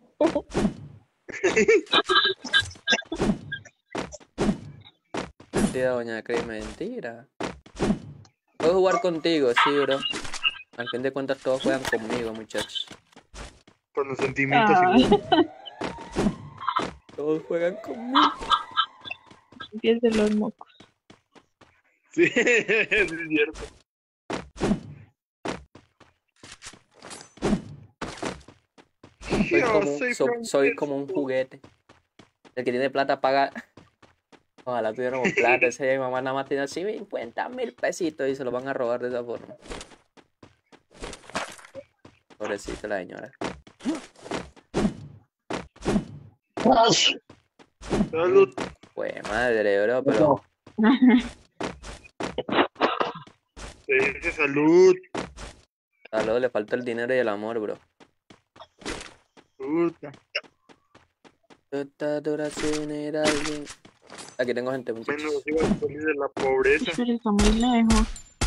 Mentira, doña Cris, mentira. Puedo jugar contigo, sí, bro. Al fin de cuentas todos juegan conmigo, muchachos. Con los sentimientos Ah. igual. Todos juegan conmigo. Pies de los mocos. Sí, es cierto. Soy Yo como, soy so- soy Francesco. como un juguete. El que tiene plata paga. Ojalá tuviéramos plata. Ese día mi mamá nada más tiene así cincuenta mil pesitos y se lo van a robar de esa forma. Pobrecita la señora. Salud. Pues madre, bro, pero. Se dice salud. A luego le falta el dinero y el amor, bro. Puta. Tuta dura sin ir a alguien. Aquí tengo gente, Menos muchachos. iba a salir de la pobreza. Pero está muy lejos.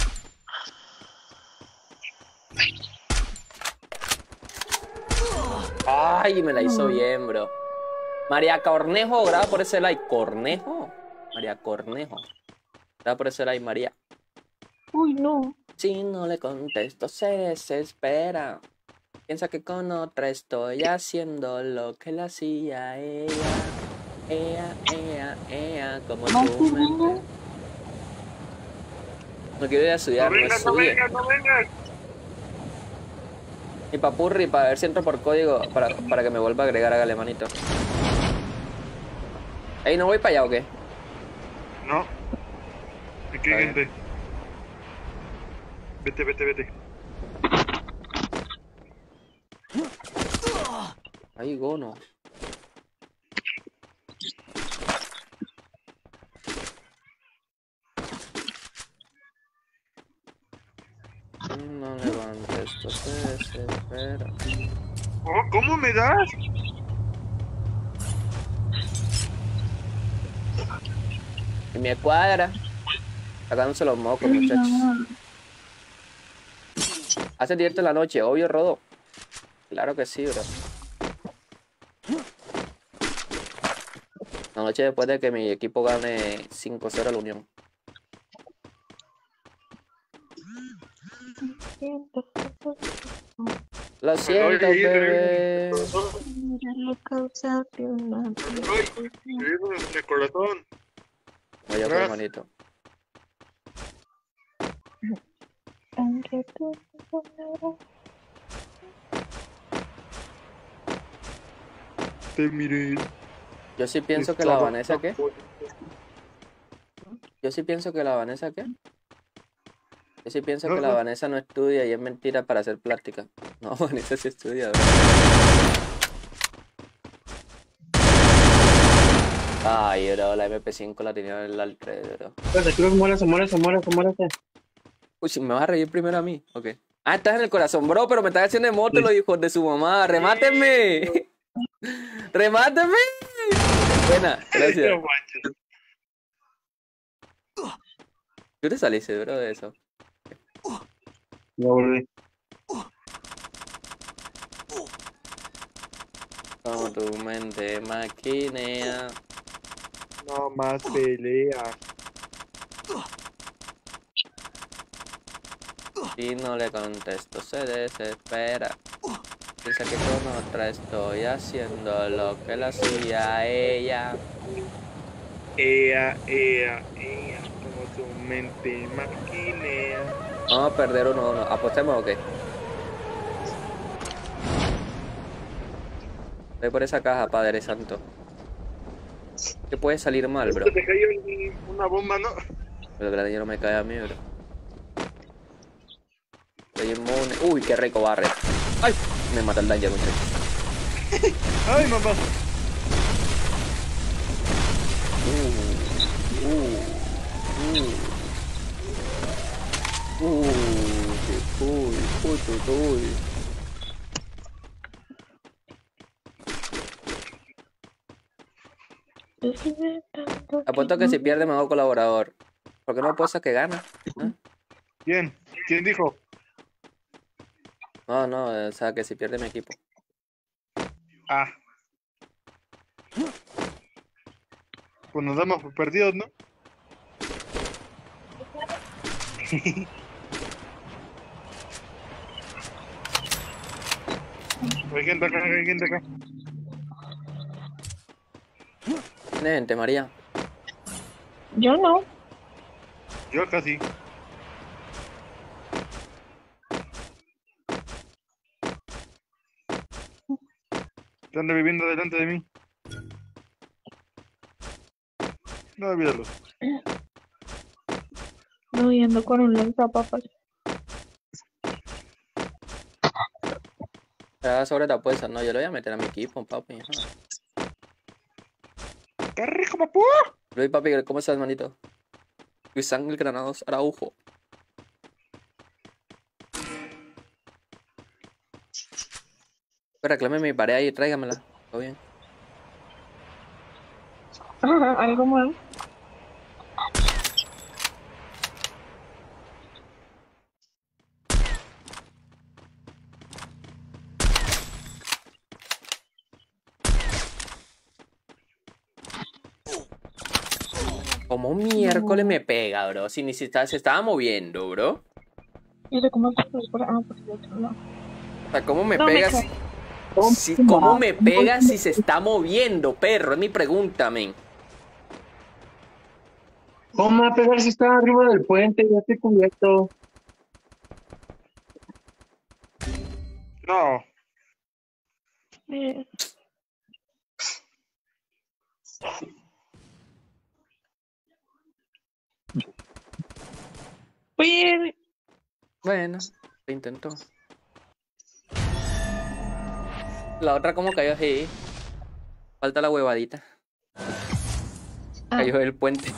Ay, me la hizo bien, bro. María Cornejo, graba por ese like. ¿Cornejo? María Cornejo. Graba por ese like, María. Uy, no. Si no le contesto, se desespera. Piensa que con otra estoy haciendo lo que le hacía ella. Ella, ella, ella, como No, tú me... no. No quiero ir a No estudiar, no vengas, no estudie. vengas, no vengas. Mi papurri, para ver si entro por código, para, para que me vuelva a agregar a Alemanito. Ey, ¿no voy para allá o qué? No. Aquí Está hay bien. gente. Vete, vete, vete. Ay, gono. No levantes, esto se desespera. Oh, ¿cómo me das? Y me cuadra. Sacándose los mocos, muchachos. Hace directo en la noche, obvio, Rodo. Claro que sí, bro. La noche después de que mi equipo gane cinco cero a la Unión. Lo siento, Oye, bebé. el corazón. Oye, con hermanito. Te miré. Yo sí pienso que la Vanessa, ¿qué? Yo sí pienso que la Vanessa, ¿qué? Yo sí pienso No, que la no. Vanessa no estudia y es mentira para hacer plástica. No, Vanessa sí estudia, bro. Ay, bro, la M P cinco la tenía en el al tres, bro. Muérase, muérase, muérase, muérase. Uy, si me vas a reír primero a mí. Ok. Ah, estás en el corazón, bro, pero me estás haciendo emote los hijos de su mamá. ¡Remátenme! ¡Remátenme! Buena, gracias. ¿Tú te saliste, bro, de eso? Ya volví. Como tu mente maquinea. No más peleas. Si no le contesto, se desespera. Piensa que con otra estoy haciendo lo que la hacía ella. Ea, ea, ea. Como tu mente maquinea. Vamos a perder uno uno. ¿Apostemos o qué? Voy por esa caja, Padre Santo. ¿Qué puede salir mal, bro? Te cayó una bomba, ¿no? Pero el granillo no me cae a mí, bro. Estoy inmune. Uy, qué rico barre. ¡Ay! Me mata el daño, muchachos. ¡Ay, mamá! Uh, uh, uh. Uh, qué uy, uy, uy, uy. Apuesto que si pierde me hago colaborador. ¿Por qué no apuestas que gana? ¿Eh? ¿Quién? ¿Quién dijo? No, no, o sea que si pierde mi equipo. Ah. Pues nos damos por perdidos, ¿no? Hay gente acá, hay gente acá. ¿Tiene gente, María? Yo no. Yo casi. Están reviviendo delante de mí. No, olvídalo. No, y ando con un lanzapapas. Ah, sobre la apuesta, no, yo lo voy a meter a mi equipo, papi. Ajá. ¡Qué rico, papu! Luis, papi, ¿cómo estás, manito? Luis Ángel Granados Araujo. Reclame mi pared ahí, tráigamela. Todo bien. Algo más. ¿Cómo miércoles me pega, bro? Si ni siquiera se estaba moviendo, bro. Y de cómo se por ah, por el otro lado. O sea, ¿cómo me No, me pegas? Si, ¿Cómo me pegas si se está moviendo, perro? Es mi pregunta, men. ¿Cómo va a pegar si está arriba del puente? Ya estoy cubierto. No. Eh. Oye, Bueno, lo intentó. La otra como cayó así. Falta la huevadita. Ah. Cayó del puente.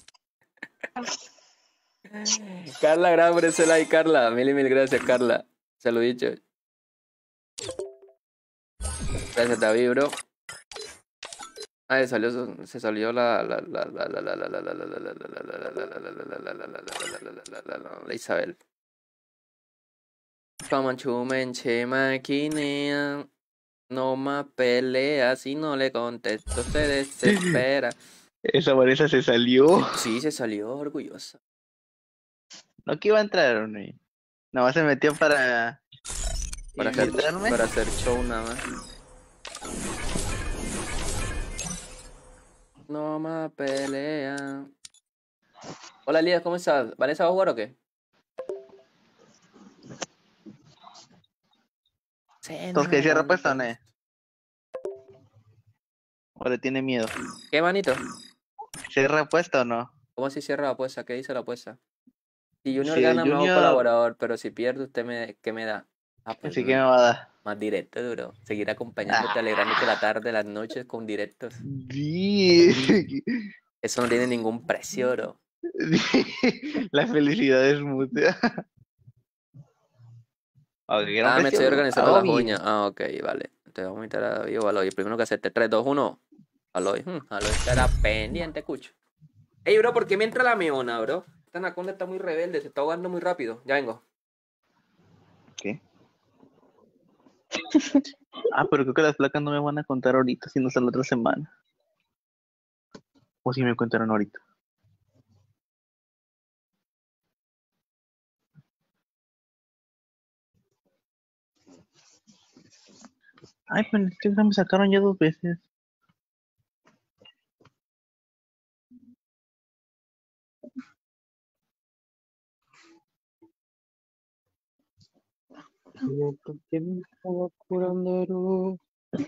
Carla, gracias por ese like, Carla. Mil y mil gracias, Carla. Se lo he dicho. Gracias, David, bro. Ah, se salió, se salió la la la la la la la la la la la la la Isabel. Pamanchumenche maquinea. No más pelea, si no le contesto se desespera. Esa Vanessa se salió. Sí, se salió orgullosa. No que iba a entrar, ¿no? Nada más se metió para... Para hacer, invitarme. para hacer show nada más. No más pelea. Hola, Lías, ¿cómo estás? ¿Vanessa va a jugar o qué? Entonces que cierra puesto, ¿no? ¿O le tiene miedo? ¿Qué, manito? ¿Cierra puesto o no? ¿Cómo si cierra la apuesta? ¿Qué dice la apuesta? Si Junior Si gana, me hago Junior- colaborador, pero si pierde, ¿usted me, qué me da? Ah, pues Así no. que me va a dar. Más directo, duro. Seguir acompañándote, alegrándote la tarde, las noches con directos. Sí. Eso no tiene ningún precio, bro. La felicidad es mutua. Okay, Ah, me estoy organizando las Obvio. uñas. Ah, ok, vale. Te vamos a invitar a David o a Aloy. Primero que hacerte tres, dos, uno. Aloy. Hmm, Aloy estará pendiente, cucho. Ey, bro, ¿por qué me entra la meona, bro? Esta anaconda está muy rebelde, se está ahogando muy rápido. Ya vengo. ¿Qué? Ah, pero creo que las placas no me van a contar ahorita, sino hasta la otra semana. O si me contaron ahorita. Ay, pero es que me sacaron ya dos veces. Porque me estaba curando.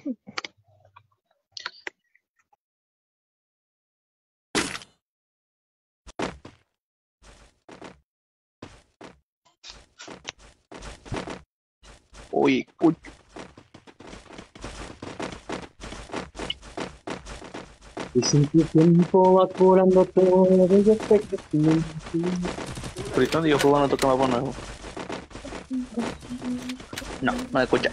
Oye, uy. Y sin tu tiempo va curando todo. Yo sé que sí. Ahorita donde yo juego no toca mapa nuevo. No, no me escucha.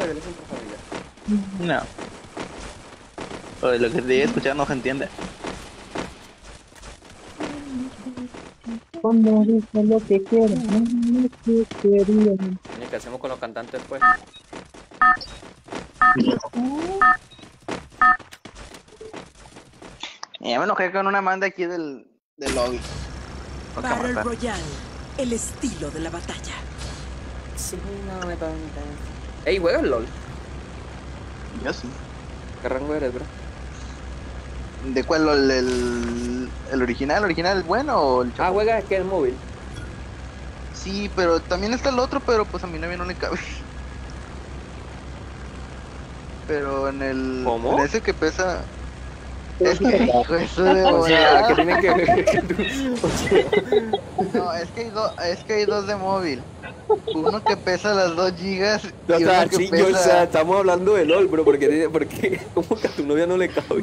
No. Oye, lo que te escuchar no se entiende. Cuando dice lo que quiera, no lo que quería. ¿Qué hacemos con los cantantes después? Ya me enojé con una manda aquí del, del lobby. Toca Battle matar. Royale, el estilo de la batalla. Sí, no me tonta. Ey, ¿juegas LOL? Yo sí. ¿Qué rango eres, bro? ¿De cuál? ¿El, el, el original? ¿El original es bueno o el Ah, chapo? ¿juegas que el móvil? Sí, pero también está el otro, pero pues a mi novia no le cabe. Pero en el... ¿Cómo? En ese que pesa... Es que, hijo, eso de O sea, volar. que tienen que ver que tú... No, es que, hay do- es que hay dos de móvil. Uno que pesa las dos gigas y O sea, uno que sí, pesa... yo, o sea, estamos hablando de LOL, bro, porque, tiene- porque como que a tu novia no le cabe.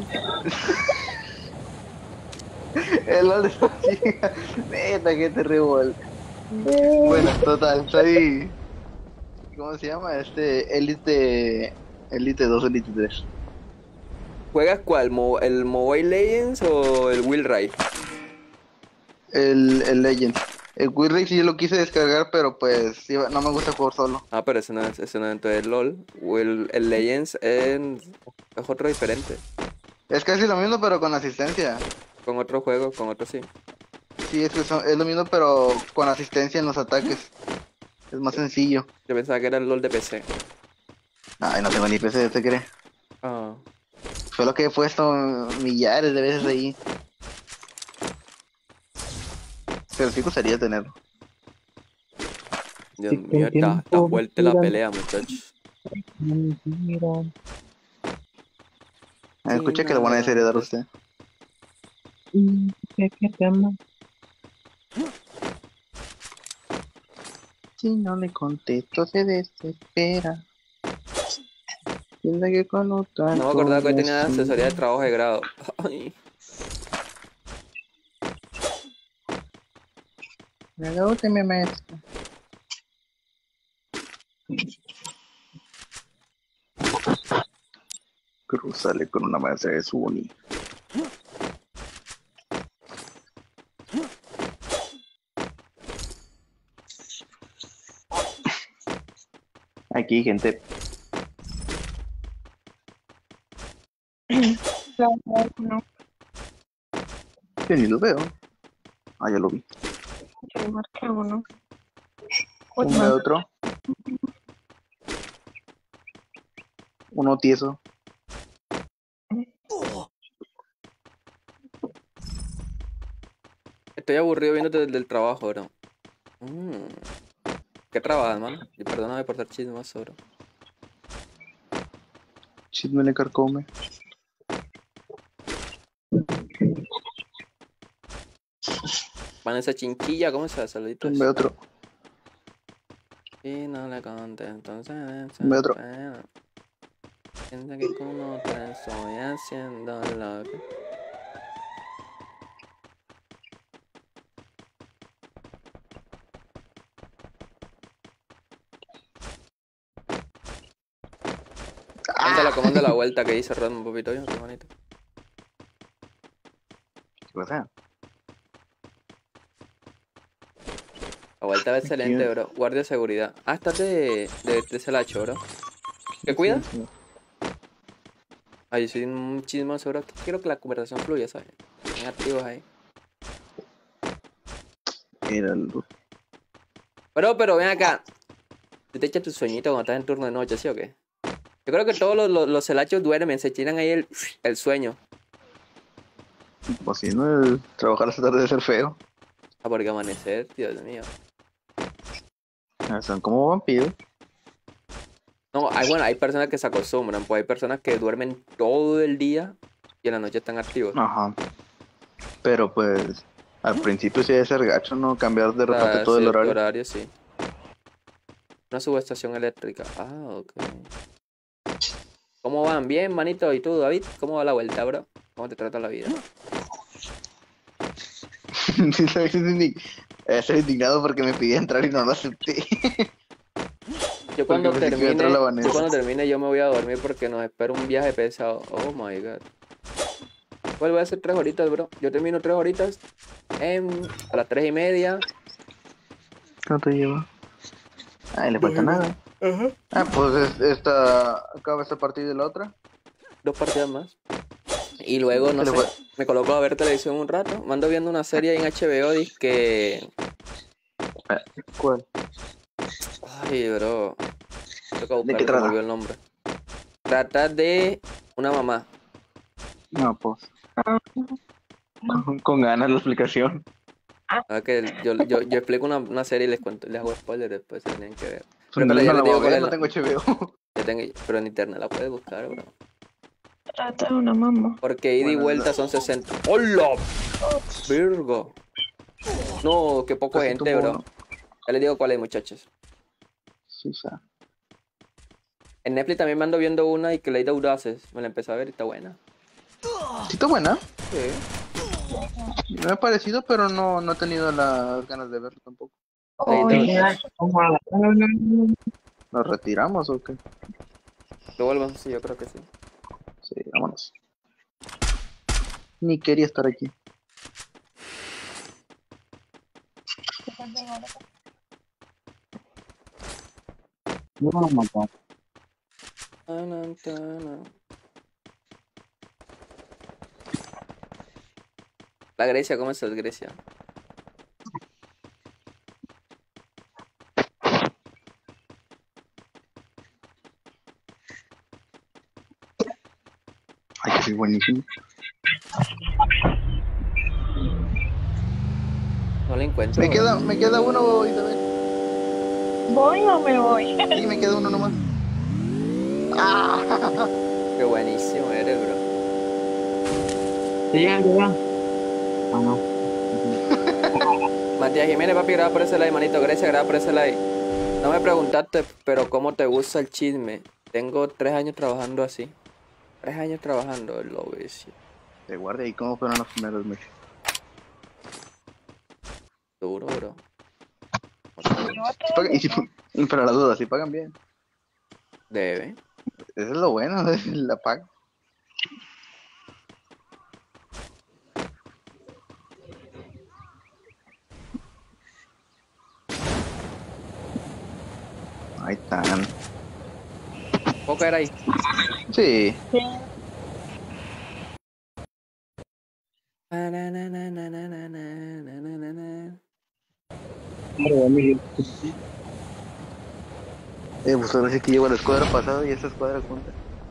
El LOL de dos gigas. Neta, que te revol. Bueno, total, soy... ¿Cómo se llama? Este... Elite... Elite dos, Elite tres. ¿Juegas cuál? Mo- ¿El Mobile Legends o el Will Ride? El, el Legend. El Will Race sí lo quise descargar, pero pues iba- no me gusta jugar solo. Ah, pero ese no es, ese no es entonces LOL. O el, el Legends es, es otro diferente. Es casi lo mismo, pero con asistencia. Con otro juego, con otro sí. Sí, es, que son- es lo mismo, pero con asistencia en los ataques. Es más sencillo. Yo pensaba que era el LOL de P C. Ay, no tengo ni P C, ¿te crees? Ah. Fue lo que he puesto millares de veces ahí. Pero sí gustaría tenerlo. Dios Sí, mío, está, está tiempo, fuerte la mira. pelea, muchachos. Mentira. Ah, escuché que le van a desheredar a usted. Mm, ¿Qué, qué te ama? Si no le contesto, se desespera. Tienda que con otra. No me acordaba que hoy tenía asesoría de trabajo de grado. Ay. Pregúnteme, maestro. Cruzale con una maestra de su uni. Aquí, gente. No, Yo ni lo veo. Ah, ya lo vi. yo marqué uno. Uno de otro. Uno tieso. Estoy aburrido viéndote desde el trabajo, bro. Mm. ¿Qué trabajas, mano? Y perdóname por ser chismoso, bro. Chisme le carcome. Van esa chinchilla, ¿cómo se hace? Saluditos. Uno de otro. Y no le conté, entonces... Uno de otro. Piensa que como te estoy haciendo lo que... Cuéntala cómo anda la vuelta que hice Rodman, papito. Yo, qué bonito. ¿Qué pasa? La vuelta va excelente, bro. Guardia de seguridad. Ah, estás de, de, de Celacho, bro. ¿Qué cuida? Ay, soy un chismoso, bro. Quiero que la conversación fluya, ¿sabes? Estén activos ahí. Era el... Bro, pero ven acá. ¿Tú te echas tu sueñito cuando estás en turno de noche, sí o qué? Yo creo que todos los, los, los celachos duermen, se tiran ahí el, el sueño. Pues si no, el trabajar esta tarde debe ser feo. Ah, porque amanecer, Dios mío. Ah, son como vampiros. No, hay, bueno, hay personas que se acostumbran, pues hay personas que duermen todo el día y en la noche están activos. Ajá. Pero pues, al principio sí debe ser gacho, ¿no? Cambiar de repente Ah, todo sí, el horario. horario, sí. Una subestación eléctrica. Ah, ok. ¿Cómo van? Bien, manito. ¿Y tú, David? ¿Cómo va la vuelta, bro? ¿Cómo te trata la vida? Estoy indignado porque me pidí entrar y no lo acepté. Yo cuando Porque pensé que iba a termine, entrar la Vanessa. yo cuando termine yo me voy a dormir porque nos espera un viaje pesado. Oh my god. Igual voy a hacer tres horitas, bro. Yo termino tres horitas en, a las tres y media. ¿Cuánto lleva? Ay, le falta nada. Ajá. Ah, pues es- esta acaba esta partida y la otra. Dos partidas más. Y luego, no ¿Qué sé, le fue? me coloco a ver televisión un rato. Me ando viendo una serie en H B O que... ¿Cuál? Ay, bro. Toca ¿De qué buscar, se me trata? olvidó el nombre. Trata de una mamá. No, pues. Con, con ganas la explicación. Ah, que yo, yo, yo explico una, una serie y les cuento, les hago spoilers después, se tienen que ver. Pues Pero, no, pero ya no la les digo voy a cuál ver, es no la- tengo H B O. ya tengo- pero en internet la puedes buscar, bro. Trata de una mamá. Porque ida y Bueno, vuelta no. son sesenta. ¡Hola! Virgo. No, qué poco Casi gente, tuvo bro. uno. Ya les digo cuál es, muchachos. Sí, sa. En Netflix también me ando viendo una y que Lady Audaces. Me la empecé a ver y está buena. Sí, está buena. Sí. Me ha parecido, pero no, no he tenido las ganas de verlo tampoco. Lady Audaces. ¿Nos retiramos o qué? Lo vuelvo, sí, yo creo que sí. Sí, vámonos. Ni quería estar aquí. Tanan, tanan. La Grecia, ¿cómo estás, Grecia? Ay, que soy buenísimo. No la encuentro. Me bro. queda, me queda uno, Isabel. ¿Voy o me voy? Sí, me queda uno nomás. Ah. Qué buenísimo eres, bro. Ya, ya. Ah, no. Matías Jiménez, papi, graba por ese like, manito. Grecia, graba por ese like. No me preguntaste, pero ¿cómo te gusta el chisme? Tengo tres años trabajando así. Tres años trabajando en lo vicio. Te guarde, ¿y cómo fueron los primeros meses? Duro, bro. Sí pagan- y si, pero la duda, si pagan bien. Debe. Eso es lo bueno, la paga. Ahí están. ¿Poco era ahí? Sí. Eh, pues ahora sí que llevo la escuadra pasada y esta escuadra junta.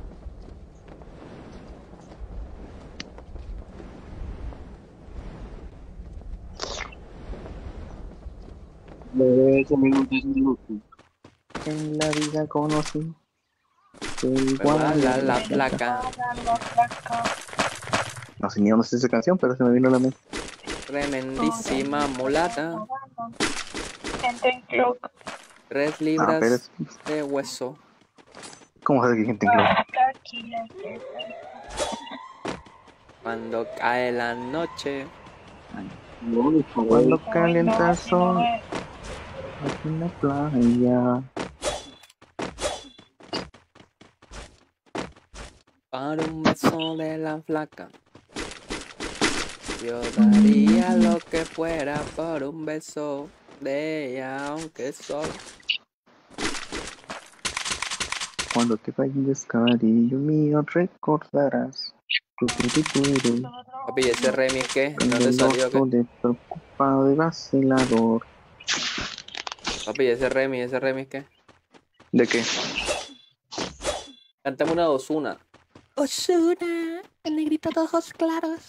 En la vida conocí el La, la, la guarda- placa. No sé ni dónde está esa canción, pero se me vino a la mente. Tremendísima mulata. Gente en clock. Tres Ah, pero libras es- de hueso. ¿Cómo sabe que hay gente en club? Cuando cae la noche. Cuando calienta el sol aquí en la playa. Para un beso de la flaca. Yo daría lo que fuera por un beso de ella, aunque solo. Cuando te vayas, cariño mío, recordarás. Tu, tu, tu, tu, tu. Papi, ¿y ese remix qué? En ¿Dónde el salió ojo qué? de preocupado y vacilador. Papi, ¿y ese remix, ese remix qué? ¿De qué? Cántame una Ozuna. Ozuna, el negrito de ojos claros.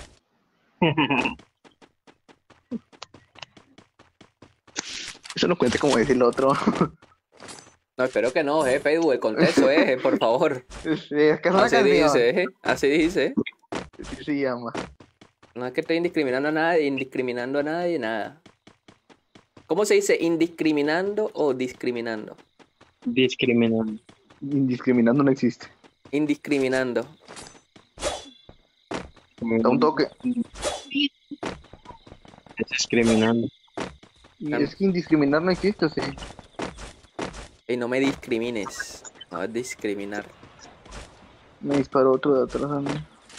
Eso no cuenta como decir lo otro. No, espero que no, eh, Facebook, el contexto, eh, por favor. Sí, es que es una Así canción. dice, eh, así dice. Sí se llama. No es que estoy indiscriminando a nadie, indiscriminando a nadie, nada. ¿Cómo se dice? ¿Indiscriminando o discriminando? Discriminando. Indiscriminando no existe. Indiscriminando. Da un toque. Discriminando. Y es que indiscriminar no existe, sí. Y no me discrimines. No es discriminar. Me disparó otro de atrás a mí.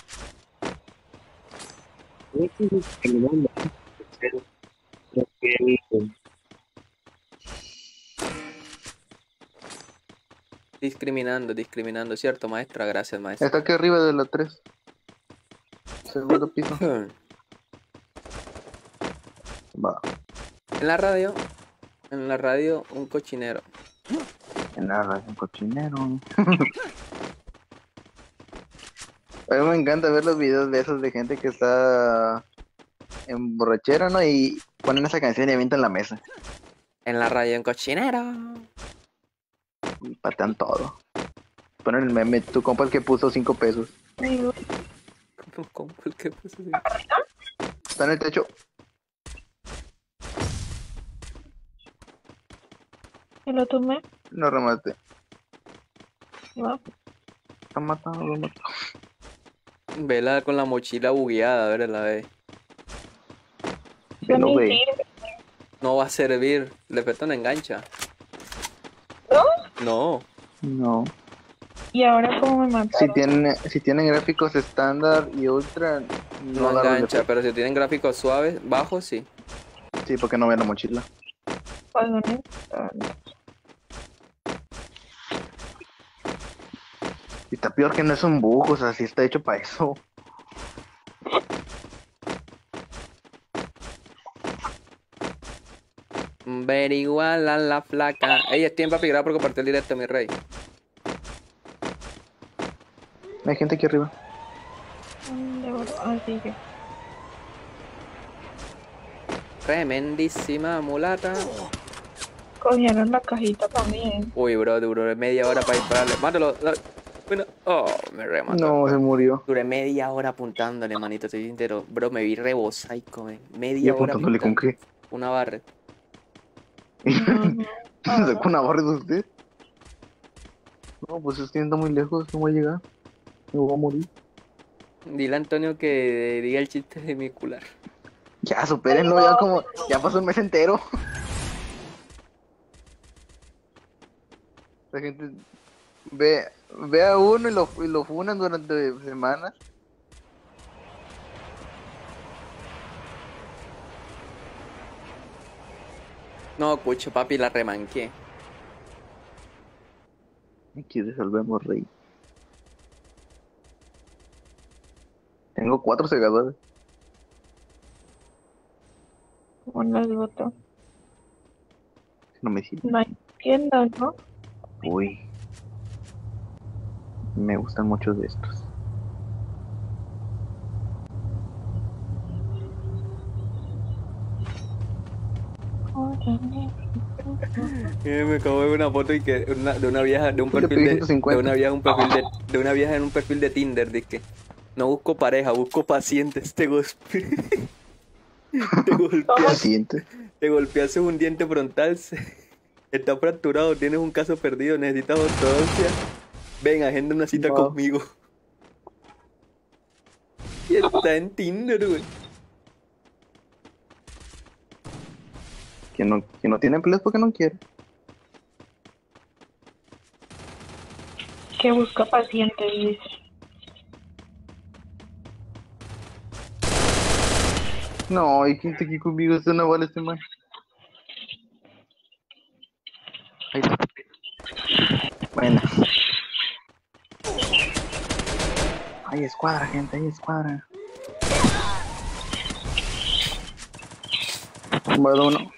Discriminando. Creo que Discriminando, discriminando, ¿cierto, maestra? Gracias, maestra. Está aquí arriba de la tres. Segundo piso. Va. En la radio, en la radio, un cochinero. En la radio, un cochinero. A mí me encanta ver los videos de esos de gente que está en borrachera, ¿no? Y ponen esa canción y avientan la mesa. En la radio, un cochinero. Y patean todo. Ponen el meme, tu compa el que puso cinco pesos. ¿Cómo el que puso así? Está en el techo. ¿Y lo tomé? Lo remate. No. Está matado, lo mató. Vela con la mochila bugueada, a ver, la ve. Que no ve. No va a servir. Le falta una engancha. ¿No? No. No. ¿Y ahora cómo me mataron? Si tienen, si tienen gráficos estándar y ultra, No, no agarran engancha, defecto. pero si tienen gráficos suaves, bajos, sí. Sí, porque no ven la mochila. Cuando no- Y está peor que no es un bug, o sea, sí está hecho para eso. Ver igual a la flaca. Ey, es tiempo, papi, gracias por compartir el directo, mi rey. Hay gente aquí arriba. de oro. Ah, sí, que. Tremendísima mulata. Cogieron la cajita también. Uy, bro, duró media hora para dispararle. Mátalo. la- Bueno, oh, me remató. No, se murió. Duré media hora apuntándole, manito, estoy entero. Bro, me vi rebosaico, men. ¿Y Media hora apuntándole con qué? Una barra. ¿Sacó una barra de usted? No, pues estoy yendo muy lejos, no voy a llegar. Me voy a morir. Dile a Antonio que diga el chiste de mi cular. Ya, supérenlo, ya como, ya pasó un mes entero. La gente ve, ve a uno y lo, y lo funan durante semanas. No, cucho, papi, la remanqué. Aquí resolvemos, rey. Tengo cuatro segadores. ¿Cómo las voto? No me sirve. No hay tienda, ¿no? Uy. Me gustan muchos de estos. Eh, me acabo de ver una foto y que una, de una vieja de un Yo le perfil pedí de, ciento cincuenta. de una vieja un perfil de, de una vieja en un perfil de Tinder de que no busco pareja, busco pacientes. Te golpe te golpeas, Paciente. te golpeas un diente frontal, se- está fracturado, tienes un caso perdido, necesitas ortodoncia. Ven, agenda una cita Wow. conmigo. Y está en Tinder, güey. Quien no, quien no tiene empleo es porque no quiere. Que busca pacientes, dice. No, hay gente aquí conmigo, esto no vale este man. Ahí está. Buena. Hay escuadra, gente, hay escuadra. Tumbado uno.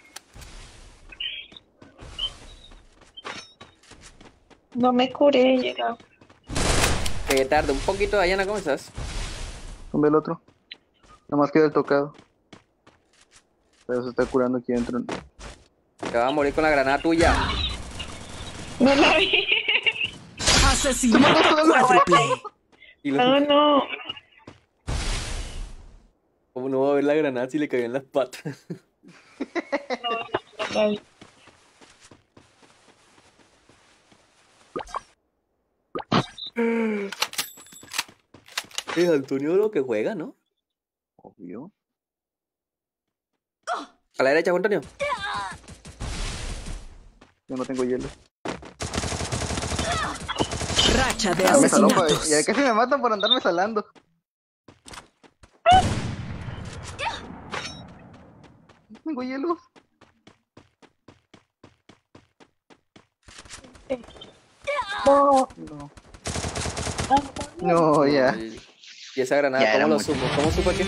No me curé, he llegado. Llegué tarde, un poquito, Dayana, ¿cómo estás? Tumbé el otro. Nomás queda el tocado. Pero se está curando aquí adentro. Te vas a morir con la granada tuya. No la vi. Asesinato cuádruple. Y lo- No, no. ¿Cómo no va a ver la granada si le cayó en las patas? No la vi. Es Antonio lo que juega, ¿no? Obvio. A la derecha, Juan Antonio. Yo no tengo hielo. Racha de Ah, me saló, pa- asesinatos. ya casi me matan por andarme salando. No tengo hielo. No. No. No, ya. Y, y esa granada, Ya era ¿cómo lo mucho. supo? ¿Cómo supo que?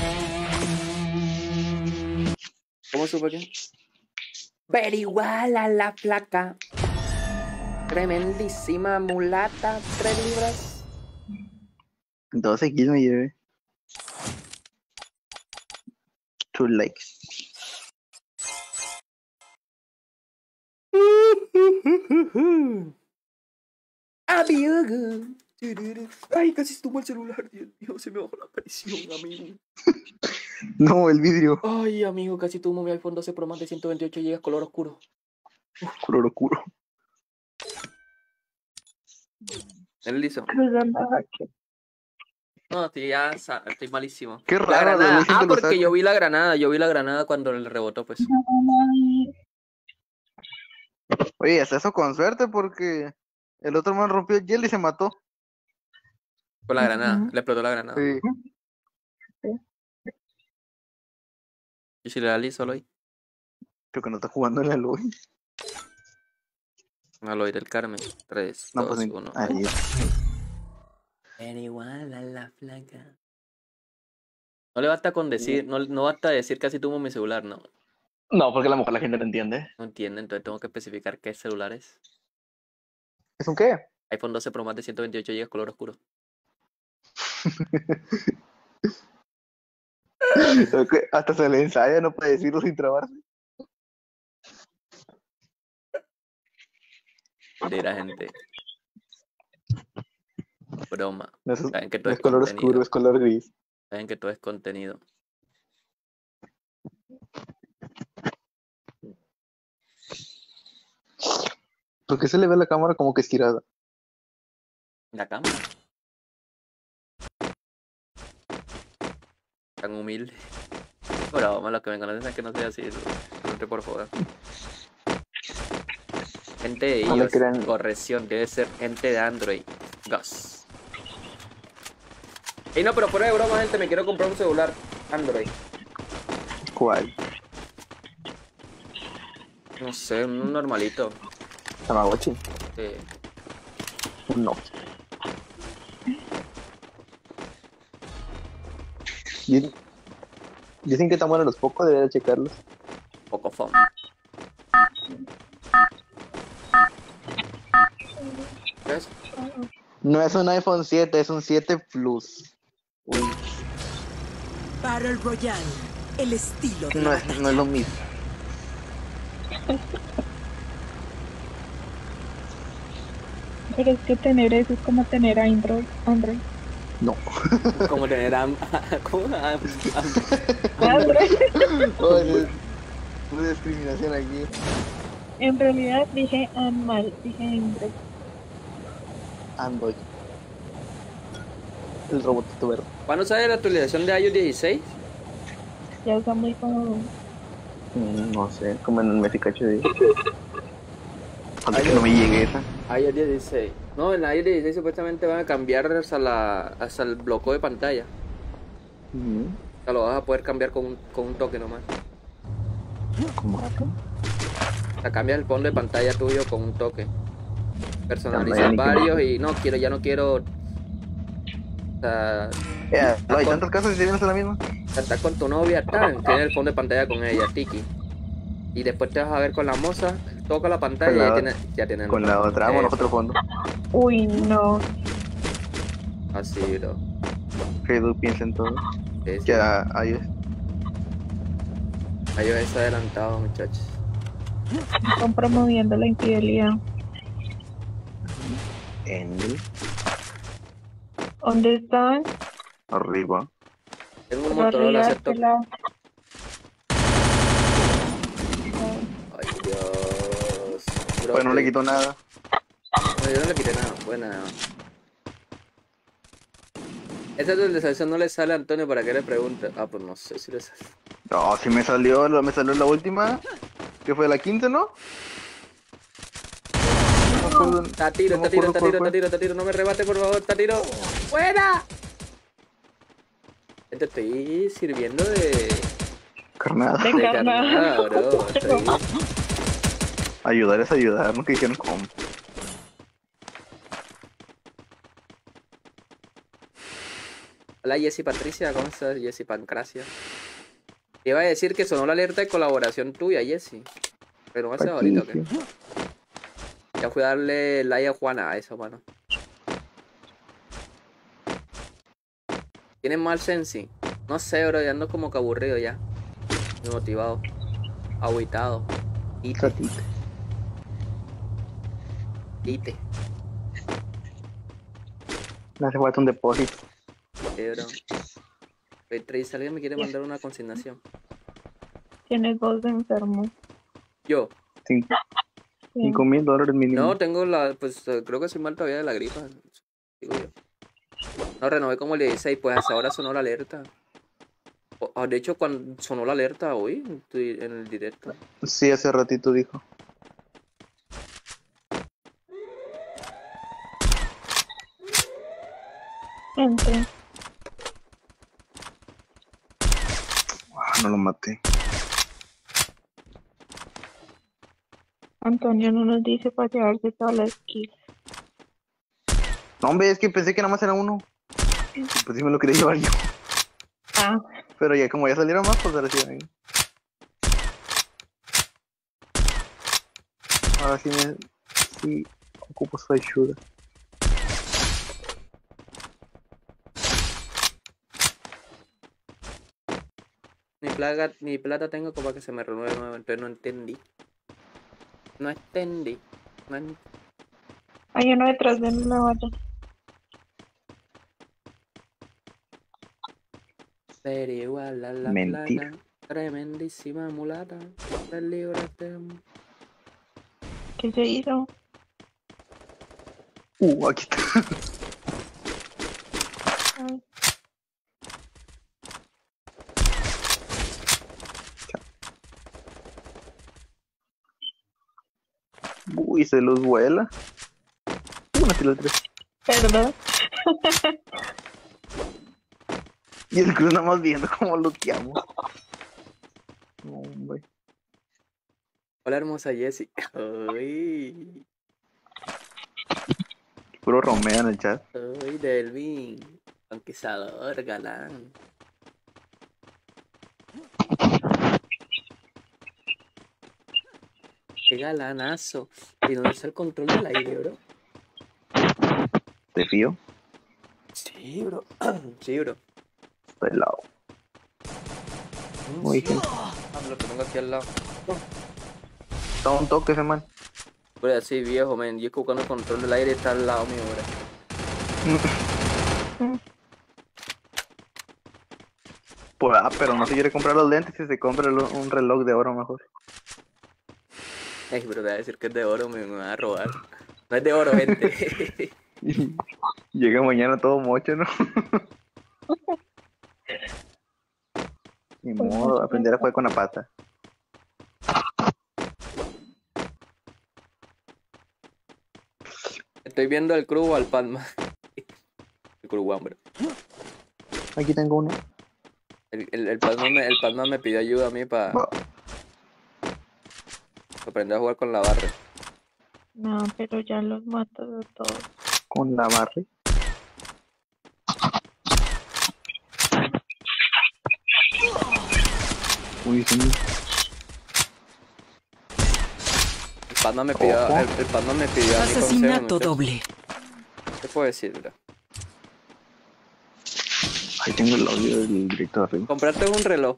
¿Cómo supo que? Pero igual a la flaca. Tremendísima mulata, tres libras. doce kills me llevé. Two likes. Amigo. Ay, casi estuvo el celular, Dios mío, se me bajó la presión, amigo. No, el vidrio. Ay, amigo, casi tuvo mi iPhone doce Pro más de ciento veintiocho gigas color oscuro. Color oscuro. ¿El liso? Cruzando aquí. No, estoy ya sa- estoy malísimo. Qué La raro, la granada. luz siempre Ah, lo porque saca. yo vi la granada, yo vi la granada cuando le rebotó, pues. Oye, hasta eso con suerte porque el otro man rompió el hielo y se mató. Con la granada, le explotó la granada. Sí. Y si le da liso solo ahí. Creo que no está jugando en la lobby. Al oír el Carmen. tres, No, dos, pues ni- uno. ahí. Pero igual a la flaca. No le basta con decir, no, no basta decir casi tuvo mi celular, no. No, porque a lo mejor la gente no entiende. No entiende, entonces tengo que especificar qué celular es. ¿Es un qué? iPhone doce Pro más de ciento veintiocho gigas color oscuro. Es que hasta se le ensaya, no puede decirlo sin trabarse. Mira, gente. Broma. No es, Saben que no todo es es color contenido. oscuro, es color gris. Saben que todo es contenido. ¿Por qué se le ve la cámara como que estirada? La cámara. Tan humilde. Pero vamos, los que me conocen es que no soy así. No te por joder. Gente de No le iOS. crean. Corrección, debe ser gente de Android. Gus. Ey, no, pero fuera de broma, gente, me quiero comprar un celular Android. ¿Cuál? No sé, un normalito. Tamagotchi. Sí. No. Dicen dicen que están buenos los pocos, debería checarlos. Poco fun. ¿Qué es? No es un iPhone siete, es un siete Plus. Uy, Battle Royale, el estilo de no la es, batalla. no es lo mismo. Pero es que tener eso es como tener Android. Android. No. Como tener am... ¿Cómo? Am- am- Android. Oye, una discriminación aquí. En realidad dije mal, dije Android. Android. El robotito verde. ¿Cuándo sale la actualización de iOS dieciséis? Ya está muy como... Mm, no sé, como en el mes y cacho de... Antes que no me llegue esa. iOS dieciséis. No, en iOS dieciséis supuestamente van a cambiar hasta, la, hasta el bloqueo de pantalla. Mm, O sea, lo vas a poder cambiar con un, con un toque nomás. ¿Cómo? O sea, cambias el fondo de pantalla tuyo con un toque. Personalizas Ya, no hay ni que- varios y no quiero, ya no quiero. O sea, Ya, no hay con- tantos casos y se vienen a la misma. estás con tu novia, tan, tienes el fondo de pantalla con ella, tiki. Y después te vas a ver con la moza, toca la pantalla Con la y ya otra. tienes, ya tienes Con la otra, vámonos eh, otro fondo. Uy, no. así, bro. Facebook piensa en todo. Sí, sí. Ya, ahí es. iOS está adelantado, muchachos. Están promoviendo la infidelidad. En ¿Dónde están? arriba. Tengo un Por Motorola arriba, Z. este lado. Ay, Dios. Bro, Pues no le que- quitó nada. No, yo no le quité nada, buena. Esa actualización no le sale a Antonio para que le pregunte. Ah, pues no sé si le sale. No, si me salió, me salió la última. Que fue la quince, ¿no? No me acuerdo. Está tiro, no me está tiro, acuerdo está cuál tiro, fue. está tiro, está tiro. No me rebate, por favor, está tiro. ¡Buena! Te estoy sirviendo de. Carnada. De de carnada. carnada, bro. Estoy... Ayudar es ayudar, nunca dijeron cómo. Hola, Jessy Patricia, ¿cómo estás? Jessy Pancracia. Te iba a decir que sonó la alerta de colaboración tuya, Jessy. Pero no haces ahorita, ¿o qué? Ya fui a darle like a Juana a eso, mano. ¿Tienes mal sensi? No sé, bro, ya ando como que aburrido ya. Motivado. Agüitado. Ite. Ratito. Ite. Me hace falta un depósito. Sí, bro. Oye, Trace, alguien me quiere mandar una consignación. Tienes voz de enfermo. Yo. Cinco Sí. cinco mil dólares mínimo. No, tengo la, pues eh, creo que soy mal todavía de la gripa. Digo yo. No, renové como el dieciséis, pues hasta ahora sonó la alerta. O- ah, de hecho, cuando sonó la alerta hoy, estoy en el directo. Sí, hace ratito dijo. Gente. Ah, no lo maté. Antonio no nos dice para llevarse todas las kills. No, hombre, es que pensé que nada más era uno. Pues sí me lo quería llevar yo. Ah, Pero ya como ya salieron más, pues ahora sí. ahí. Ahora sí me... Sí, ocupo su ayuda. Mi plata, mi plata tengo como para que se me renueve nuevo, entonces no entendí. No entendí. No en- hay uno detrás de la valla. Pero igual a la Mentira. plata, tremendísima mulata, te libraste. ¿Qué se hizo? Uh, aquí está. se los vuela. Una tira tres. ¿Verdad? Y el Cruz nada más viendo cómo luqueamos. No, hombre. Hola, hermosa Jessie. Ay, Puro Romeo en el chat. ay, Delvin. Conquistador, galán. Qué galanazo. ¿Y dónde está el control del aire, bro? ¿Te fío? Sí, bro. Sí, bro. Estoy al lado. Muy bien. Ah, me lo tengo aquí al lado. Está un toque ese man. Bro, así viejo, man. Yo buscando el control del aire está al lado mío, bro. Pues, ah, pero no se quiere comprar los lentes y se compra el- un reloj de oro mejor. Ay, bro, te voy a decir que es de oro, me, me va a robar. No es de oro, gente. Y llega mañana todo mocho, ¿no? Ni modo, aprender a jugar con la pata. Estoy viendo el crew o al Padma. El crew, bro. Aquí tengo uno. El, el, el, Padma me, el Padma me pidió ayuda a mí para Oh, aprender a jugar con la barra. No, pero ya los mato de todos. con la barra. Uy, sí. El Padma me pidió, Ojo. el, el Padma me pidió a mí Asesinato consejo, doble. ¿qué puedo decir, bro? Ahí tengo el audio del directo de arriba. Comprarte un reloj.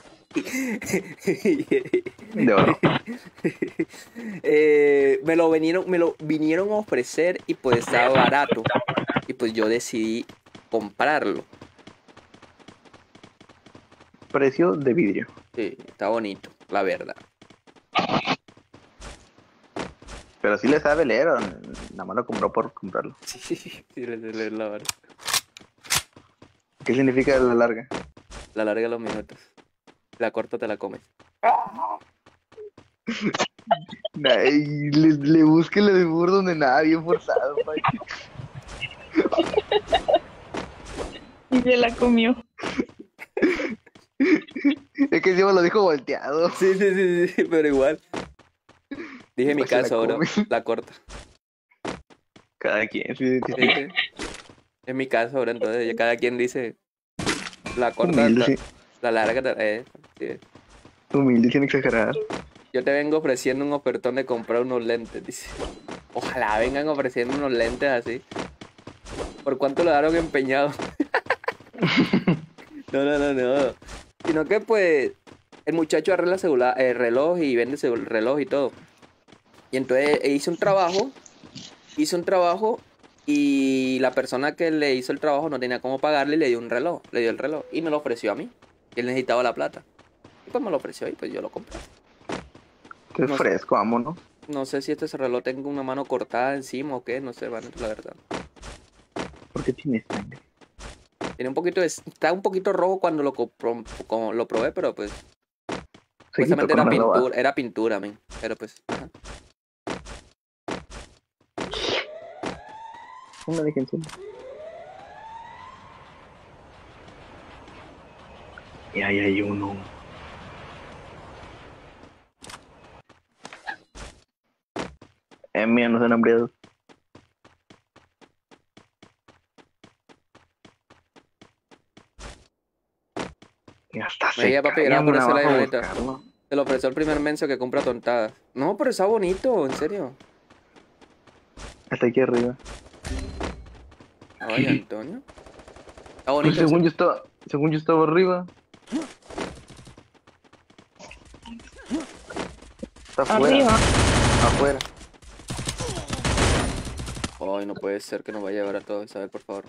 De oro. eh, me lo vinieron, me lo vinieron a ofrecer y pues estaba barato. Y pues yo decidí comprarlo. Precio de vidrio. Sí, está bonito, la verdad. Pero sí le sabe leer, o nada más lo compró por comprarlo. Sí, sí, le- le- le- la verdad. ¿Qué significa la larga? La larga los minutos. La corta te la comes. Ay, le, le busque el desbur donde nada, bien forzado, pa. Y se la comió. Es que encima lo dijo volteado. Sí, sí, sí, sí, pero igual. Dije mi Pues se la caso, bro. come. La corta. Cada quien se Sí, sí. Es mi caso, bro. Entonces ya cada quien dice la corta, Humilde, la, sí. la larga. Eh, sí. Humilde sin exagerar. Yo te vengo ofreciendo un ofertón de comprar unos lentes, dice. Ojalá vengan ofreciendo unos lentes así. ¿Por cuánto lo daron empeñado? No, no, no, no. Sino que pues el muchacho arregla celular, el reloj y vende el reloj y todo. Y entonces hizo un trabajo, hizo un trabajo y la persona que le hizo el trabajo no tenía cómo pagarle y le dio un reloj, le dio el reloj y me lo ofreció a mí. Y él necesitaba la plata. Y pues me lo ofreció y pues yo lo compré. Qué No sé. fresco, vámonos. No sé si este reloj tenga una mano cortada encima o qué, no sé, van la verdad. ¿Por qué tiene sangre? Tiene un poquito de, está un poquito rojo cuando lo, compro- como lo probé, pero pues Se quitó supuestamente con era una navaja. pintura, era pintura, men. Pero pues, ajá. Una de encima. Y ahí hay uno. Eh, mía, no sean hambriados. Y hasta Me se diga, papi, cae gracias por una ese like, bajo a bonito. buscarlo. Se lo ofreció el primer menso que compra tontadas. No, pero está bonito, en serio. Hasta aquí arriba. Ay, Antonio. Está Pues bonito. según en yo estaba, según yo estaba arriba. Está afuera. Arriba. Afuera. serio. Ay, no puede ser que nos vaya a llevar a todos, Isabel, por favor.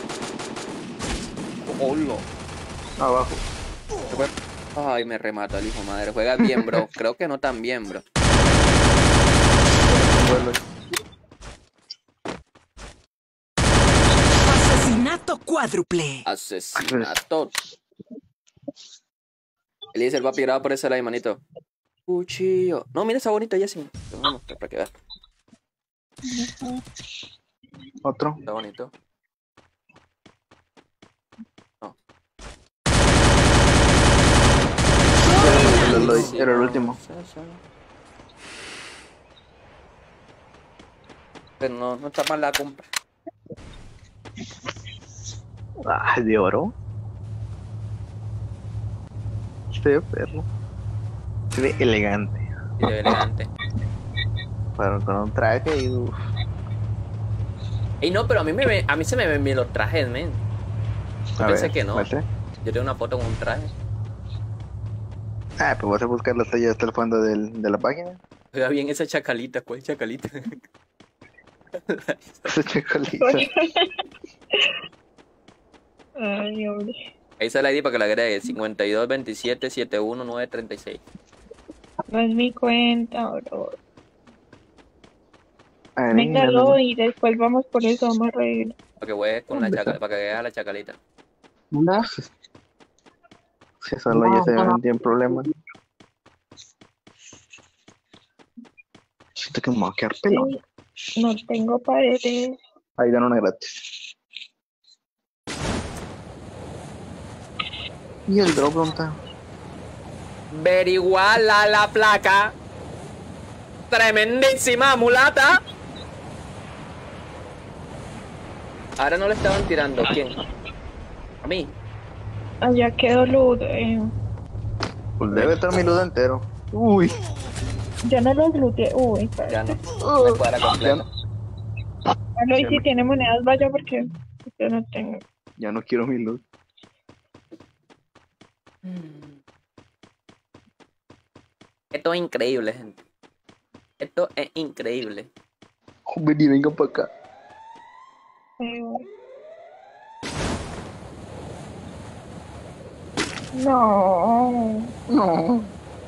Hola. Abajo. ¿Se fue? Ay, me remata el hijo madre. Juega bien, bro. Creo que no tan bien, bro. Vuelo. Asesinato cuádruple. Asesinato. Eliezer va pirado por ese like, manito. Cuchillo. No, mira, está bonito, Jessy. Te voy a mostrar para que veas. Otro. Está bonito. No. Lo doy, era el último. Pero no, no está mal la compra. Ah, de oro. Se ve perro. Se ve elegante. Sí, se ve elegante. Pero con un traje y uff. Ey, no, pero a mí, me, a mí se me ven bien los trajes, men. Yo A pensé ver, que no. muestre. Yo tengo una foto con un traje. Ah, pues vas a buscar la talla hasta el fondo del, de la página. Oiga bien esa chacalita, ¿cuál chacalita? Esa chocolita. Ay, hombre. Ahí está la I D para que la agregue. cincuenta y dos veintisiete setenta y uno nueve treinta y seis. No es mi cuenta, bro. Ah, Véngalo y después vamos por eso, vamos a reír. Para que juegues con la chacal, para que veas la chacalita. No. Si solo ya se ven tienen problemas. Siento que me va a quedar pelón. Ay, no tengo paredes. Ahí dan una gratis. Y el drop, ¿dónde está? Veriguala la placa. Tremendísima mulata. Ahora no le estaban tirando. ¿Quién? A mí. Allá quedó luz. Eh. Pues debe estar mi luz entero. Uy. Yo no los looteé. Uy, Ya no. Me cuadra completo. Bueno, y si tiene monedas, vaya porque yo no tengo. Ya no quiero mi luz. Esto es increíble, gente. Esto es increíble. Vení, venga para acá. No. No.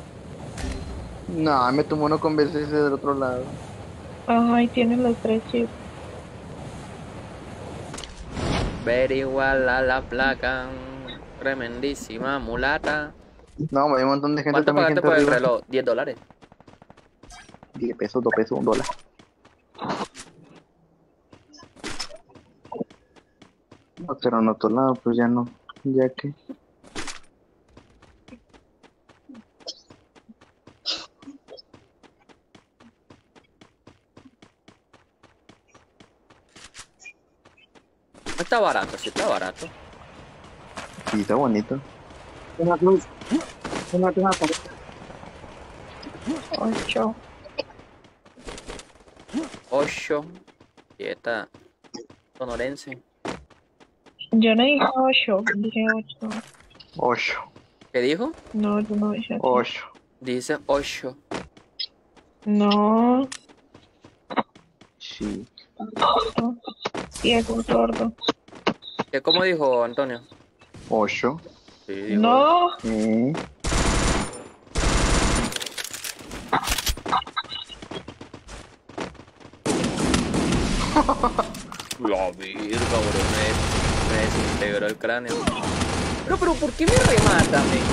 No, me tomó uno con B C S del otro lado. Ay, tienen los tres chips. Veriguala la placa. Tremendísima mulata. No, hay un montón de gente. ¿Cuánto también, pagaste gente por el arriba. reloj? diez dólares. diez pesos, dos pesos, un dólar. No, pero en otro lado, pues ya no. Ya que. No está barato, sí está barato. Sí, está bonito. Una cruz. Una cruz aparte. Ocho. ocho. Y esta sonorense. Yo no dije ocho, dije ocho. Ocho. ¿Qué dijo? No, yo no dije así. Ocho. Dice ocho. No. Sí. Ciego, sordo. ¿Qué, ¿Cómo dijo Antonio? Ocho. Sí, dijo. No. Eh. La virga, bro. Me, me desintegró el cráneo. Pero, pero, ¿por qué me remata, me?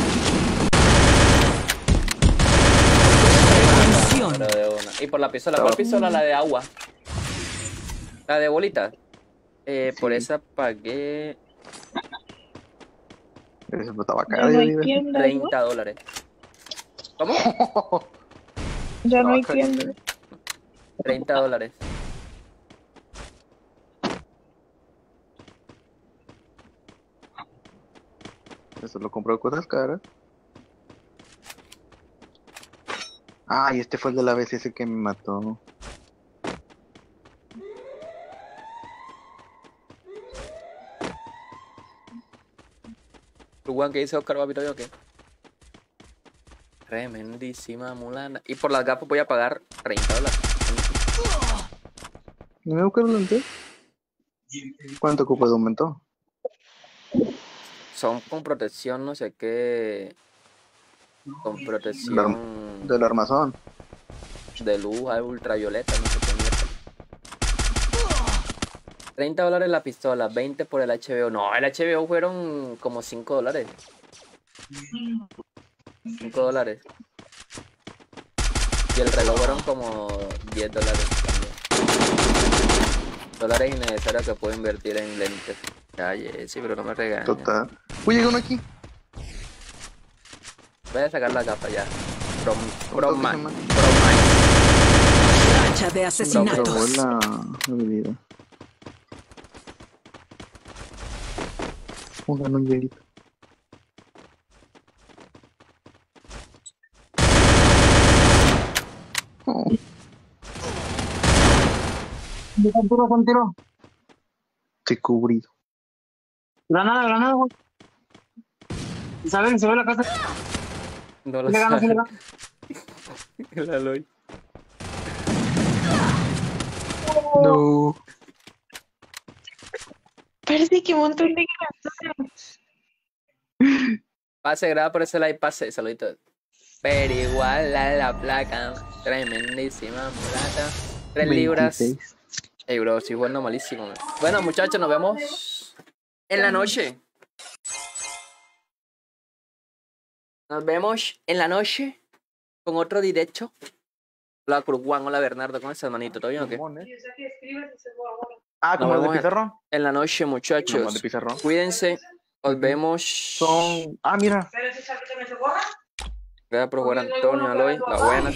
Pero de una. Y por la pistola, ¿cuál pistola? La de agua. La de bolitas. Eh, por esa pagué Eso estaba Ya caro, no yo hay digo. tiendas, ¿no? treinta dólares. ¿Cómo? Ya no hay Estaba tiendas. treinta dólares. Eso lo compró de cosas caras. Ah, y este fue el de la B C S que me mató. ¿Tu Juan qué dice Oscar Papito yo qué? Tremendísima mulana. Y por las gafas voy a pagar treinta dólares. ¿No me buscaron antes? ¿Cuánto cupo de aumento? Son con protección, no sé qué. Con protección Del, del armazón. de luz ultravioleta, no sé qué mierda. treinta dólares la pistola, veinte por el H B O. No, el H B O fueron como cinco dólares. cinco dólares. Y el reloj fueron como diez dólares también. Dólares innecesarios que puedo invertir en lentes. Ay, sí, pero no me regañes. Total. Uy, llega uno aquí. Voy a sacar la capa ya. From, Un from toque, man. Gemma. From man. Racha de asesinatos. Robó la habilidad. Un ganón hielito. Oh. Continúa, continúa. Estoy cubrido. Granada, granada, güey. Isabel, se ve la casa. No lo Le gana, se le sabe. gana. La Aloy. No. Parece que un montón de granadas. Pase, graba por ese like, pase, saluditos. Pero igual a la placa, tremendísima plata. Tres libras. veintiséis. Ey, bro, estoy jugando malísimo. Man. Bueno, muchachos, nos vemos en la noche. Nos vemos en la noche con otro directo. Hola, Cruz Juan, hola, Bernardo, ¿cómo estás, hermanito? ¿Todo bien o qué? Ah, Nos como el de vemos en- pizarrón. En la noche, Como el muchachos. de pizarrón. Cuídense. Nos vemos. Son. Ah, mira. Gracias por jugar, Antonio, Aloy. La buena.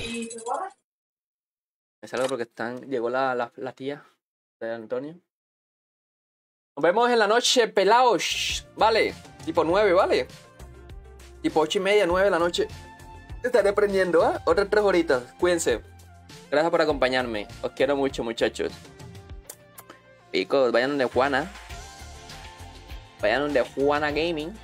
Me salgo porque están. Llegó la, la, la tía de Antonio. Nos vemos en la noche, pelaos. Vale. Tipo nueve, ¿vale? Tipo ocho y media, nueve de la noche. Estaré prendiendo, ¿ah? ¿eh? Otras tres horitas. Cuídense. Gracias por acompañarme. Os quiero mucho, muchachos. Picos, vayan donde Juana. Vayan donde Juana Gaming.